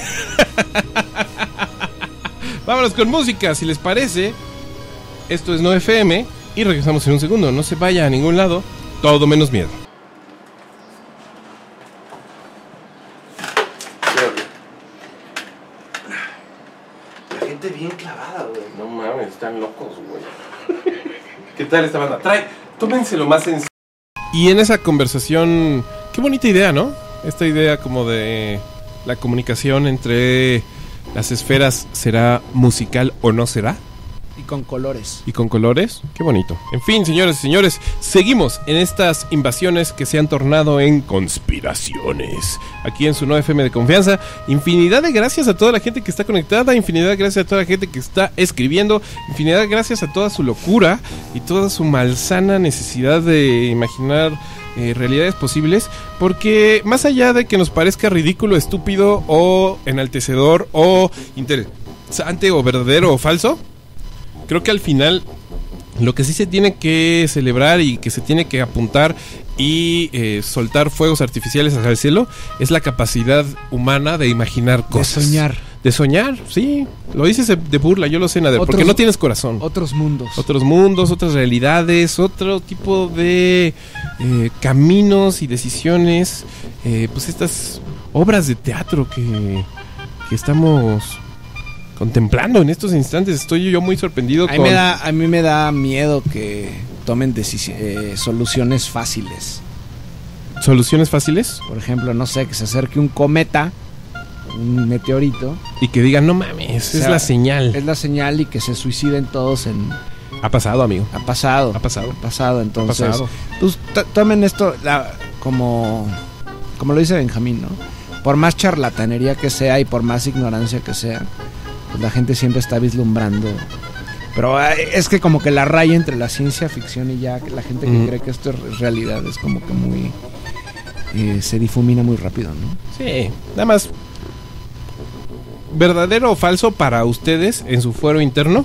S1: Vámonos con música, si les parece. Esto es nueve F M y regresamos en un segundo. No se vaya a ningún lado. Todo menos miedo.
S2: La gente bien clavada, güey.
S1: No mames, están locos, güey. ¿Qué tal esta banda? Trae, tómenselo más en... Y en esa conversación, qué bonita idea, ¿no? Esta idea como de la comunicación entre las esferas, ¿será musical o no será?
S2: Y con colores.
S1: Y con colores, qué bonito. En fin, señores y señores, seguimos en estas invasiones que se han tornado en conspiraciones. Aquí en su nueve F M de confianza. Infinidad de gracias a toda la gente que está conectada. Infinidad de gracias a toda la gente que está escribiendo. Infinidad de gracias a toda su locura y toda su malsana necesidad de imaginar eh, realidades posibles. Porque más allá de que nos parezca ridículo, estúpido o enaltecedor o interesante o verdadero o falso, creo que al final lo que sí se tiene que celebrar y que se tiene que apuntar y eh, soltar fuegos artificiales hacia el cielo es la capacidad humana de imaginar cosas.
S2: De soñar.
S1: De soñar, sí. Lo dices de, de burla, yo lo sé, Nader, porque
S2: Otros-
S1: no tienes corazón.
S2: Otros mundos.
S1: Otros mundos, otras realidades, otro tipo de eh, caminos y decisiones. Eh, pues estas obras de teatro que, que estamos contemplando en estos instantes. Estoy yo muy sorprendido
S2: A mí,
S1: con...
S2: me da, a mí me da miedo que tomen decisi- eh, soluciones fáciles.
S1: ¿Soluciones fáciles?
S2: Por ejemplo, no sé, que se acerque un cometa, un meteorito.
S1: Y que digan, no mames,
S2: O
S1: es
S2: sea,
S1: la señal.
S2: Es la señal y que se suiciden todos en...
S1: Ha pasado, amigo.
S2: Ha pasado.
S1: Ha pasado.
S2: Ha pasado, entonces...
S1: Ha pasado.
S2: Pues t- tomen esto la- como... Como lo dice Benjamín, ¿no? Por más charlatanería que sea y por más ignorancia que sea, pues la gente siempre está vislumbrando. Pero eh, es que como que la raya entre la ciencia ficción y ya la gente que
S1: Mm.
S2: cree que esto es realidad es como que muy... eh, se difumina muy rápido, ¿no?
S1: Sí, nada más. ¿Verdadero o falso para ustedes en su fuero interno?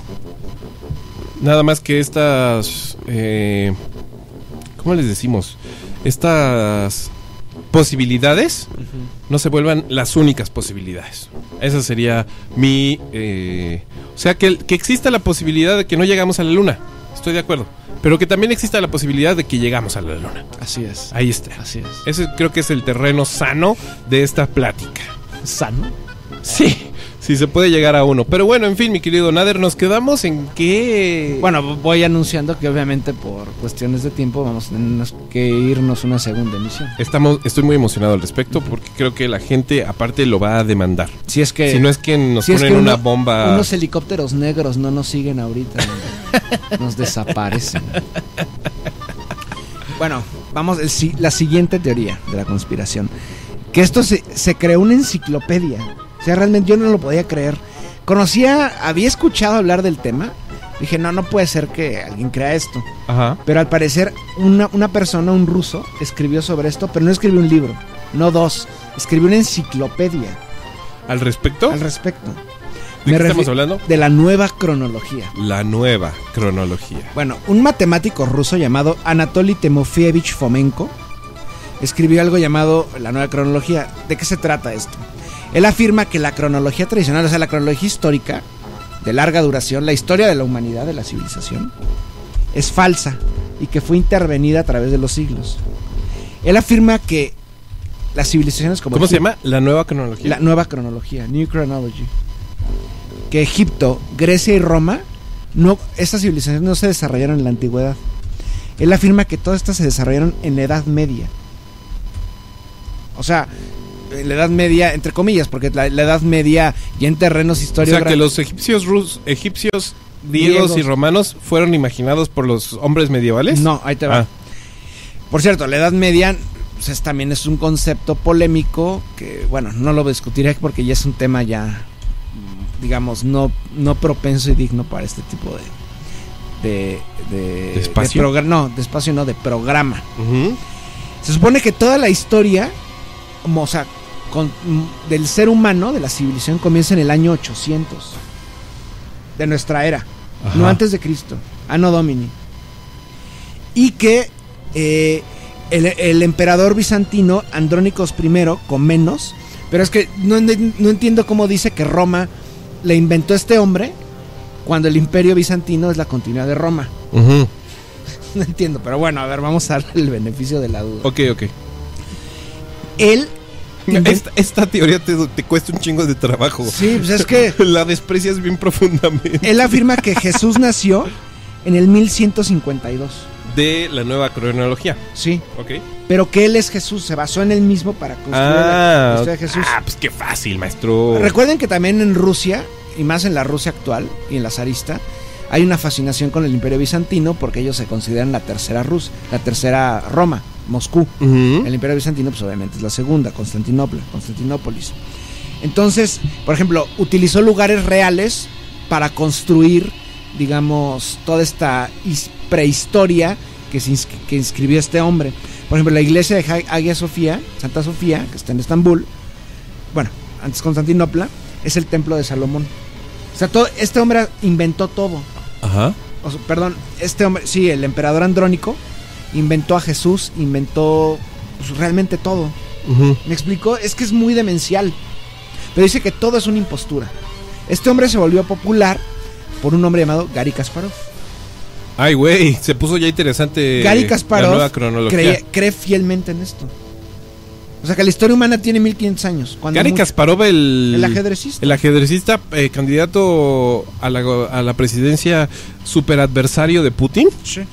S1: Nada más que estas... Eh, ¿Cómo les decimos? Estas posibilidades no se vuelvan las únicas posibilidades. Esa sería mi... eh, o sea, que, que exista la posibilidad de que no llegamos a la luna. Estoy de acuerdo. Pero que también exista la posibilidad de que llegamos a la luna.
S2: Así es.
S1: Ahí está.
S2: Así es.
S1: Ese creo que es el terreno sano de esta plática.
S2: ¿Sano?
S1: Sí, sí, si se puede llegar a uno. Pero bueno, en fin, mi querido Nader, nos quedamos en que...
S2: Bueno, voy anunciando que obviamente por cuestiones de tiempo vamos a tener que irnos una segunda emisión.
S1: Estamos, estoy muy emocionado al respecto porque creo que la gente aparte lo va a demandar.
S2: Si es que...
S1: Si no es que nos
S2: si
S1: ponen
S2: es que uno,
S1: una bomba...
S2: Unos helicópteros negros no nos siguen ahorita. Nos desaparecen. Bueno, vamos, el, la siguiente teoría de la conspiración. Que esto se, se creó una enciclopedia. O sea, realmente yo no lo podía creer. Conocía, había escuchado hablar del tema. Dije, no, no puede ser que alguien crea esto.
S1: Ajá.
S2: Pero al parecer una, una persona, un ruso, escribió sobre esto, pero no escribió un libro, no dos. Escribió una enciclopedia.
S1: ¿Al respecto?
S2: Al respecto.
S1: ¿De qué estamos hablando?
S2: De la nueva cronología.
S1: La nueva cronología.
S2: Bueno, un matemático ruso llamado Anatoly Timofeyevich Fomenko escribió algo llamado la nueva cronología. ¿De qué se trata esto? Él afirma que la cronología tradicional, o sea, la cronología histórica de larga duración, la historia de la humanidad, de la civilización, es falsa y que fue intervenida a través de los siglos. Él afirma que las civilizaciones como...
S1: ¿Cómo se llama? La nueva cronología.
S2: La nueva cronología, New Chronology. Que Egipto, Grecia y Roma, no, estas civilizaciones no se desarrollaron en la antigüedad. Él afirma que todas estas se desarrollaron en la Edad Media. O sea, en la Edad Media, entre comillas, porque la, la Edad Media ya en terrenos históricos...
S1: O sea, que los egipcios, rus, egipcios griegos, griegos y romanos fueron imaginados por los hombres medievales.
S2: No, ahí te va. Ah. Por cierto, la Edad Media... pues también es un concepto polémico que, bueno, no lo discutiré porque ya es un tema ya, digamos, no, no propenso y digno para este tipo de de, de,
S1: ¿De espacio?
S2: De programa, no, de espacio no, de programa. Uh-huh. Se supone que toda la historia, o sea, con, del ser humano, de la civilización, comienza en el año ochocientos de nuestra era. Ajá. No antes de Cristo, Anno Domini. Y que eh, el, el emperador bizantino Andrónicos I, con menos, pero es que no, no entiendo cómo dice que Roma le inventó este hombre cuando el imperio bizantino es la continuidad de Roma. Uh-huh. No entiendo, pero bueno, a ver, vamos a darle el beneficio de la duda.
S1: Ok, ok.
S2: Él...
S1: Esta, esta teoría te, te cuesta un chingo de trabajo.
S2: Sí, pues es que...
S1: la desprecias bien profundamente.
S2: Él afirma que Jesús nació en el mil ciento cincuenta y dos.
S1: De la nueva cronología.
S2: Sí.
S1: Ok.
S2: Pero que él es Jesús, se basó en él mismo para construir
S1: ah,
S2: la historia de Jesús.
S1: Ah, pues qué fácil, maestro.
S2: Recuerden que también en Rusia, y más en la Rusia actual y en la zarista, hay una fascinación con el imperio bizantino porque ellos se consideran la tercera Rus, la tercera Roma, Moscú. Uh-huh. El imperio bizantino pues obviamente es la segunda, Constantinopla, Constantinópolis. Entonces, por ejemplo, utilizó lugares reales para construir, digamos, toda esta prehistoria que, se ins- que inscribió este hombre. Por ejemplo, la iglesia de Hagia Sofía, Santa Sofía, que está en Estambul, bueno, antes Constantinopla, es el templo de Salomón. O sea, todo, este hombre inventó todo.
S1: Ajá.
S2: O sea, perdón, este hombre, sí, el emperador Andrónico inventó a Jesús, inventó pues, realmente todo. Uh-huh. ¿Me explicó? Es que es muy demencial. Pero dice que todo es una impostura. Este hombre se volvió popular por un hombre llamado Gary Kasparov.
S1: Ay, güey, se puso ya interesante.
S2: Gary Kasparov
S1: la nueva cronología.
S2: Cree, cree fielmente en esto. O sea que la historia humana tiene mil quinientos años.
S1: Gary Kasparov, el,
S2: el ajedrecista.
S1: El ajedrecista, eh, candidato a la, a la presidencia, superadversario de Putin.
S2: Sí.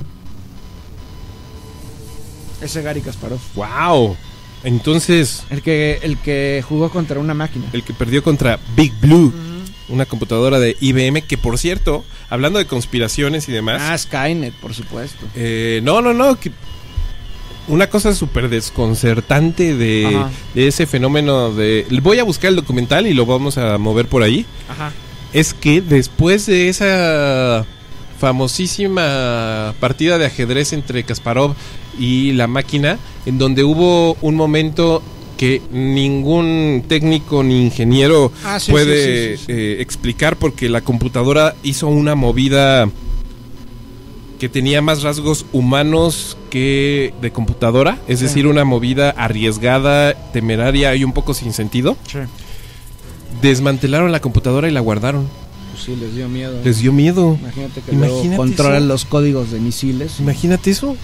S2: Ese Gary Kasparov.
S1: Wow. Entonces.
S2: El que, el que jugó contra una máquina.
S1: El que perdió contra Big Blue. Uh-huh. Una computadora de I B M que, por cierto, hablando de conspiraciones y demás.
S2: Ah, Skynet, por supuesto.
S1: Eh, no, no, no. Que una cosa súper desconcertante de, de ese fenómeno de... Voy a buscar el documental y lo vamos a mover por ahí.
S2: Ajá.
S1: Es que después de esa famosísima partida de ajedrez entre Kasparov y la máquina, en donde hubo un momento que ningún técnico ni ingeniero ah, sí, puede sí, sí, sí, sí. Eh, explicar, porque la computadora hizo una movida que tenía más rasgos humanos que de computadora, es sí. decir, una movida arriesgada, temeraria y un poco sin sentido.
S2: Sí.
S1: Desmantelaron la computadora y la guardaron.
S2: Pues sí, les dio miedo.
S1: Les dio miedo.
S2: Imagínate que Imagínate controlan
S1: eso.
S2: los códigos de misiles.
S1: Imagínate eso.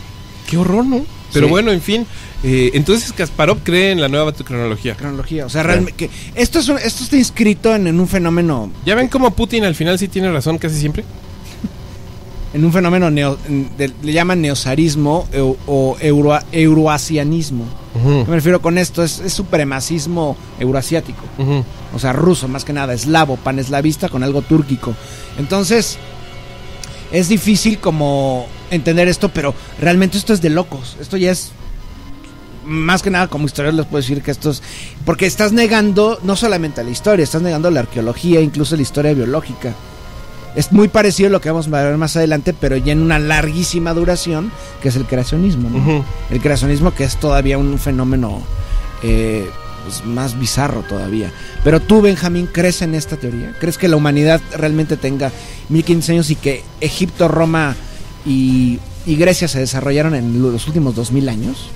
S1: Qué horror, ¿no? Pero
S2: Sí.
S1: bueno, en fin. Eh, entonces Kasparov cree en la nueva cronología.
S2: Cronología, o sea, realmente que esto es un- esto está inscrito en, en un fenómeno,
S1: ¿Ya ven cómo Putin al final sí tiene razón casi siempre?
S2: en un fenómeno neo, en- de- le llaman neozarismo eu- o euro, euroasianismo.
S1: Ujú,
S2: Me refiero con esto, es, es supremacismo euroasiático,
S1: ujú.
S2: o sea, ruso más que nada, eslavo, paneslavista con algo túrquico. Entonces, es difícil como entender esto, pero realmente esto es de locos. Esto ya es, más que nada como historiador les puedo decir que esto es, porque estás negando no solamente la historia, estás negando la arqueología, incluso la historia biológica. Es muy parecido a lo que vamos a ver más adelante, pero ya en una larguísima duración, que es el creacionismo, ¿no?
S1: Ujú.
S2: El creacionismo, que es todavía un fenómeno eh, pues, más bizarro todavía. Pero tú, Benjamín, ¿crees en esta teoría? ¿Crees que la humanidad realmente tenga mil quinientos años y que Egipto, Roma y, y Grecia se desarrollaron en los últimos dos mil años?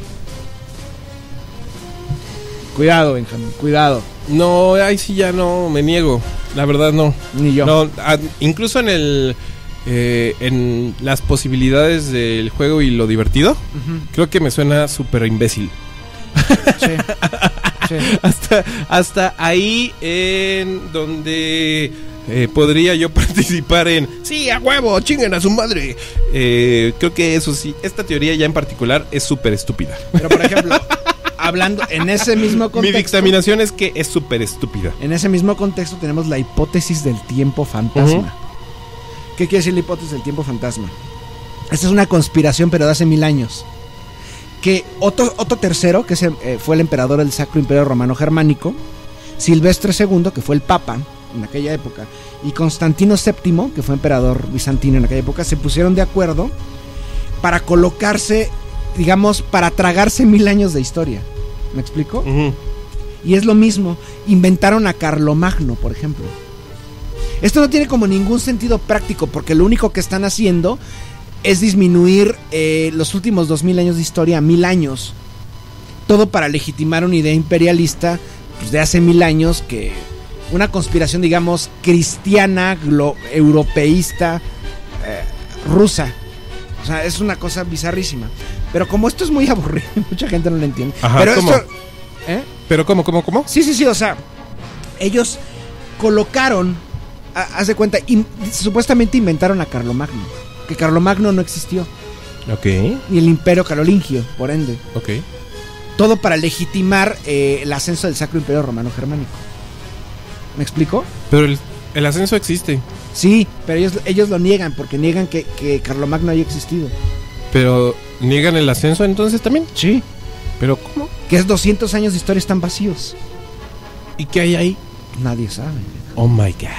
S2: Cuidado, Benjamín, cuidado.
S1: No, ahí sí ya no, me niego. La verdad no.
S2: Ni yo.
S1: No, a- incluso en el eh, en las posibilidades del juego y lo divertido,
S2: Ujú.
S1: creo que me suena súper imbécil.
S2: Sí. Sí.
S1: Hasta, hasta ahí en donde eh, podría yo participar en sí, a huevo, chinguen a su madre. Eh, creo que eso sí, esta teoría ya en particular es súper estúpida.
S2: Pero, por ejemplo, hablando en ese mismo
S1: Mi
S2: contexto,
S1: dictaminación es que es súper estúpida.
S2: en ese mismo contexto tenemos la hipótesis del tiempo fantasma.
S1: Ujú.
S2: ¿Qué quiere decir la hipótesis del tiempo fantasma? Esta es una conspiración, pero de hace mil años. Que Otto, Otto tercero, que es, eh, fue el emperador del Sacro Imperio Romano Germánico, Silvestre segundo, que fue el Papa en aquella época, y Constantino séptimo, que fue emperador bizantino en aquella época, se pusieron de acuerdo para colocarse, digamos, para tragarse mil años de historia. ¿Me explico?
S1: Ujú.
S2: Y es lo mismo, inventaron a Carlomagno, por ejemplo. Esto no tiene como ningún sentido práctico, porque lo único que están haciendo es disminuir eh, los últimos dos mil años de historia a mil años. Todo para legitimar una idea imperialista pues, de hace mil años, que una conspiración, digamos, cristiana, glo- europeísta, eh, rusa. O sea, es una cosa bizarrísima. Pero como esto es muy aburrido, mucha gente no lo entiende.
S1: Ajá,
S2: Pero
S1: ¿cómo?
S2: esto... ¿eh?
S1: Pero ¿cómo, cómo, cómo?
S2: Sí, sí, sí, o sea, ellos colocaron, a- haz de cuenta, in- supuestamente inventaron a Carlomagno, que Carlomagno no existió,
S1: Ok,
S2: ni el imperio carolingio, por ende.
S1: ok.
S2: Todo para legitimar eh, el ascenso del Sacro Imperio Romano Germánico. ¿Me explico?
S1: Pero el, el ascenso existe.
S2: Sí, pero ellos, ellos lo niegan, porque niegan que, que Carlomagno haya existido.
S1: Pero niegan el ascenso entonces también.
S2: Sí.
S1: Pero ¿cómo?
S2: Que es doscientos años de historia están vacíos.
S1: ¿Y qué hay ahí?
S2: Nadie sabe.
S1: Oh my god.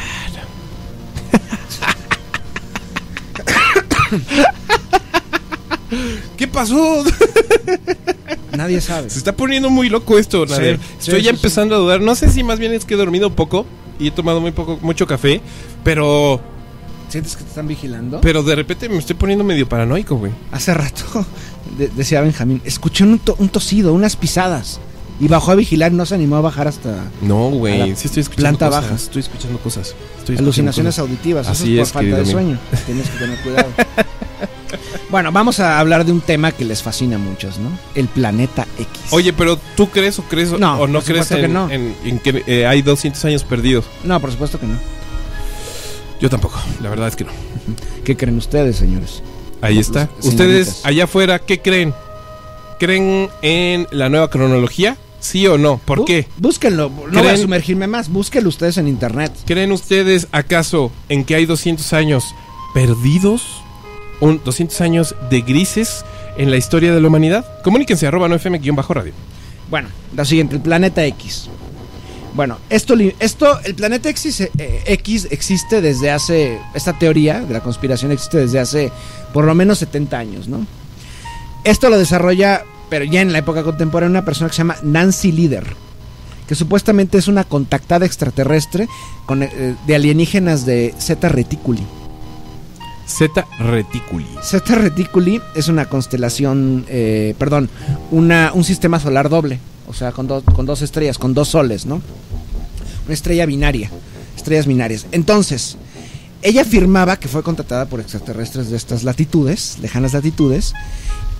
S1: ¿Qué pasó?
S2: Nadie sabe.
S1: Se está poniendo muy loco esto, Nader.
S2: Sí,
S1: Estoy
S2: sí,
S1: ya
S2: sí,
S1: empezando a dudar. No sé si más bien es que he dormido poco y he tomado muy poco, mucho café, pero,
S2: ¿Sientes que te están vigilando?
S1: pero de repente me estoy poniendo medio paranoico, güey.
S2: Hace rato, de- decía Benjamín, escuché un, to- un tosido, unas pisadas. Y bajó a vigilar, no se animó a bajar hasta
S1: No,
S2: A
S1: güey.
S2: la
S1: Sí estoy escuchando
S2: planta
S1: cosas.
S2: baja.
S1: Estoy escuchando cosas. Estoy escuchando
S2: alucinaciones
S1: cosas.
S2: auditivas.
S1: Así
S2: Eso
S1: es,
S2: es por falta de
S1: querido
S2: sueño. Tienes que tener cuidado. Bueno, vamos a hablar de un tema que les fascina a muchos, ¿no? El planeta X.
S1: Oye, pero ¿tú crees o crees o-
S2: No,
S1: o no
S2: por
S1: crees
S2: supuesto que
S1: en,
S2: no.
S1: en- en que eh, hay doscientos años perdidos?
S2: No, por supuesto que no.
S1: Yo tampoco, la verdad es que no.
S2: ¿Qué creen ustedes, señores?
S1: Ahí está.
S2: Los-
S1: Ustedes
S2: señoritas.
S1: allá afuera, ¿qué creen? ¿Creen en la nueva cronología? ¿Sí o no? ¿Por
S2: Bú-
S1: qué?
S2: Búsquenlo. No voy a
S1: ¿Creen-
S2: sumergirme más. Búsquenlo ustedes en internet.
S1: ¿Creen ustedes acaso en que hay doscientos años perdidos? ¿Un doscientos años de grises en la historia de la humanidad? Comuníquense arroba no fm guión bajo radio.
S2: Bueno, lo siguiente, el planeta X. Bueno, esto, li- esto el planeta X, eh, X existe desde hace, esta teoría de la conspiración existe desde hace por lo menos setenta años, ¿no? Esto lo desarrolla, pero ya en la época contemporánea, una persona que se llama Nancy Lieder, que supuestamente es una contactada extraterrestre con, eh, de alienígenas de Zeta Reticuli.
S1: Zeta Reticuli.
S2: Zeta Reticuli es una constelación, eh, perdón, una, un sistema solar doble, o sea, con, do- con dos estrellas, con dos soles, ¿no? Una estrella binaria, estrellas binarias. Entonces, ella afirmaba que fue contratada por extraterrestres de estas latitudes, lejanas latitudes,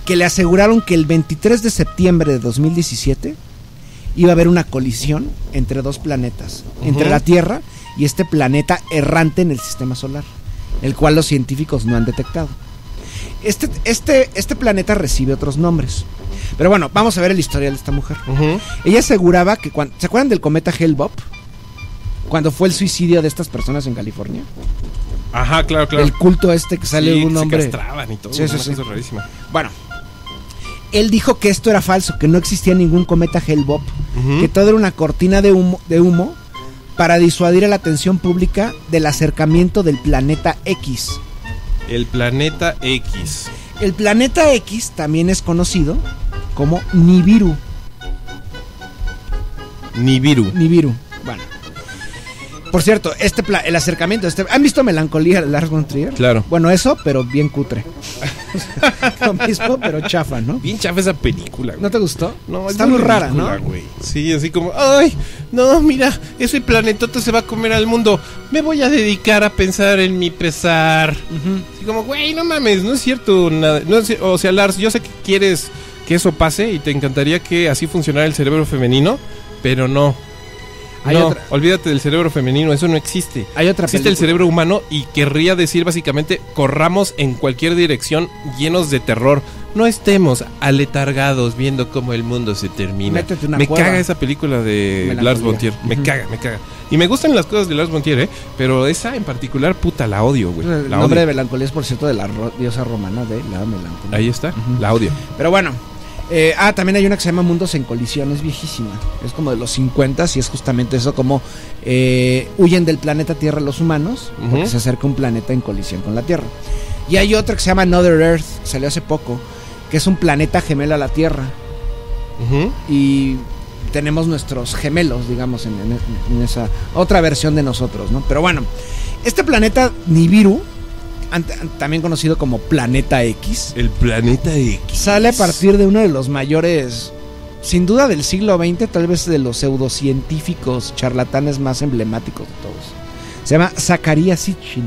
S2: que le aseguraron que el veintitrés de septiembre de dos mil diecisiete iba a haber una colisión entre dos planetas, uh-huh. entre la Tierra y este planeta errante en el sistema solar, el cual los científicos no han detectado. Este, este, este planeta recibe otros nombres. Pero bueno, vamos a ver el historial de esta mujer. Uh-huh. Ella aseguraba que cuando, ¿se acuerdan del cometa Hale-Bopp? Cuando fue el suicidio de estas personas en California.
S1: Ajá, claro, claro.
S2: El culto este que sale
S1: sí,
S2: un hombre.
S1: Se castraban y todo.
S2: Sí, sí, sí.
S1: Eso es rarísimo.
S2: Bueno, él dijo que esto era falso, que no existía ningún cometa Hale-Bopp, uh-huh. que todo era una cortina de humo, de humo para disuadir a la atención pública del acercamiento del planeta X.
S1: El planeta X.
S2: El planeta X también es conocido como Nibiru.
S1: Nibiru.
S2: Nibiru. Bueno. Por cierto, este pla- el acercamiento, este, ¿han visto Melancolía de Lars von Trier?
S1: Claro.
S2: Bueno, eso, pero bien cutre. Lo mismo, pero chafa, ¿no?
S1: Bien chafa esa película, güey.
S2: ¿No te gustó?
S1: No,
S2: está muy rara, ¿no?
S1: Güey. Sí, así como, ay, no, mira, ese planetote se va a comer al mundo. Me voy a dedicar a pensar en mi pesar. Uh-huh. Así como, güey, no mames, no es cierto nada. No es, o sea, Lars, yo sé que quieres que eso pase y te encantaría que así funcionara el cerebro femenino, pero no.
S2: Hay
S1: no,
S2: otra...
S1: olvídate del cerebro femenino, eso no existe.
S2: Hay otra
S1: existe
S2: película.
S1: El cerebro humano y querría decir básicamente corramos en cualquier dirección llenos de terror. No estemos aletargados viendo cómo el mundo se termina.
S2: Métete una
S1: me
S2: cueva.
S1: caga esa película de
S2: Melancolía.
S1: Lars von Trier. Me uh-huh. caga, me caga. Y me gustan las cosas de Lars von Trier, ¿eh? Pero esa en particular, puta, la odio, güey.
S2: El
S1: la
S2: nombre
S1: odio.
S2: de Melancolía es, por cierto, de la ro- diosa romana de la melancolía.
S1: Ahí está, uh-huh. la odio.
S2: Pero bueno. Eh, ah, también hay una que se llama Mundos en Colisión, es viejísima. Es como de los cincuenta y es justamente eso, como eh, huyen del planeta Tierra los humanos, uh-huh. porque se acerca un planeta en colisión con la Tierra. Y hay otra que se llama Another Earth, que salió hace poco, que es un planeta gemelo a la Tierra. Uh-huh. Y tenemos nuestros gemelos, digamos, en, en, en esa otra versión de nosotros, ¿no? Pero bueno, este planeta Nibiru, también conocido como Planeta X.
S1: El Planeta X.
S2: Sale a partir de uno de los mayores, sin duda del siglo veinte, tal vez de los pseudocientíficos charlatanes más emblemáticos de todos. Se llama Zecharia Sitchin.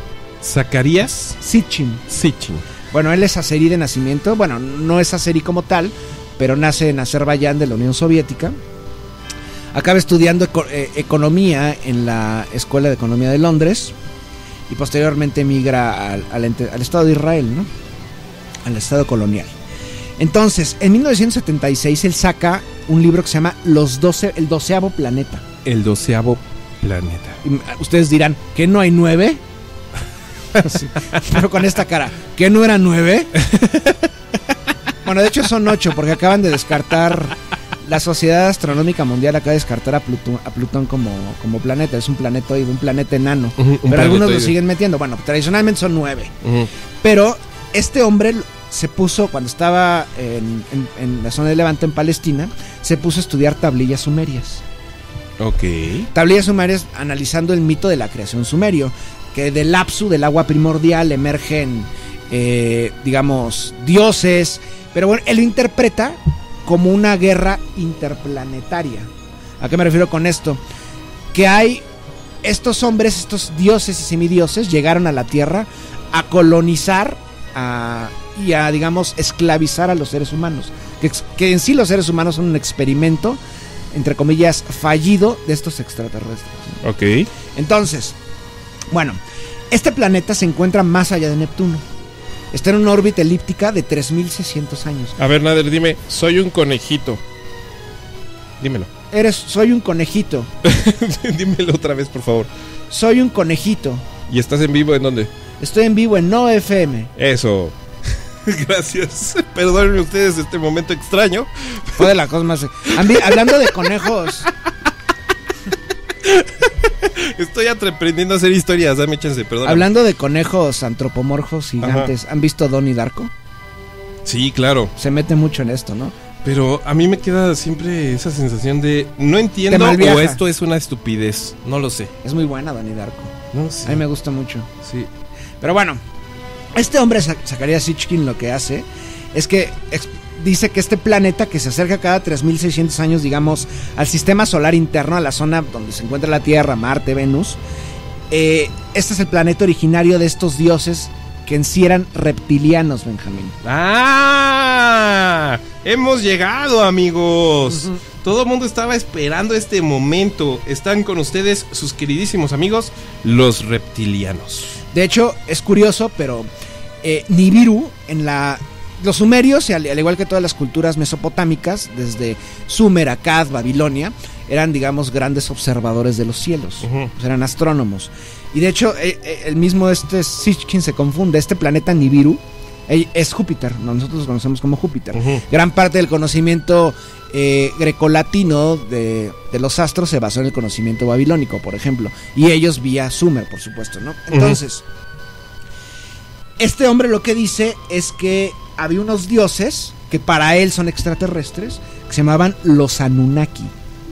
S1: ¿Zacarías?
S2: Sitchin.
S1: Sitchin.
S2: Bueno, él es azerí de nacimiento. Bueno, no es azerí como tal, pero nace en Azerbaiyán de la Unión Soviética. Acaba estudiando eco- eh, economía en la Escuela de Economía de Londres. Y posteriormente migra al, al, al Estado de Israel, ¿no? Al Estado colonial. Entonces, en mil novecientos setenta y seis él saca un libro que se llama Los doce, el doceavo planeta.
S1: El doceavo planeta.
S2: Y ustedes dirán, ¿que no hay nueve? Sí, pero con esta cara, ¿que no eran nueve? Bueno, de hecho son ocho, porque acaban de descartar... La Sociedad Astronómica Mundial acaba de descartar a Plutón, a Plutón como, como planeta. Es un planetoide, un planeta enano. Uh-huh, pero planetoide. Algunos lo siguen metiendo. Bueno, tradicionalmente son nueve. Uh-huh. Pero este hombre se puso, cuando estaba en, en, en la zona de Levante, en Palestina, se puso a estudiar tablillas sumerias.
S1: Ok.
S2: Tablillas sumerias analizando el mito de la creación sumerio. Que del lapsu, del agua primordial, emergen, eh, digamos, dioses. Pero bueno, él lo interpreta como una guerra interplanetaria. ¿A qué me refiero con esto? Que hay estos hombres, estos dioses y semidioses llegaron a la Tierra a colonizar a, y a, digamos, esclavizar a los seres humanos. Que, que en sí los seres humanos son un experimento, entre comillas, fallido de estos extraterrestres.
S1: Ok.
S2: Entonces, bueno, este planeta se encuentra más allá de Neptuno. Está en una órbita elíptica de tres mil seiscientos años.
S1: A ver, Nader, dime, soy un conejito. Dímelo.
S2: Eres, soy un conejito.
S1: Dímelo otra vez, por favor.
S2: Soy un conejito.
S1: ¿Y estás en vivo en dónde?
S2: Estoy en vivo en No F M.
S1: Eso. Gracias. Perdonen ustedes este momento extraño.
S2: Fue de la cosa más... Hablando de conejos...
S1: Estoy aprendiendo a hacer historias, dame chance, perdón.
S2: Hablando de conejos antropomorfos gigantes, Ajá. ¿han visto Donnie Darko?
S1: Sí, claro.
S2: Se mete mucho en esto, ¿no?
S1: Pero a mí me queda siempre esa sensación de no entiendo o esto es una estupidez, no lo sé.
S2: Es muy buena Donnie Darko.
S1: No sé.
S2: A mí me gusta mucho.
S1: Sí.
S2: Pero bueno, este hombre, Zecharia Sitchin, lo que hace es que dice que este planeta que se acerca cada tres mil seiscientos años, digamos, al sistema solar interno, a la zona donde se encuentra la Tierra, Marte, Venus, eh, este es el planeta originario de estos dioses que en sí eran reptilianos, Benjamín.
S1: ¡Ah! ¡Hemos llegado, amigos! Uh-huh. Todo el mundo estaba esperando este momento. Están con ustedes sus queridísimos amigos, los reptilianos.
S2: De hecho, es curioso, pero eh, Nibiru, en la... Los sumerios, al, al igual que todas las culturas mesopotámicas, desde Sumer, Akkad, Babilonia, eran, digamos, grandes observadores de los cielos. Uh-huh. Pues eran astrónomos. Y de hecho, eh, el mismo este Sitchin se confunde. Este planeta Nibiru eh, es Júpiter. Nosotros lo conocemos como Júpiter. Uh-huh. Gran parte del conocimiento eh, grecolatino de, de los astros se basó en el conocimiento babilónico, por ejemplo. Y ellos vía Sumer, por supuesto, ¿no? Entonces, uh-huh. este hombre lo que dice es que había unos dioses que para él son extraterrestres, que se llamaban los Anunnaki.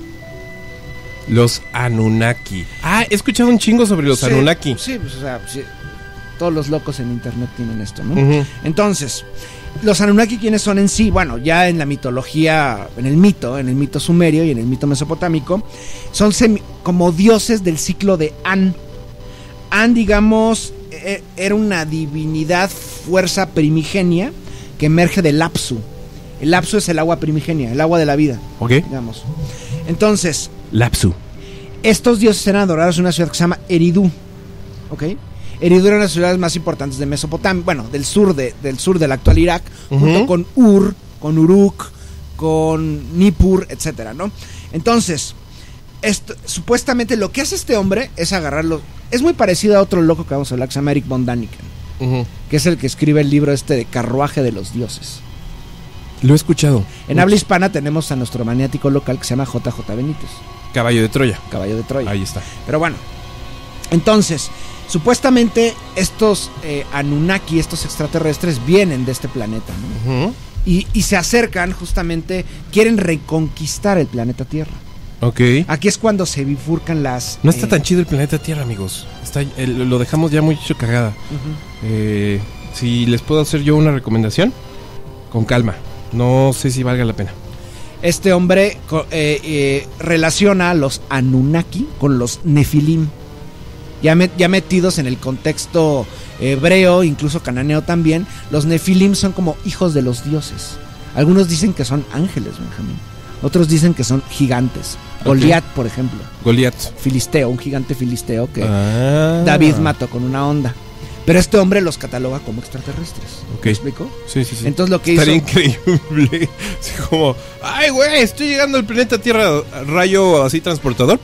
S1: Los Anunnaki. Ah, he escuchado un chingo sobre los
S2: sí,
S1: Anunnaki.
S2: Sí, pues, o sea, sí, todos los locos en internet tienen esto, ¿no? Uh-huh. Entonces, los Anunnaki, ¿quiénes son en sí? Bueno, ya en la mitología, en el mito, en el mito sumerio y en el mito mesopotámico, son semi- como dioses del ciclo de An. An, digamos, e- era una divinidad, fuerza primigenia, que emerge del Apsu. El Apsu es el agua primigenia, el agua de la vida.
S1: Ok.
S2: Digamos. Entonces,
S1: Lapsu.
S2: Estos dioses eran adorados en una ciudad que se llama Eridu. ¿Ok? Eridu era una de las ciudades más importantes de Mesopotamia, bueno, del sur de, del sur del actual Irak, uh-huh. junto con Ur, con Uruk, con Nippur, etcétera, ¿no? Entonces, esto, supuestamente lo que hace este hombre es agarrarlo. Es muy parecido a otro loco que vamos a hablar, que se llama Eric von Daniken. Uh-huh. Que es el que escribe el libro este de Carruaje de los Dioses.
S1: Lo he escuchado.
S2: En Uch. habla hispana tenemos a nuestro maniático local que se llama J J Benítez.
S1: Caballo de Troya.
S2: Caballo de Troya.
S1: Ahí está.
S2: Pero bueno, entonces, supuestamente estos eh, Anunnaki, estos extraterrestres, vienen de este planeta, ¿no? Uh-huh. y, y se acercan justamente, quieren reconquistar el planeta Tierra.
S1: Ok.
S2: Aquí es cuando se bifurcan las...
S1: No está eh, tan chido el planeta Tierra, amigos. Está, el, lo dejamos ya muy hecho cagada. Uh-huh. Eh, si les puedo hacer yo una recomendación, con calma. No sé si valga la pena.
S2: Este hombre eh, eh, relaciona a los Anunnaki con los Nefilim. Ya, met, ya metidos en el contexto hebreo, incluso cananeo también, los Nefilim son como hijos de los dioses. Algunos dicen que son ángeles, Benjamín. Otros dicen que son gigantes. Okay. Goliat, por ejemplo.
S1: Goliat.
S2: Filisteo, un gigante filisteo que
S1: ah.
S2: David mató con una onda. Pero este hombre los cataloga como extraterrestres.
S1: Okay.
S2: ¿Me explico?
S1: Sí, sí, sí.
S2: Entonces lo que
S1: Estaría
S2: hizo...
S1: increíble. Así como, ay, güey, estoy llegando al planeta Tierra, rayo así transportador.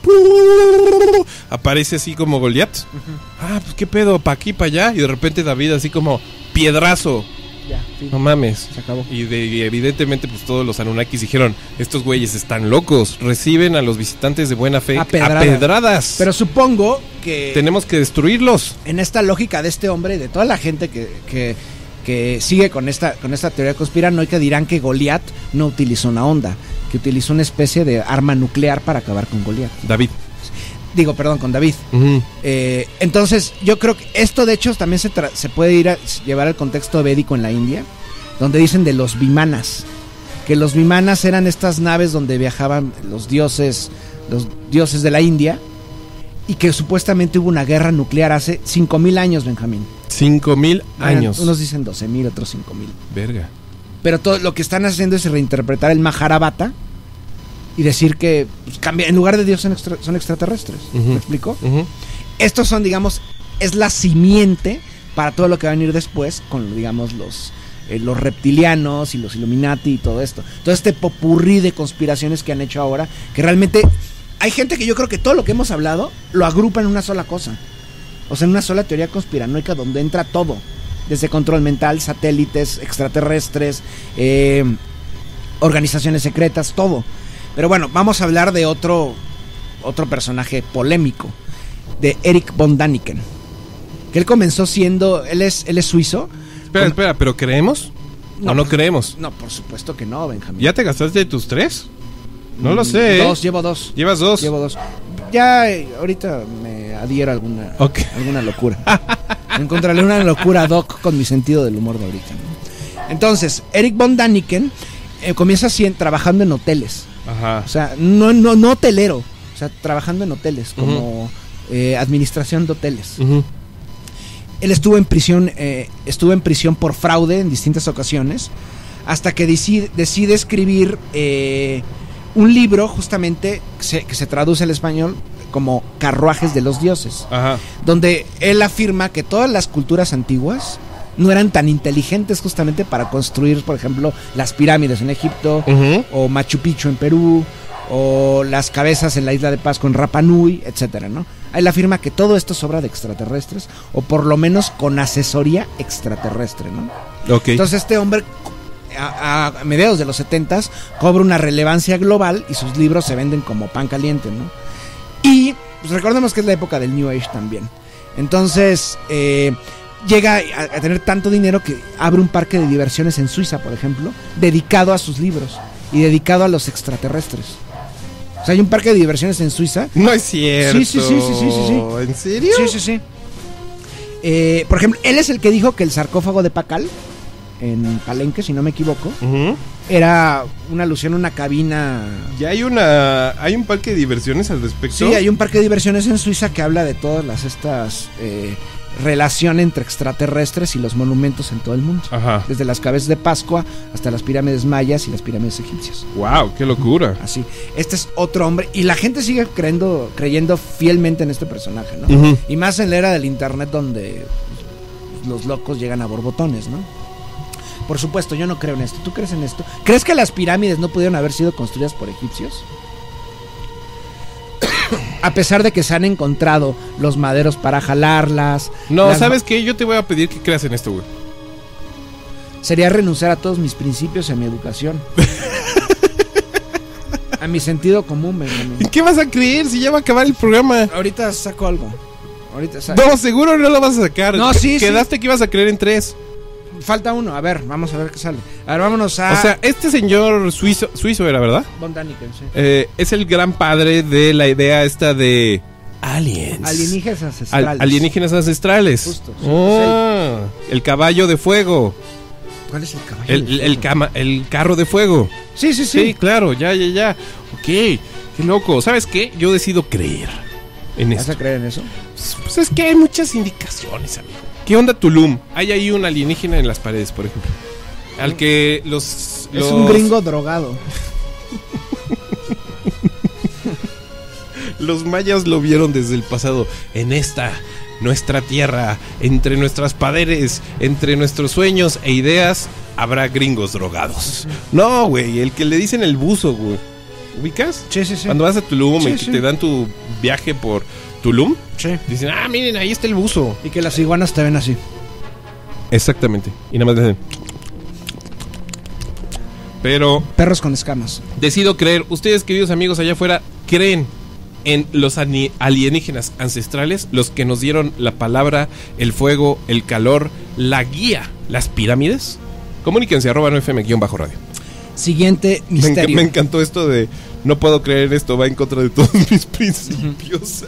S1: Aparece así como Goliat. Uh-huh. Ah, pues qué pedo, pa' aquí, pa' allá. Y de repente David así como, piedrazo.
S2: Ya, sí.
S1: No mames.
S2: Se acabó.
S1: Y, de, y evidentemente pues todos los Anunnakis dijeron, estos güeyes están locos, reciben a los visitantes de buena fe a pedradas. A pedradas.
S2: Pero supongo que
S1: tenemos que destruirlos.
S2: En esta lógica de este hombre y de toda la gente que, que, que sigue con esta, con esta teoría conspiranoica, dirán que Goliat no utilizó una onda, que utilizó una especie de arma nuclear para acabar con Goliat.
S1: David.
S2: Digo, perdón, con David. Uh-huh. Eh, entonces, yo creo que esto, de hecho, también se, tra- se puede ir a llevar al contexto védico en la India, donde dicen de los vimanas, que los vimanas eran estas naves donde viajaban los dioses, los dioses de la India, y que supuestamente hubo una guerra nuclear hace cinco mil años, Benjamín.
S1: Cinco mil años.
S2: Unos dicen doce mil, otros cinco mil.
S1: Verga.
S2: Pero todo lo que están haciendo es reinterpretar el Mahabharata y decir que pues, cambia, en lugar de Dios son, extra, son extraterrestres. Uh-huh. ¿Me explico? Uh-huh. Estos son, digamos, es la simiente para todo lo que va a venir después con, digamos, los, eh, los reptilianos y los Illuminati y todo esto. Todo este popurrí de conspiraciones que han hecho ahora, que realmente hay gente que yo creo que todo lo que hemos hablado lo agrupa en una sola cosa. O sea, en una sola teoría conspiranoica donde entra todo. Desde control mental, satélites, extraterrestres, eh, organizaciones secretas, todo. Pero bueno, vamos a hablar de otro otro personaje polémico, de Eric von Daniken. Que él comenzó siendo, él es él es suizo.
S1: Espera, Com- espera, ¿pero creemos? No, ¿O no creemos?
S2: No, por supuesto que no, Benjamín.
S1: ¿Ya te gastaste tus tres? No mm, lo sé.
S2: Dos, ¿eh? llevo dos.
S1: ¿Llevas dos?
S2: Llevo dos. Ya eh, ahorita me adhiero a alguna, okay. alguna locura. Encontraré una locura doc con mi sentido del humor de ahorita, ¿no? Entonces, Eric von Daniken eh, comienza así, trabajando en hoteles.
S1: Ajá.
S2: O sea, no, no, no hotelero, o sea, trabajando en hoteles, como uh-huh. eh, administración de hoteles. Uh-huh. él estuvo en prisión, eh, estuvo en prisión por fraude en distintas ocasiones, hasta que decide, decide escribir eh, un libro justamente que se, que se traduce al español como Carruajes de los Dioses. Ajá. Donde él afirma que todas las culturas antiguas no eran tan inteligentes justamente para construir, por ejemplo, las pirámides en Egipto, uh-huh. o Machu Picchu en Perú, o las cabezas en la isla de Pascua en Rapa Nui, etcétera, ¿no? Él afirma que todo esto es obra de extraterrestres, o por lo menos con asesoría extraterrestre, ¿no? Okay. Entonces este hombre, a, a mediados de los setentas, cobra una relevancia global y sus libros se venden como pan caliente, ¿no? Y pues recordemos que es la época del New Age también. Entonces, eh, llega a, a tener tanto dinero que abre un parque de diversiones en Suiza, por ejemplo, dedicado a sus libros y dedicado a los extraterrestres. O sea, hay un parque de diversiones en Suiza.
S1: No es cierto.
S2: Sí, sí, sí, sí, sí, sí, sí.
S1: ¿En serio?
S2: Sí, sí, sí. Eh, por ejemplo, él es el que dijo que el sarcófago de Pacal, en Palenque, si no me equivoco, uh-huh. era una alusión a una cabina.
S1: Ya hay una, hay un parque de diversiones al respecto.
S2: Sí, hay un parque de diversiones en Suiza que habla de todas las estas eh, relación entre extraterrestres y los monumentos en todo el mundo. Ajá. Desde las cabezas de Pascua hasta las pirámides mayas y las pirámides egipcias.
S1: Wow, qué locura.
S2: Así. Este es otro hombre y la gente sigue creyendo, creyendo fielmente en este personaje, ¿no? Uh-huh. Y más en la era del internet donde los locos llegan a borbotones, ¿no? Por supuesto, yo no creo en esto. ¿Tú crees en esto? ¿Crees que las pirámides no pudieron haber sido construidas por egipcios? A pesar de que se han encontrado los maderos para jalarlas.
S1: No,
S2: las...
S1: ¿sabes qué? Yo te voy a pedir que creas en esto, güey.
S2: Sería renunciar a todos mis principios y a mi educación. A mi sentido común, Benjamín.
S1: ¿En qué vas a creer si ya va a acabar el programa?
S2: Ahorita saco algo. Ahorita saco.
S1: No, seguro no lo vas a sacar.
S2: No, sí,
S1: Quedaste
S2: sí.
S1: que ibas a creer en tres.
S2: Falta uno, a ver, vamos a ver qué sale. A ver, vámonos a...
S1: O sea, este señor suizo, suizo era, ¿verdad?
S2: Von Daniken, sí.
S1: Eh, es el gran padre de la idea esta de aliens.
S2: Alienígenas ancestrales.
S1: Al, alienígenas ancestrales. Justo. Sí, oh, sí. El caballo de fuego.
S2: ¿Cuál es el caballo
S1: el,
S2: de fuego?
S1: El, el, cama, el carro de fuego.
S2: Sí, sí, sí.
S1: Sí, claro, ya, ya, ya. Ok, qué loco. ¿Sabes qué? Yo decido creer en esto.
S2: ¿Vas a creer en eso?
S1: Pues, pues es que hay muchas indicaciones, amigo. ¿Qué onda Tulum? Hay ahí un alienígena en las paredes, por ejemplo. Al que los... los...
S2: Es un gringo drogado.
S1: Los mayas lo vieron desde el pasado. En esta, nuestra tierra, entre nuestras paredes, entre nuestros sueños e ideas, habrá gringos drogados. No, güey, el que le dicen el buzo, güey. ¿Ubicas?
S2: Sí, sí, sí.
S1: Cuando vas a Tulum
S2: sí,
S1: y
S2: sí.
S1: te dan tu viaje por Tulum,
S2: sí.
S1: Dicen, ah, miren, ahí está el buzo.
S2: Y que las iguanas te ven así.
S1: Exactamente. Y nada más dicen... Pero...
S2: Perros con escamas.
S1: Decido creer. Ustedes, queridos amigos allá afuera, ¿creen en los alienígenas ancestrales? Los que nos dieron la palabra, el fuego, el calor, la guía, las pirámides. Comuníquense, arroba nueve F M guión bajo radio.
S2: Siguiente misterio.
S1: Me, enc- me encantó esto de no puedo creer en esto, va en contra de todos mis principios.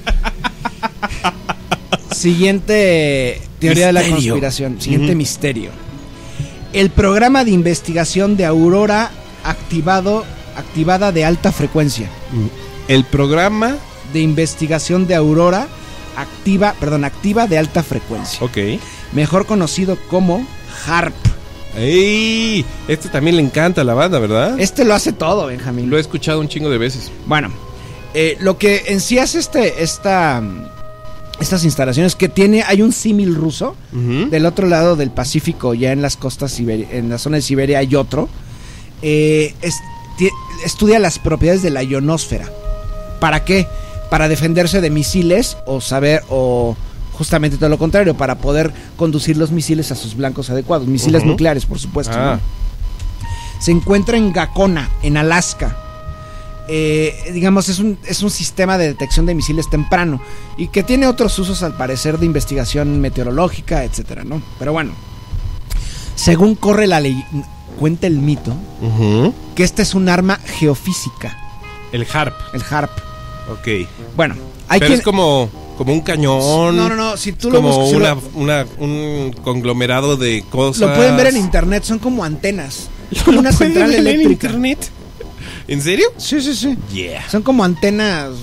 S2: Siguiente teoría misterio. de la conspiración. Siguiente uh-huh. misterio. El programa de investigación de Aurora activado, activada de alta frecuencia.
S1: El programa
S2: de investigación de Aurora activa, perdón, activa de alta frecuencia.
S1: Ok.
S2: Mejor conocido como HARP.
S1: ¡Ey! Este también le encanta a la banda, ¿verdad?
S2: Este lo hace todo, Benjamín.
S1: Lo he escuchado un chingo de veces.
S2: Bueno, eh, lo que en sí hace este, esta, estas instalaciones que tiene, hay un símil ruso. Uh-huh. Del otro lado del Pacífico, ya en las costas, Siberia, en la zona de Siberia hay otro. Eh, es, t- estudia las propiedades de la ionosfera. ¿Para qué? Para defenderse de misiles o saber, o... justamente todo lo contrario, para poder conducir los misiles a sus blancos adecuados. Misiles uh-huh. nucleares, por supuesto. Ah. ¿no? Se encuentra en Gakona, en Alaska. Eh, digamos, es un, es un sistema de detección de misiles temprano y que tiene otros usos, al parecer, de investigación meteorológica, etcétera, ¿no? Pero bueno, según corre la ley, cuenta el mito, uh-huh. que este es un arma geofísica.
S1: El HARP.
S2: El HARP.
S1: Ok.
S2: Bueno, hay
S1: Pero
S2: quien...
S1: es como... Como un cañón.
S2: No, no, no. Si tú
S1: como
S2: lo buscas,
S1: una,
S2: lo...
S1: una, un conglomerado de cosas.
S2: Lo pueden ver en internet. Son como antenas. Como una central eléctrica.
S1: En internet? ¿En serio?
S2: Sí, sí, sí.
S1: Yeah.
S2: Son como antenas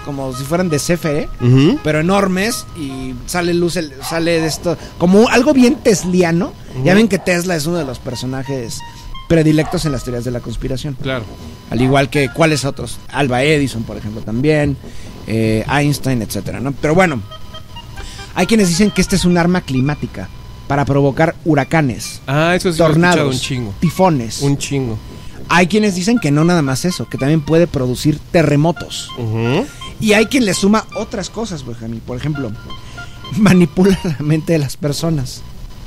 S2: como si fueran de C F E,
S1: Uh-huh.
S2: pero enormes, y sale luz, el- sale de esto, como algo bien tesliano.
S1: Uh-huh.
S2: Ya ven que Tesla es uno de los personajes predilectos en las teorías de la conspiración.
S1: Claro.
S2: Al igual que cuáles otros, Alba Edison, por ejemplo, también, eh, Einstein, etcétera, ¿no? Pero bueno, hay quienes dicen que este es un arma climática para provocar huracanes,
S1: Ah, eso sí lo he escuchado
S2: tornados,
S1: un chingo.
S2: tifones.
S1: Un chingo.
S2: Hay quienes dicen que no nada más eso, que también puede producir terremotos.
S1: Uh-huh.
S2: Y hay quien le suma otras cosas, Benjamín. Por ejemplo, manipula la mente de las personas.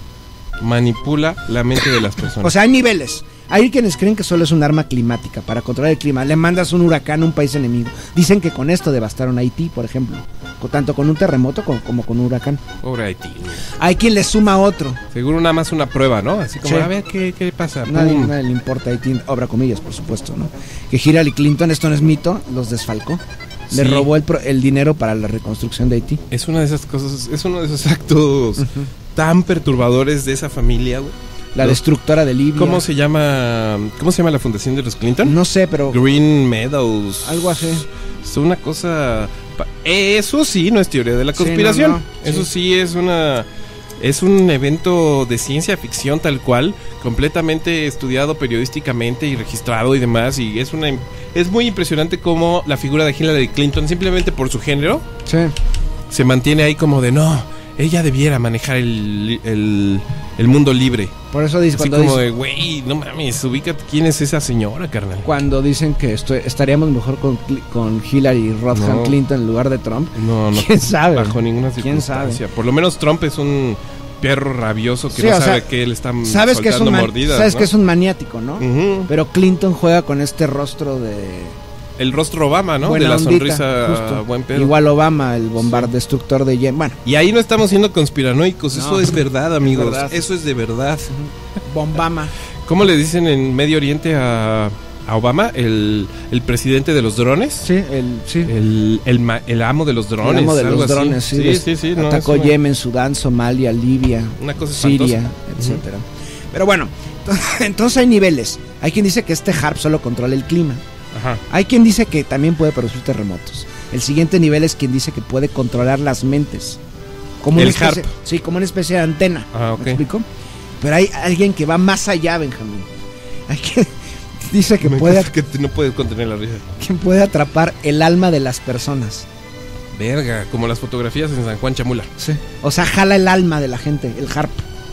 S1: Manipula la mente de las personas.
S2: O sea, hay niveles. Hay quienes creen que solo es un arma climática para controlar el clima. Le mandas un huracán a un país enemigo. Dicen que con esto devastaron Haití, por ejemplo. Co- Tanto con un terremoto como, como con un huracán.
S1: Pobre Haití.
S2: Hay quien le suma otro.
S1: Seguro nada más una prueba, ¿no? Así como,
S2: Sí.
S1: a ver, ¿qué, qué pasa?
S2: Nadie,
S1: Pum.
S2: nadie le importa a Haití, obra comillas, por supuesto, ¿no? Que Hillary Clinton, esto no es mito, los desfalcó. Le
S1: Sí.
S2: robó el, pro- el dinero para la reconstrucción de Haití.
S1: Es una de esas cosas, es uno de esos actos
S2: Ujú.
S1: tan perturbadores de esa familia, güey.
S2: La
S1: Los-
S2: destructora de Libia.
S1: ¿Cómo se llama? ¿Cómo se llama la fundación de los Clinton?
S2: No sé, pero
S1: Green Meadows.
S2: algo así.
S1: Es una cosa. pa- Eso sí no es teoría de la
S2: Sí,
S1: conspiración.
S2: no, no,
S1: Eso
S2: sí.
S1: sí es una. Es un evento de ciencia ficción tal cual, completamente estudiado periodísticamente y registrado y demás. Y es una. Es muy impresionante cómo la figura de Hillary Clinton, simplemente por su género,
S2: Sí.
S1: se mantiene ahí como de no. Ella debiera manejar el, el, el mundo libre.
S2: Por eso dice,
S1: Así
S2: cuando,
S1: como
S2: dice-
S1: de, güey, no mames, ubícate quién es esa señora, carnal.
S2: cuando dicen que esto- estaríamos mejor con, Cli- con Hillary Rodham
S1: No.
S2: Clinton en lugar de Trump.
S1: No, no.
S2: ¿Quién sabe?
S1: Bajo ninguna
S2: ¿Quién sabe?
S1: circunstancia. Por lo menos Trump es un perro rabioso que
S2: Sí,
S1: no
S2: o
S1: sabe
S2: sea,
S1: que él está
S2: Sabes que es
S1: soltando
S2: un man-
S1: mordidas,
S2: sabes
S1: ¿no?
S2: que es un maniático, ¿no?
S1: Ujú.
S2: Pero Clinton juega con este rostro de
S1: El rostro Obama, ¿no?
S2: buena
S1: de la
S2: ondita,
S1: sonrisa
S2: justo.
S1: buen pedo.
S2: Igual Obama, el bombard destructor de Yemen. Bueno,
S1: Y ahí no estamos siendo conspiranoicos,
S2: No.
S1: eso es verdad, amigos.
S2: verdad.
S1: Eso es de verdad.
S2: Bombama.
S1: ¿Cómo le dicen en Medio Oriente a, a Obama? El, el presidente de los drones.
S2: Sí, el sí.
S1: El, el, ma- el amo de los drones.
S2: El amo de
S1: algo
S2: los
S1: así.
S2: drones, sí.
S1: Sí,
S2: des-
S1: sí, sí. no,
S2: atacó
S1: es una-
S2: Yemen, Sudán, Somalia, Libia,
S1: Una cosa
S2: Siria,
S1: espantosa.
S2: etcétera. Pero bueno, entonces hay niveles. Hay quien dice que este HARP solo controla el clima.
S1: Ajá.
S2: Hay quien dice que también puede producir terremotos. El siguiente nivel es quien dice que puede controlar las mentes. Como
S1: El
S2: una especie,
S1: HARP.
S2: sí, como una especie de antena.
S1: Ah, ok.
S2: ¿Me explico? Pero hay alguien que va más allá, Benjamín. Hay quien dice que
S1: Me
S2: puede,
S1: encanta que te- no puedes contener la risa.
S2: quien puede atrapar el alma de las personas.
S1: Verga, como las fotografías en San Juan Chamula.
S2: Sí. O sea, jala el alma de la gente, el HARP.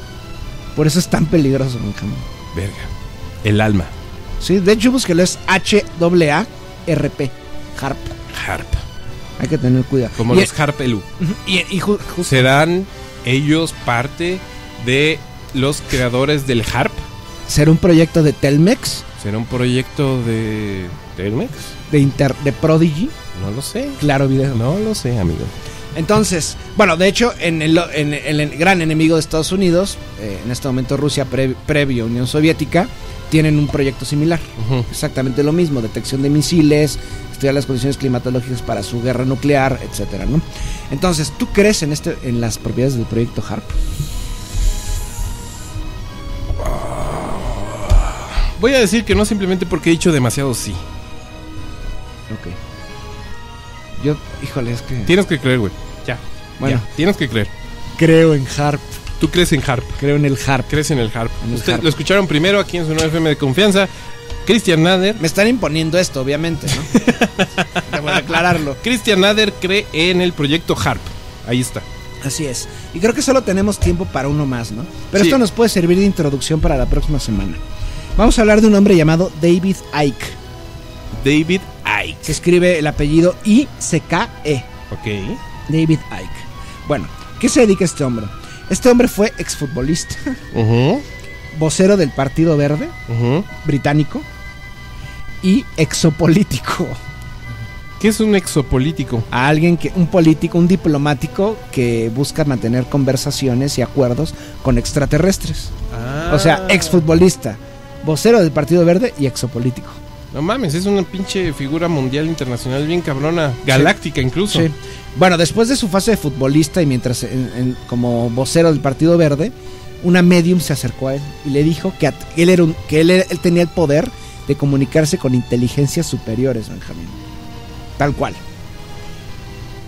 S2: Por eso es tan peligroso, Benjamín.
S1: Verga. El alma.
S2: Sí, de hecho, búsquelo, es H A A R P. HARP.
S1: Harp.
S2: Hay que tener cuidado.
S1: Como
S2: y,
S1: los Harpelu.
S2: y, y ju- justo-
S1: ¿Serán ellos parte de los creadores del Harp?
S2: ¿será un proyecto de Telmex?
S1: ¿Será un proyecto de Telmex?
S2: ¿De, Inter, de Prodigy?
S1: No lo sé.
S2: Claro, video.
S1: No lo sé, amigo.
S2: Entonces, bueno, de hecho, en el, en el- el gran enemigo de Estados Unidos, eh, en este momento Rusia, pre- previo Unión Soviética, tienen un proyecto similar.
S1: Ujú.
S2: Exactamente lo mismo, detección de misiles, estudiar las condiciones climatológicas para su guerra nuclear, etcétera, ¿no? Entonces, ¿tú crees en este en las propiedades del proyecto HARP?
S1: Voy a decir que no simplemente porque he dicho demasiado sí.
S2: Ok. Yo, híjole, es que...
S1: Tienes que creer, güey. Ya.
S2: Bueno.
S1: Ya. Tienes que creer.
S2: Creo en HARP,
S1: Tú crees en Harp.
S2: creo en el HARP.
S1: Crees en el Harp.
S2: En el
S1: Usted
S2: Harp.
S1: lo escucharon primero aquí en su nueve F M de confianza. Cristian Nader.
S2: Me están imponiendo esto, obviamente, ¿no? Debo de aclararlo.
S1: Cristian Nader cree en el proyecto Harp. Ahí está.
S2: Así es. Y creo que solo tenemos tiempo para uno más, ¿no? Pero
S1: Sí.
S2: esto nos puede servir de introducción para la próxima semana. Vamos a hablar de un hombre llamado David Icke.
S1: David Icke.
S2: Se escribe el apellido I C K E.
S1: Ok.
S2: David Icke. Bueno, ¿qué se dedica este hombre? Este hombre fue exfutbolista,
S1: Ujú.
S2: vocero del Partido Verde
S1: Ujú.
S2: británico y exopolítico.
S1: ¿Qué es un exopolítico?
S2: A alguien que, un político, un diplomático que busca mantener conversaciones y acuerdos con extraterrestres.
S1: Ah.
S2: O sea, exfutbolista, vocero del Partido Verde y exopolítico.
S1: No mames, es una pinche figura mundial internacional bien cabrona. Galáctica incluso.
S2: Sí. Bueno, después de su fase de futbolista y mientras en- en- como vocero del Partido Verde, una medium se acercó a él y le dijo que, at- él, era un- que él, era- él tenía el poder de comunicarse con inteligencias superiores, Benjamín. Tal cual.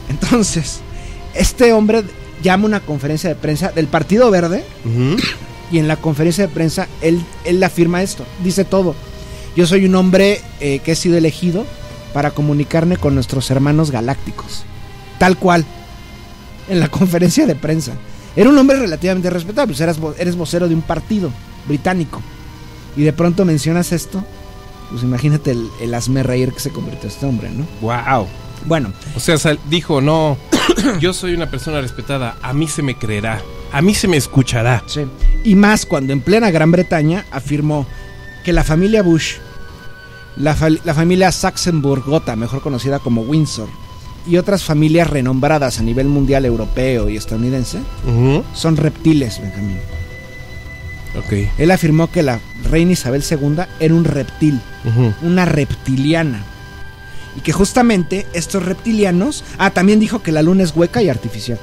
S2: Entonces, este hombre llama una conferencia de prensa del Partido Verde, uh-huh. y en la conferencia de prensa él, él afirma esto, dice todo. Yo soy un hombre eh, que he sido elegido para comunicarme con nuestros hermanos galácticos. Tal cual, en la conferencia de prensa. Era un hombre relativamente respetable, pues eras, eres vocero de un partido británico. Y de pronto mencionas esto, pues imagínate el, el hazme reír que se convirtió este hombre, ¿no?
S1: Wow.
S2: Bueno.
S1: O sea, sal, dijo, no, yo soy una persona respetada, a mí se me creerá, a mí se me escuchará.
S2: Sí. Y más cuando en plena Gran Bretaña afirmó que la familia Bush, la, fa- la familia Saxenburg-Gotha, mejor conocida como Windsor, y otras familias renombradas a nivel mundial europeo y estadounidense, uh-huh. son reptiles, Benjamín.
S1: Okay.
S2: Él afirmó que la reina Isabel segunda era un reptil, uh-huh. una reptiliana. Y que justamente estos reptilianos... Ah, también dijo que la luna es hueca y artificial.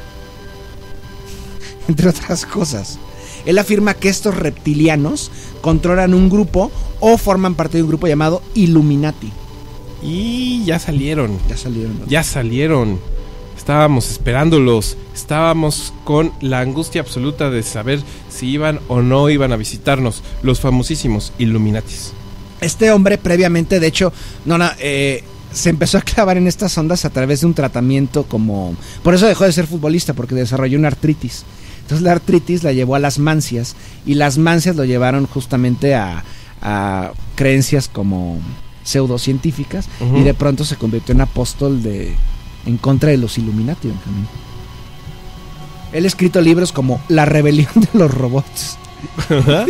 S2: Entre otras cosas. Él afirma que estos reptilianos controlan un grupo o forman parte de un grupo llamado Illuminati.
S1: Y ya salieron.
S2: Ya salieron. ¿no?
S1: Ya salieron. Estábamos esperándolos. Estábamos con la angustia absoluta de saber si iban o no iban a visitarnos. Los famosísimos Illuminatis.
S2: Este hombre previamente, de hecho, no, no, eh, se empezó a clavar en estas ondas a través de un tratamiento como... Por eso dejó de ser futbolista, porque desarrolló una artritis. Entonces la artritis la llevó a las mancias, y las mancias lo llevaron justamente a, a creencias como pseudocientíficas, uh-huh. y de pronto se convirtió en apóstol de en contra de los Illuminati, Benjamín. Él ha escrito libros como La rebelión de los robots.
S1: ¿Uh-huh?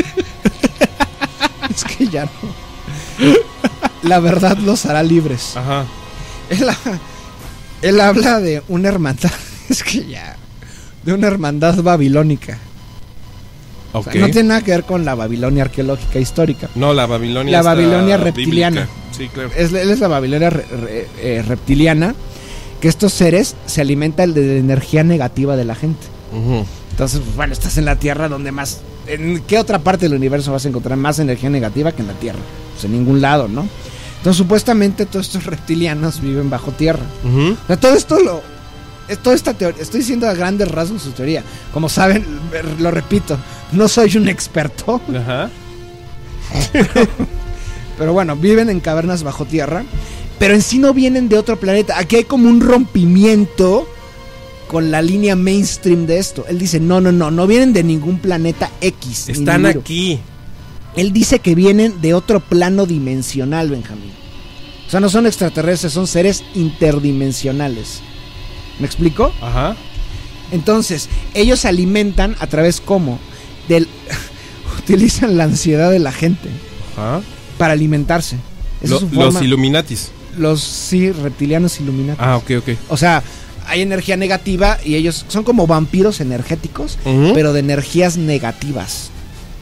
S2: Es que ya no. La verdad los hará libres.
S1: Ajá.
S2: Él, él habla de una hermandad. Es que ya. De una hermandad babilónica.
S1: Okay.
S2: O sea, no tiene nada que ver con la Babilonia arqueológica histórica.
S1: No, la Babilonia.
S2: La Babilonia reptiliana.
S1: Bíblica. Sí, claro.
S2: Es, él es la Babilonia re, re, eh, reptiliana. Que estos seres se alimentan de la energía negativa de la gente.
S1: Uh-huh.
S2: Entonces, pues, bueno, estás en la Tierra donde más... ¿En qué otra parte del universo vas a encontrar más energía negativa que en la Tierra? Pues en ningún lado, ¿no? Entonces, supuestamente todos estos reptilianos viven bajo tierra.
S1: Uh-huh.
S2: O sea, todo esto lo... Toda esta teoría, estoy diciendo a grandes rasgos su teoría. Como saben, lo repito, no soy un experto.
S1: Ajá.
S2: pero, pero bueno, viven en cavernas bajo tierra. Pero en sí no vienen de otro planeta. Aquí hay como un rompimiento con la línea mainstream de esto. Él dice, no, no, no, no vienen de ningún planeta X.
S1: Están aquí.
S2: Él dice que vienen de otro plano dimensional, Benjamín. O sea, no son extraterrestres, son seres interdimensionales. ¿Me explico?
S1: Ajá.
S2: Entonces, ellos se alimentan a través, ¿cómo? Del... utilizan la ansiedad de la gente.
S1: Ajá.
S2: Para alimentarse. Esa
S1: Lo,
S2: es su forma.
S1: Los Illuminatis.
S2: Los, sí, reptilianos Illuminatis.
S1: Ah, ok, ok.
S2: O sea, hay energía negativa y ellos son como vampiros energéticos, uh-huh. pero de energías negativas.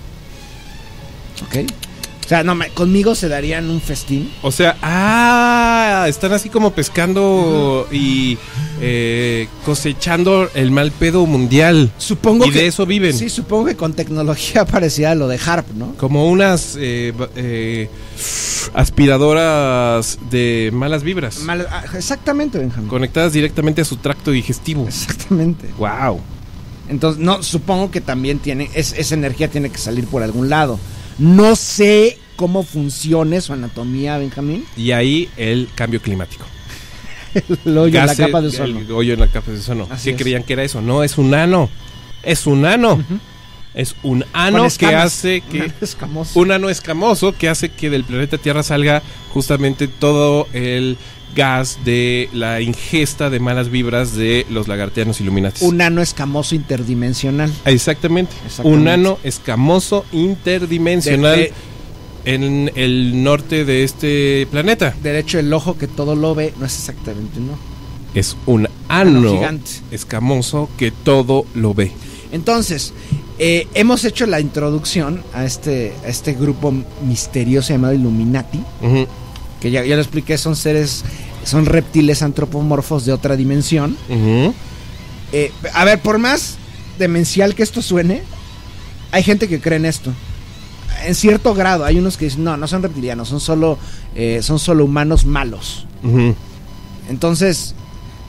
S2: ¿Ok? O sea, no, conmigo se darían un festín.
S1: O sea, ah, están así como pescando uh-huh. y eh, cosechando el mal pedo mundial.
S2: Supongo
S1: y
S2: que,
S1: de eso viven.
S2: Sí, supongo que con tecnología parecida a lo de Harp, ¿no?
S1: Como unas eh, eh, aspiradoras de malas vibras.
S2: Mal, exactamente, Benjamín.
S1: Conectadas directamente a su tracto digestivo.
S2: Exactamente.
S1: Wow.
S2: Entonces, no, supongo que también tiene, es, esa energía tiene que salir por algún lado. No sé cómo funcione su anatomía, Benjamín.
S1: Y ahí el cambio climático.
S2: El hoyo Gase, en la capa de ozono.
S1: El hoyo en la capa de ozono.
S2: Así
S1: ¿Qué
S2: es.
S1: creían que era eso? No, es un ano. Es un ano. Uh-huh. Es un ano que hace que...
S2: Un ano escamoso.
S1: Un ano escamoso que hace que del planeta Tierra salga justamente todo el gas de la ingesta de malas vibras de los lagartianos Illuminatis.
S2: Un ano escamoso interdimensional.
S1: Exactamente.
S2: Exactamente.
S1: Un ano escamoso interdimensional de, de, en el norte de este planeta.
S2: De hecho, el ojo que todo lo ve no es exactamente, ¿no?
S1: Es un ano,
S2: ano gigante.
S1: escamoso que todo lo ve.
S2: Entonces, eh, hemos hecho la introducción a este, a este grupo misterioso llamado Illuminati.
S1: Uh-huh.
S2: Que ya, ya lo expliqué, son seres, son reptiles antropomorfos de otra dimensión.
S1: Uh-huh.
S2: Eh, a ver, por más demencial que esto suene, hay gente que cree en esto. En cierto grado, hay unos que dicen, no, no son reptilianos, son solo, eh, son solo humanos malos.
S1: Uh-huh.
S2: Entonces,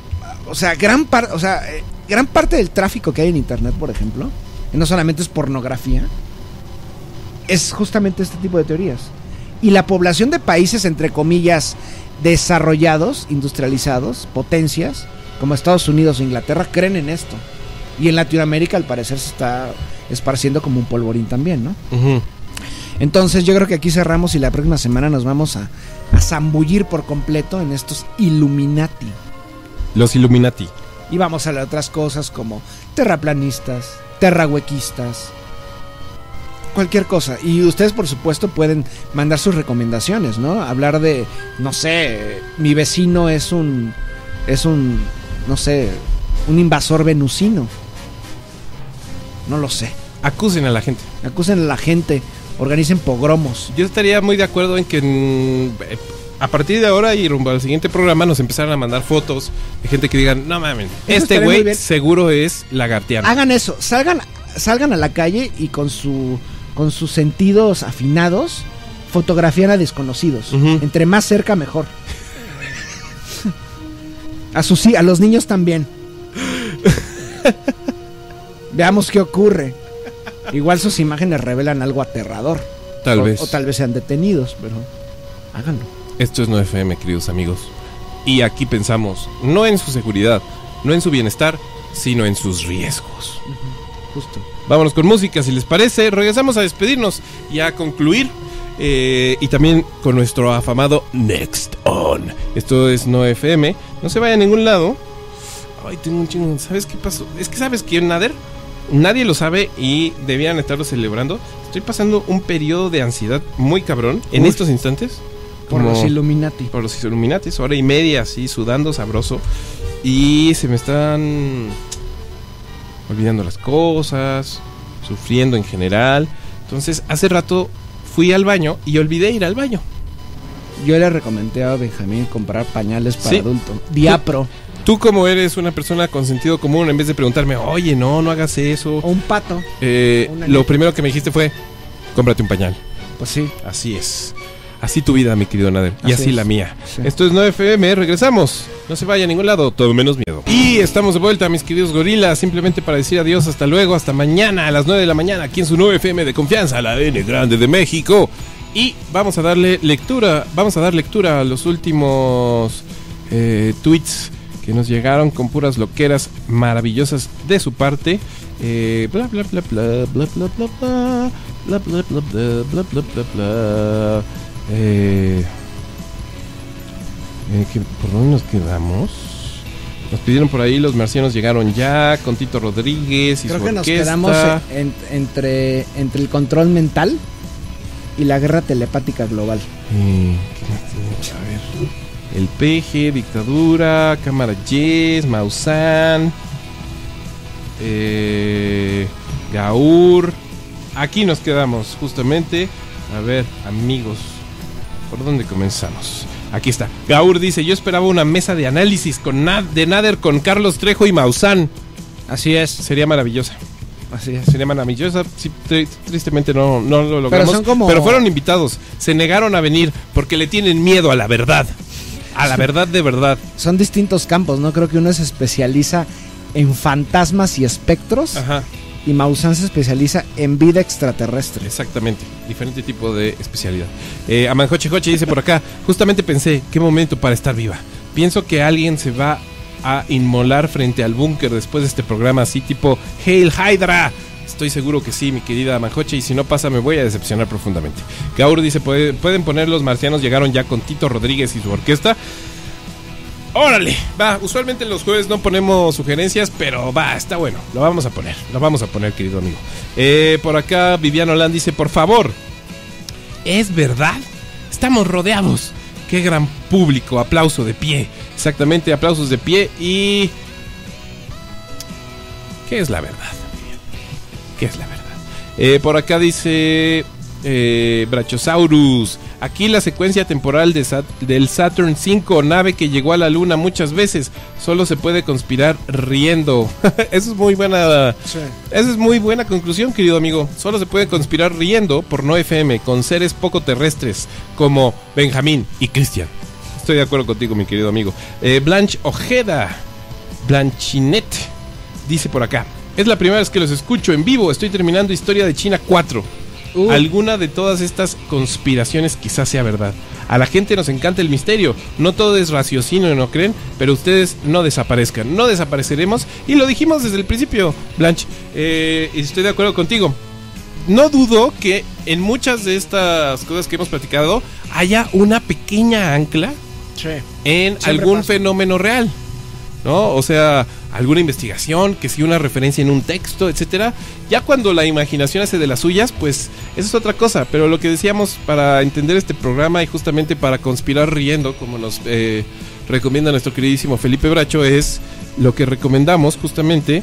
S2: o sea, gran parte, o sea, eh, gran parte del tráfico que hay en internet, por ejemplo, y no solamente es pornografía, es justamente este tipo de teorías. Y la población de países, entre comillas, desarrollados, industrializados, potencias, como Estados Unidos o Inglaterra, creen en esto. Y en Latinoamérica, al parecer, se está esparciendo como un polvorín también, ¿no? Uh-huh. Entonces, yo creo que aquí cerramos y la próxima semana nos vamos a, a zambullir por completo en estos Illuminati.
S1: Los Illuminati.
S2: Y vamos a hablar de otras cosas como terraplanistas, terrahuequistas, cualquier cosa. Y ustedes, por supuesto, pueden mandar sus recomendaciones, ¿no? Hablar de, no sé, mi vecino es un, es un, no sé, un invasor venusino. No lo sé.
S1: Acusen a la gente.
S2: Acusen a la gente. Organicen pogromos.
S1: Yo estaría muy de acuerdo en que a partir de ahora y rumbo al siguiente programa nos empezaran a mandar fotos de gente que digan, no mames, este güey seguro es lagartiano.
S2: Hagan eso, salgan, salgan a la calle y con su con sus sentidos afinados fotografían a desconocidos. Uh-huh. Entre más cerca mejor. A sus a los niños también. Veamos qué ocurre. Igual sus imágenes revelan algo aterrador.
S1: Tal
S2: o,
S1: vez.
S2: O tal vez sean detenidos, pero háganlo.
S1: Esto es nueve F M, queridos amigos. Y aquí pensamos, no en su seguridad, no en su bienestar, sino en sus riesgos.
S2: Uh-huh. Justo.
S1: Vámonos con música, si les parece. Regresamos a despedirnos y a concluir. Eh, y también con nuestro afamado Next On. Esto es nueve F M. No se vaya a ningún lado. Ay, tengo un chingo. ¿Sabes qué pasó? Es que ¿sabes quién, Nader? Nadie lo sabe y debían estarlo celebrando. Estoy pasando un periodo de ansiedad muy cabrón en Uy. estos instantes.
S2: Por los Illuminati.
S1: Por los Illuminati, hora y media así, sudando sabroso. Y se me están olvidando las cosas, sufriendo en general. Entonces, hace rato fui al baño y olvidé ir al baño.
S2: Yo le recomendé a Benjamín comprar pañales para
S1: ¿Sí?
S2: adulto. Diapro.
S1: Tú, como eres una persona con sentido común, en vez de preguntarme, oye, no, no hagas eso.
S2: O un pato.
S1: Eh, lo primero que me dijiste fue, cómprate un pañal.
S2: Pues sí.
S1: Así es. Así tu vida, mi querido Nader. Y así, así la mía.
S2: Sí.
S1: Esto es nueve F M, regresamos. No se vaya a ningún lado, todo menos miedo. Y estamos de vuelta, mis queridos gorilas, simplemente para decir adiós, hasta luego, hasta mañana a las nueve de la mañana, aquí en su nueve F M de confianza, la N Grande de México. Y vamos a darle lectura, vamos a dar lectura a los últimos eh, tweets que nos llegaron con puras loqueras maravillosas de su parte. Eh, bla bla bla bla bla bla bla bla bla bla bla bla bla bla bla bla. Eh, eh, ¿qué, ¿Por dónde nos quedamos? Nos pidieron por ahí, los marcianos llegaron ya, con Tito Rodríguez y
S2: Creo
S1: su
S2: que
S1: orquesta.
S2: Nos quedamos en, entre, entre el control mental y la guerra telepática global.
S1: Eh, ¿Qué más tenemos? A ver. El Peje, Dictadura, Cámara Yes, Maussan, eh, Gaur. Aquí nos quedamos, justamente. A ver, amigos, ¿por dónde comenzamos? Aquí está. Gaur dice, yo esperaba una mesa de análisis con Nad- de Nader con Carlos Trejo y Maussan.
S2: Así es.
S1: Sería maravillosa.
S2: Así es.
S1: Sería maravillosa. Sí, tri- tristemente no, no lo logramos.
S2: Pero son como...
S1: Pero fueron invitados. Se negaron a venir porque le tienen miedo a la verdad. A la verdad de verdad.
S2: Son distintos campos, ¿no? Creo que uno se especializa en fantasmas y espectros.
S1: Ajá.
S2: Y Maussan se especializa en vida extraterrestre.
S1: Exactamente, diferente tipo de especialidad. eh, Amanjoche Joche dice por acá, justamente pensé, qué momento para estar viva. Pienso que alguien se va a inmolar frente al búnker después de este programa, así tipo Hail Hydra. Estoy seguro que sí, mi querida Amanjoche, y si no pasa me voy a decepcionar profundamente. Gaur dice, pueden poner los marcianos llegaron ya con Tito Rodríguez y su orquesta. Órale, va, usualmente los jueves no ponemos sugerencias, pero va, está bueno, lo vamos a poner, lo vamos a poner, querido amigo. Eh, por acá Viviano Land dice, por favor, ¿es verdad? Estamos rodeados. Qué gran público, aplauso de pie. Exactamente, aplausos de pie. Y... ¿qué es la verdad? ¿Qué es la verdad? Eh, por acá dice eh, Brachiosaurus. Aquí la secuencia temporal de Sat- del Saturn cinco, nave que llegó a la luna muchas veces, solo se puede conspirar riendo. Eso es muy buena. Sí. Esa es muy buena conclusión, querido amigo. Solo se puede conspirar riendo por no F M con seres poco terrestres como Benjamín y Cristian. Estoy de acuerdo contigo, mi querido amigo. Eh, Blanche Ojeda Blanchinet dice por acá: es la primera vez que los escucho en vivo. Estoy terminando Historia de China cuatro. Uh. Alguna de todas estas conspiraciones quizás sea verdad. A la gente nos encanta el misterio. No todo es raciocinio, ¿no creen? Pero ustedes no desaparezcan. No desapareceremos. Y lo dijimos desde el principio, Blanche. Eh, estoy de acuerdo contigo. No dudo que en muchas de estas cosas que hemos platicado haya una pequeña ancla sí. en Siempre algún pasa. fenómeno real, ¿no? O sea, alguna investigación, que si una referencia en un texto, etcétera. Ya cuando la imaginación hace de las suyas, pues eso es otra cosa. Pero lo que decíamos para entender este programa y justamente para conspirar riendo, como nos eh, recomienda nuestro queridísimo Felipe Bracho, es lo que recomendamos justamente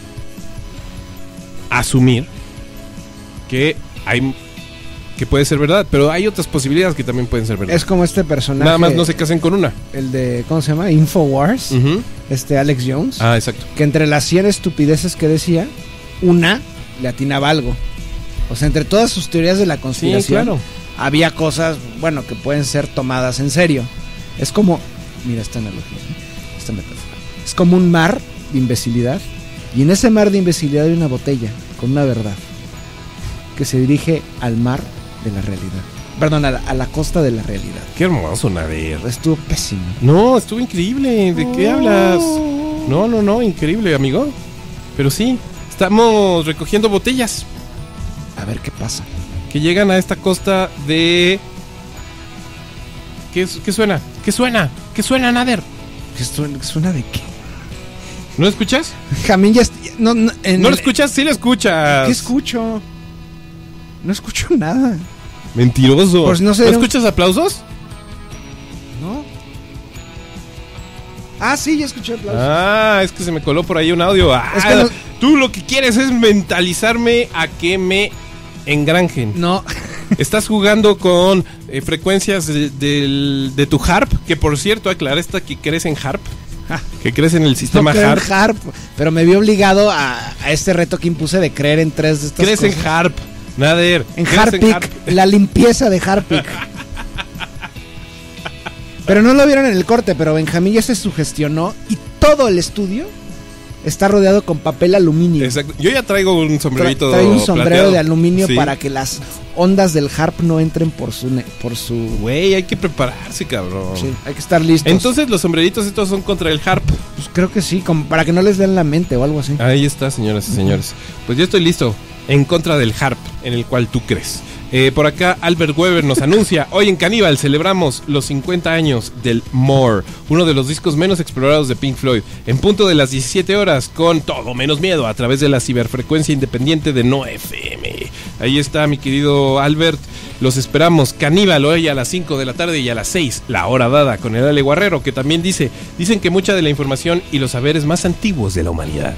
S1: asumir que hay que puede ser verdad, pero hay otras posibilidades que también pueden ser verdad.
S2: Es como este personaje.
S1: Nada más no se casen con una.
S2: El de, ¿cómo se llama? Infowars. Uh-huh. Este Alex Jones.
S1: Ah, exacto.
S2: Que entre las cien estupideces que decía, una le atinaba algo. O sea, entre todas sus teorías de la conspiración, sí, claro. había cosas, bueno, que pueden ser tomadas en serio. Es como, mira esta analogía, ¿eh? esta metáfora. Es como un mar de imbecilidad. Y en ese mar de imbecilidad hay una botella con una verdad que se dirige al mar de la realidad. Perdón, a la, a la costa de la realidad.
S1: Qué hermoso, Nader.
S2: Estuvo pésimo.
S1: No, estuvo increíble. ¿De qué oh. hablas? No, no, no, increíble, amigo. Pero sí, estamos recogiendo botellas.
S2: A ver qué pasa.
S1: Que llegan a esta costa de... ¿Qué, qué suena? ¿Qué suena? ¿Qué suena, Nader?
S2: ¿Qué suena, suena de qué?
S1: ¿No lo escuchas?
S2: Jamín ya... Est- no, no, en
S1: ¿No lo
S2: el...
S1: escuchas? Sí lo escuchas.
S2: ¿Qué escucho? No escucho nada.
S1: Mentiroso.
S2: Pues no, sé,
S1: ¿No escuchas aplausos?
S2: No. Ah, sí, ya escuché aplausos.
S1: Ah, es que se me coló por ahí un audio. Ah,
S2: es que no...
S1: Tú lo que quieres es mentalizarme a que me engranjen.
S2: No.
S1: Estás jugando con eh, frecuencias de, de, de tu harp, que por cierto, aclara esta que crees en harp. Que crees en el sistema
S2: no
S1: harp.
S2: En harp. Pero me vi obligado a, a este reto que impuse de creer en tres de estas
S1: ¿Crees
S2: cosas.
S1: en harp? Nader.
S2: En Harpic, la limpieza de Harpic. Pero no lo vieron en el corte, pero Benjamín ya se sugestionó y todo el estudio está rodeado con papel aluminio.
S1: Exacto. Yo ya traigo un sombrerito.
S2: Tra- trae un sombrero
S1: plateado.
S2: de aluminio, sí, para que las ondas del harp no entren por su ne- por su.
S1: Güey, hay que prepararse, cabrón.
S2: Sí, hay que estar listos.
S1: Entonces los sombreritos estos son contra el harp.
S2: Pues creo que sí, como para que no les den la mente o algo así.
S1: Ahí está, señoras y señores. Pues yo estoy listo en contra del harp en el cual tú crees. Eh, por acá Albert Weber nos anuncia: hoy en Caníbal celebramos los cincuenta años del More, uno de los discos menos explorados de Pink Floyd, en punto de las diecisiete horas con Todo Menos Miedo a través de la ciberfrecuencia independiente de No F M. Ahí está, mi querido Albert. Los esperamos, Caníbal, hoy a las cinco de la tarde y a las seis, la hora dada, con el Ale Guerrero, que también dice, dicen que mucha de la información y los saberes más antiguos de la humanidad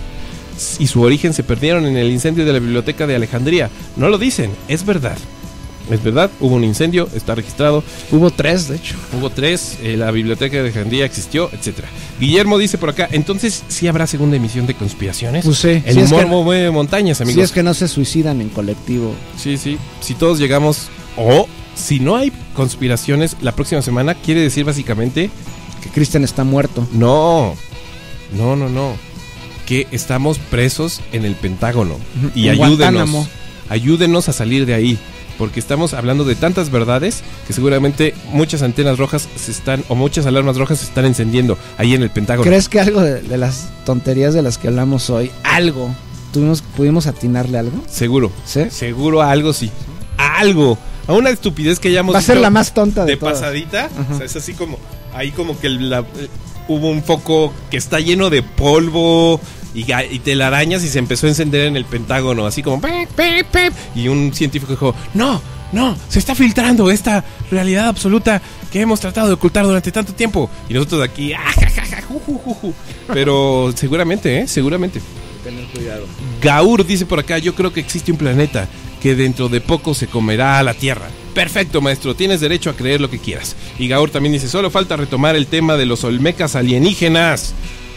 S1: y su origen se perdieron en el incendio de la biblioteca de Alejandría. No lo dicen, es verdad. Es verdad, hubo un incendio, está registrado.
S2: Hubo tres, de hecho.
S1: Hubo tres, eh, la biblioteca de Alejandría existió, etcétera. Guillermo dice por acá, entonces, ¿sí habrá segunda emisión de Conspiraciones?
S2: Pues sí.
S1: El
S2: si
S1: morbo
S2: es que,
S1: mueve montañas, amigos.
S2: Si es que no se suicidan en colectivo.
S1: Sí, sí. Si todos llegamos, o si no hay conspiraciones la próxima semana, quiere decir básicamente...
S2: que Cristian está muerto.
S1: No, no, no, no. Que estamos presos en el Pentágono. Y en ayúdenos, Guantánamo. ayúdenos a salir de ahí. Porque estamos hablando de tantas verdades que seguramente muchas antenas rojas se están, o muchas alarmas rojas se están encendiendo ahí en el Pentágono.
S2: ¿Crees que algo de, de las tonterías de las que hablamos hoy, algo, tuvimos, pudimos atinarle algo?
S1: Seguro.
S2: ¿Sí?
S1: Seguro a algo sí. A algo. A una estupidez que hayamos
S2: Va a ser la más tonta de,
S1: de
S2: todas.
S1: Pasadita. O sea, es así como, ahí como que la, hubo un foco que está lleno de polvo y, y telarañas y se empezó a encender en el Pentágono, así como pep, pep, pep, y un científico dijo, no, no, se está filtrando esta realidad absoluta que hemos tratado de ocultar durante tanto tiempo. Y nosotros aquí, ah, ja, ja, ja, ju, ju, ju, ju. Pero seguramente, ¿eh? Seguramente.
S2: Tener cuidado.
S1: Gaur dice por acá, yo creo que existe un planeta que dentro de poco se comerá a la Tierra. Perfecto, maestro, tienes derecho a creer lo que quieras. Y Gaur también dice, solo falta retomar el tema de los olmecas alienígenas.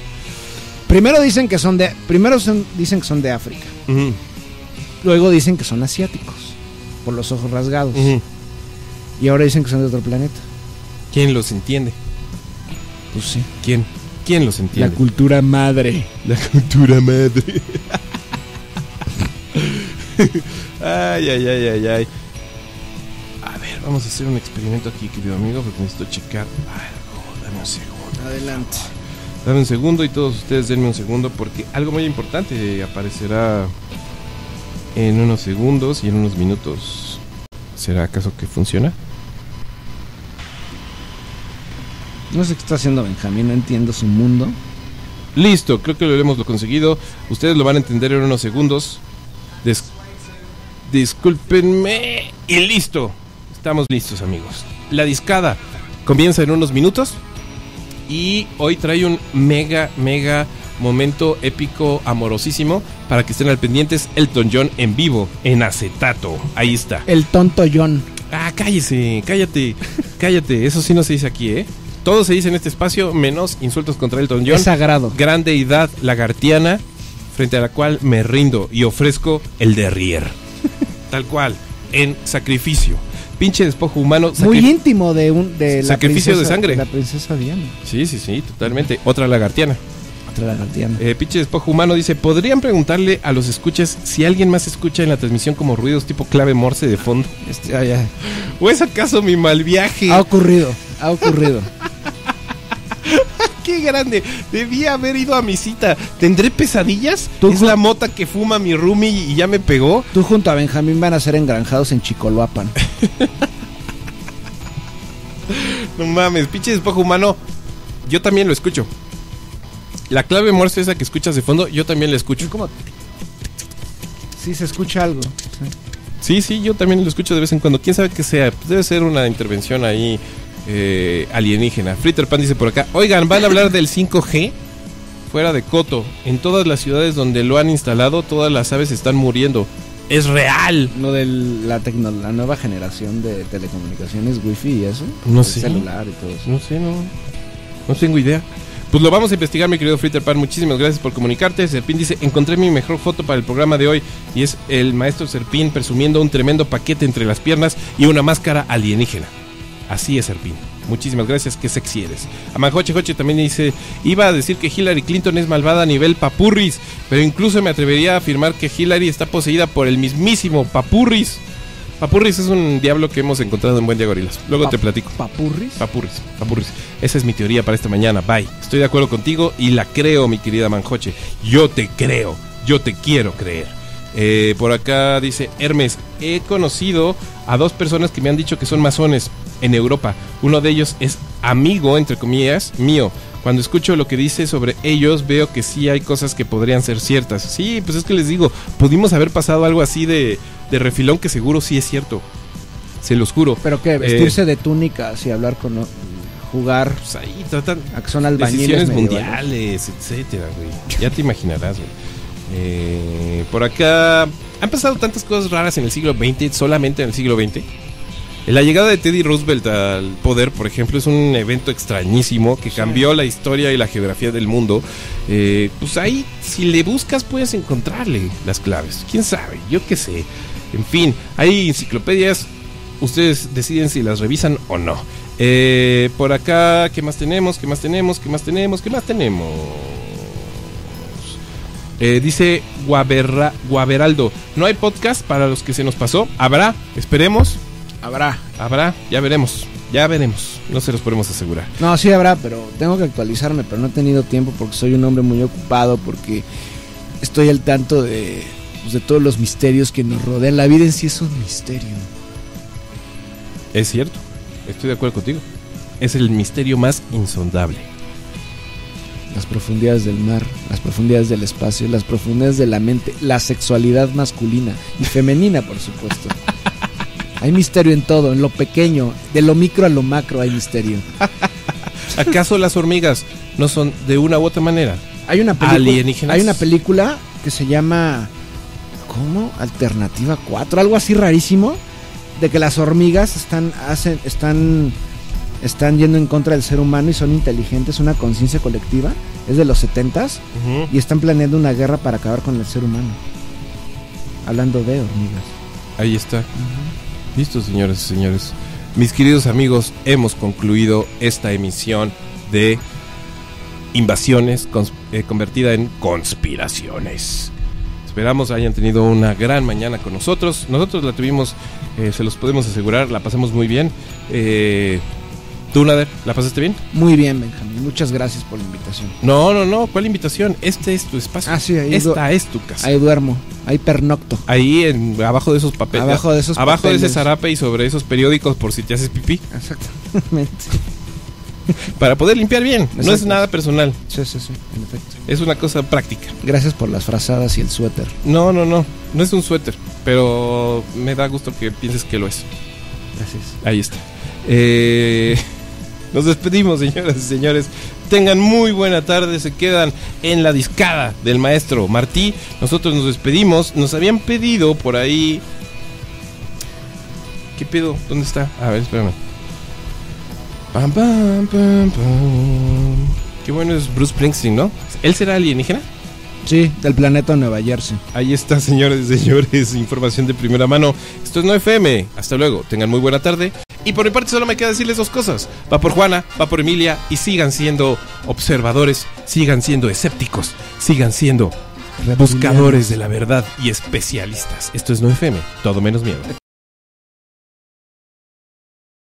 S2: Primero dicen que son de, primero son, dicen que son de África. Uh-huh. Luego dicen que son asiáticos, por los ojos rasgados. Uh-huh. Y ahora dicen que son de otro planeta.
S1: ¿Quién los entiende?
S2: Pues sí.
S1: ¿Quién? ¿Quién los entiende?
S2: La cultura madre.
S1: La cultura madre. Ay, ay, ay, ay, ay. A ver, vamos a hacer un experimento aquí, querido amigo, porque necesito checar algo. Dame un segundo.
S2: Adelante.
S1: Dame un segundo y todos ustedes denme un segundo, porque algo muy importante aparecerá en unos segundos y en unos minutos. ¿Será acaso que funciona?
S2: No sé qué está haciendo Benjamín, no entiendo su mundo.
S1: Listo, creo que lo hemos lo conseguido. Ustedes lo van a entender en unos segundos. Des- discúlpenme. Y listo. Estamos listos, amigos. La discada comienza en unos minutos. Y hoy trae un mega, mega momento épico, amorosísimo. Para que estén al pendientes, Elton John en vivo, en acetato. Ahí está.
S2: El tonto John.
S1: Ah, cállese, cállate, cállate. Eso sí no se dice aquí, ¿eh? Todo se dice en este espacio, menos insultos contra Elton John.
S2: Es sagrado.
S1: Gran deidad lagartiana, frente a la cual me rindo y ofrezco el derrier. Tal cual, en sacrificio. Pinche despojo humano.
S2: Muy íntimo de un de la
S1: sacrificio
S2: princesa,
S1: de sangre.
S2: La princesa Diana.
S1: Sí, sí, sí, totalmente. Otra lagartiana.
S2: Otra lagartiana.
S1: Eh, pinche despojo humano dice, ¿podrían preguntarle a los escuchas si alguien más escucha en la transmisión como ruidos tipo clave Morse de fondo?
S2: Este, ah, ya.
S1: ¿O es acaso mi mal viaje?
S2: Ha ocurrido, ha ocurrido.
S1: ¡Qué grande! Debía haber ido a mi cita. ¿Tendré pesadillas?
S2: ¿Tú,
S1: ¿Es la mota que fuma mi roomie y ya me pegó?
S2: Tú junto a Benjamín van a ser engranjados en Chicoloapan.
S1: No mames, pinche despojo humano. Yo también lo escucho. La clave Morse esa que escuchas de fondo, yo también la escucho.
S2: ¿Cómo? Sí, se escucha algo. Sí.
S1: Sí, sí, yo también lo escucho de vez en cuando. ¿Quién sabe qué sea? Debe ser una intervención ahí eh, alienígena. Fritter Pan dice por acá, oigan, ¿van a hablar del cinco G? Fuera de coto. En todas las ciudades donde lo han instalado, todas las aves están muriendo. ¡Es real!
S2: Lo de la, tecno, la nueva generación de telecomunicaciones, wifi y eso.
S1: No
S2: el
S1: sé.
S2: celular y todo eso.
S1: No sé, no. No tengo idea. Pues lo vamos a investigar, mi querido Fritter Pan. Muchísimas gracias por comunicarte. Serpín dice, encontré mi mejor foto para el programa de hoy. Y es el maestro Serpín presumiendo un tremendo paquete entre las piernas y una máscara alienígena. Así es, Serpín. Muchísimas gracias, qué sexy eres. Amanjoche Joche también dice, iba a decir que Hillary Clinton es malvada a nivel papurris, pero incluso me atrevería a afirmar que Hillary está poseída por el mismísimo papurris. Papurris es un diablo que hemos encontrado en Buen Día Gorilas. Luego
S2: Pa-
S1: te platico.
S2: ¿Papurris?
S1: Papurris, papurris. Esa es mi teoría para esta mañana. Bye. Estoy de acuerdo contigo y la creo, mi querida Manjoche. Yo te creo. Yo te quiero creer. Eh, por acá dice Hermes, he conocido a dos personas que me han dicho que son masones en Europa. Uno de ellos es amigo, entre comillas, mío. Cuando escucho lo que dice sobre ellos, veo que sí hay cosas que podrían ser ciertas. Sí, pues es que les digo, pudimos haber pasado algo así de, de refilón que seguro sí es cierto. Se los juro.
S2: ¿Pero qué? ¿Vestirse eh, de túnicas y hablar con... jugar?
S1: Pues ahí tratan...
S2: A que son albañiles
S1: decisiones mundiales, etcétera, güey. Ya te imaginarás, güey. Eh, por acá... Han pasado tantas cosas raras en el siglo veinte, solamente en el siglo veinte. La llegada de Teddy Roosevelt al poder, por ejemplo, es un evento extrañísimo que cambió la historia y la geografía del mundo. Eh, pues ahí, si le buscas, puedes encontrarle las claves. ¿Quién sabe? Yo qué sé. En fin, hay enciclopedias. Ustedes deciden si las revisan o no. Eh, por acá, ¿qué más tenemos? ¿Qué más tenemos? ¿Qué más tenemos? ¿Qué más tenemos? Eh, dice Guaberra, Guaberaldo, ¿no hay podcast para los que se nos pasó? ¿Habrá? Esperemos.
S2: Habrá.
S1: Habrá, ya veremos, ya veremos, no se los podemos asegurar.
S2: No, sí habrá, pero tengo que actualizarme, pero no he tenido tiempo porque soy un hombre muy ocupado, porque estoy al tanto de, pues, de todos los misterios que nos rodean. La vida en sí es un misterio.
S1: Es cierto, estoy de acuerdo contigo. Es el misterio más insondable.
S2: Las profundidades del mar, las profundidades del espacio, las profundidades de la mente, la sexualidad masculina y femenina, por supuesto. Hay misterio en todo, en lo pequeño, de lo micro a lo macro hay misterio.
S1: ¿Acaso las hormigas no son de una u otra manera
S2: hay una película,
S1: alienígenas?
S2: Hay una película que se llama ¿cómo? Alternativa cuatro, algo así rarísimo, de que las hormigas están hacen están están yendo en contra del ser humano y son inteligentes, una conciencia colectiva. Es de los setentas, uh-huh. Y están planeando una guerra para acabar con el ser humano. Hablando de hormigas.
S1: Ahí está. Uh-huh. Listo, señores y señores. Mis queridos amigos, hemos concluido esta emisión de invasiones cons- eh, convertida en conspiraciones. Esperamos hayan tenido una gran mañana con nosotros. Nosotros la tuvimos, eh, se los podemos asegurar, la pasamos muy bien. Eh, ¿Tú, Nader, la pasaste bien?
S2: Muy bien, Benjamín. Muchas gracias por la invitación.
S1: No, no, no. ¿Cuál invitación? Este es tu espacio.
S2: Ah, sí, ahí
S1: Esta
S2: du-
S1: es tu casa.
S2: Ahí duermo, ahí pernocto.
S1: Ahí, en, abajo de esos papeles.
S2: Abajo de esos
S1: Abajo
S2: papeles.
S1: de ese zarape y sobre esos periódicos por si te haces pipí.
S2: Exactamente.
S1: Para poder limpiar bien. No es
S2: Exacto.
S1: nada personal.
S2: Sí, sí, sí, en efecto.
S1: Es una cosa práctica.
S2: Gracias por las frazadas y el suéter.
S1: No, no, no. No es un suéter. Pero me da gusto que pienses que lo es.
S2: Gracias.
S1: Ahí está. Eh, nos despedimos, señoras y señores. Tengan muy buena tarde. Se quedan en la discada del maestro Martí. Nosotros nos despedimos. Nos habían pedido por ahí. ¿Qué pedo? ¿Dónde está? A ver, espérame. Pam, pam, pam, pam. Qué bueno es Bruce Springsteen, ¿no? ¿Él será alienígena?
S2: Sí, del planeta Nueva Jersey.
S1: Ahí está, señores y señores, información de primera mano. Esto es nueve F M. Hasta luego, tengan muy buena tarde. Y por mi parte solo me queda decirles dos cosas. Va por Juana, va por Emilia. Y sigan siendo observadores, sigan siendo escépticos, sigan siendo buscadores de la verdad y especialistas. Esto es nueve F M, todo menos miedo.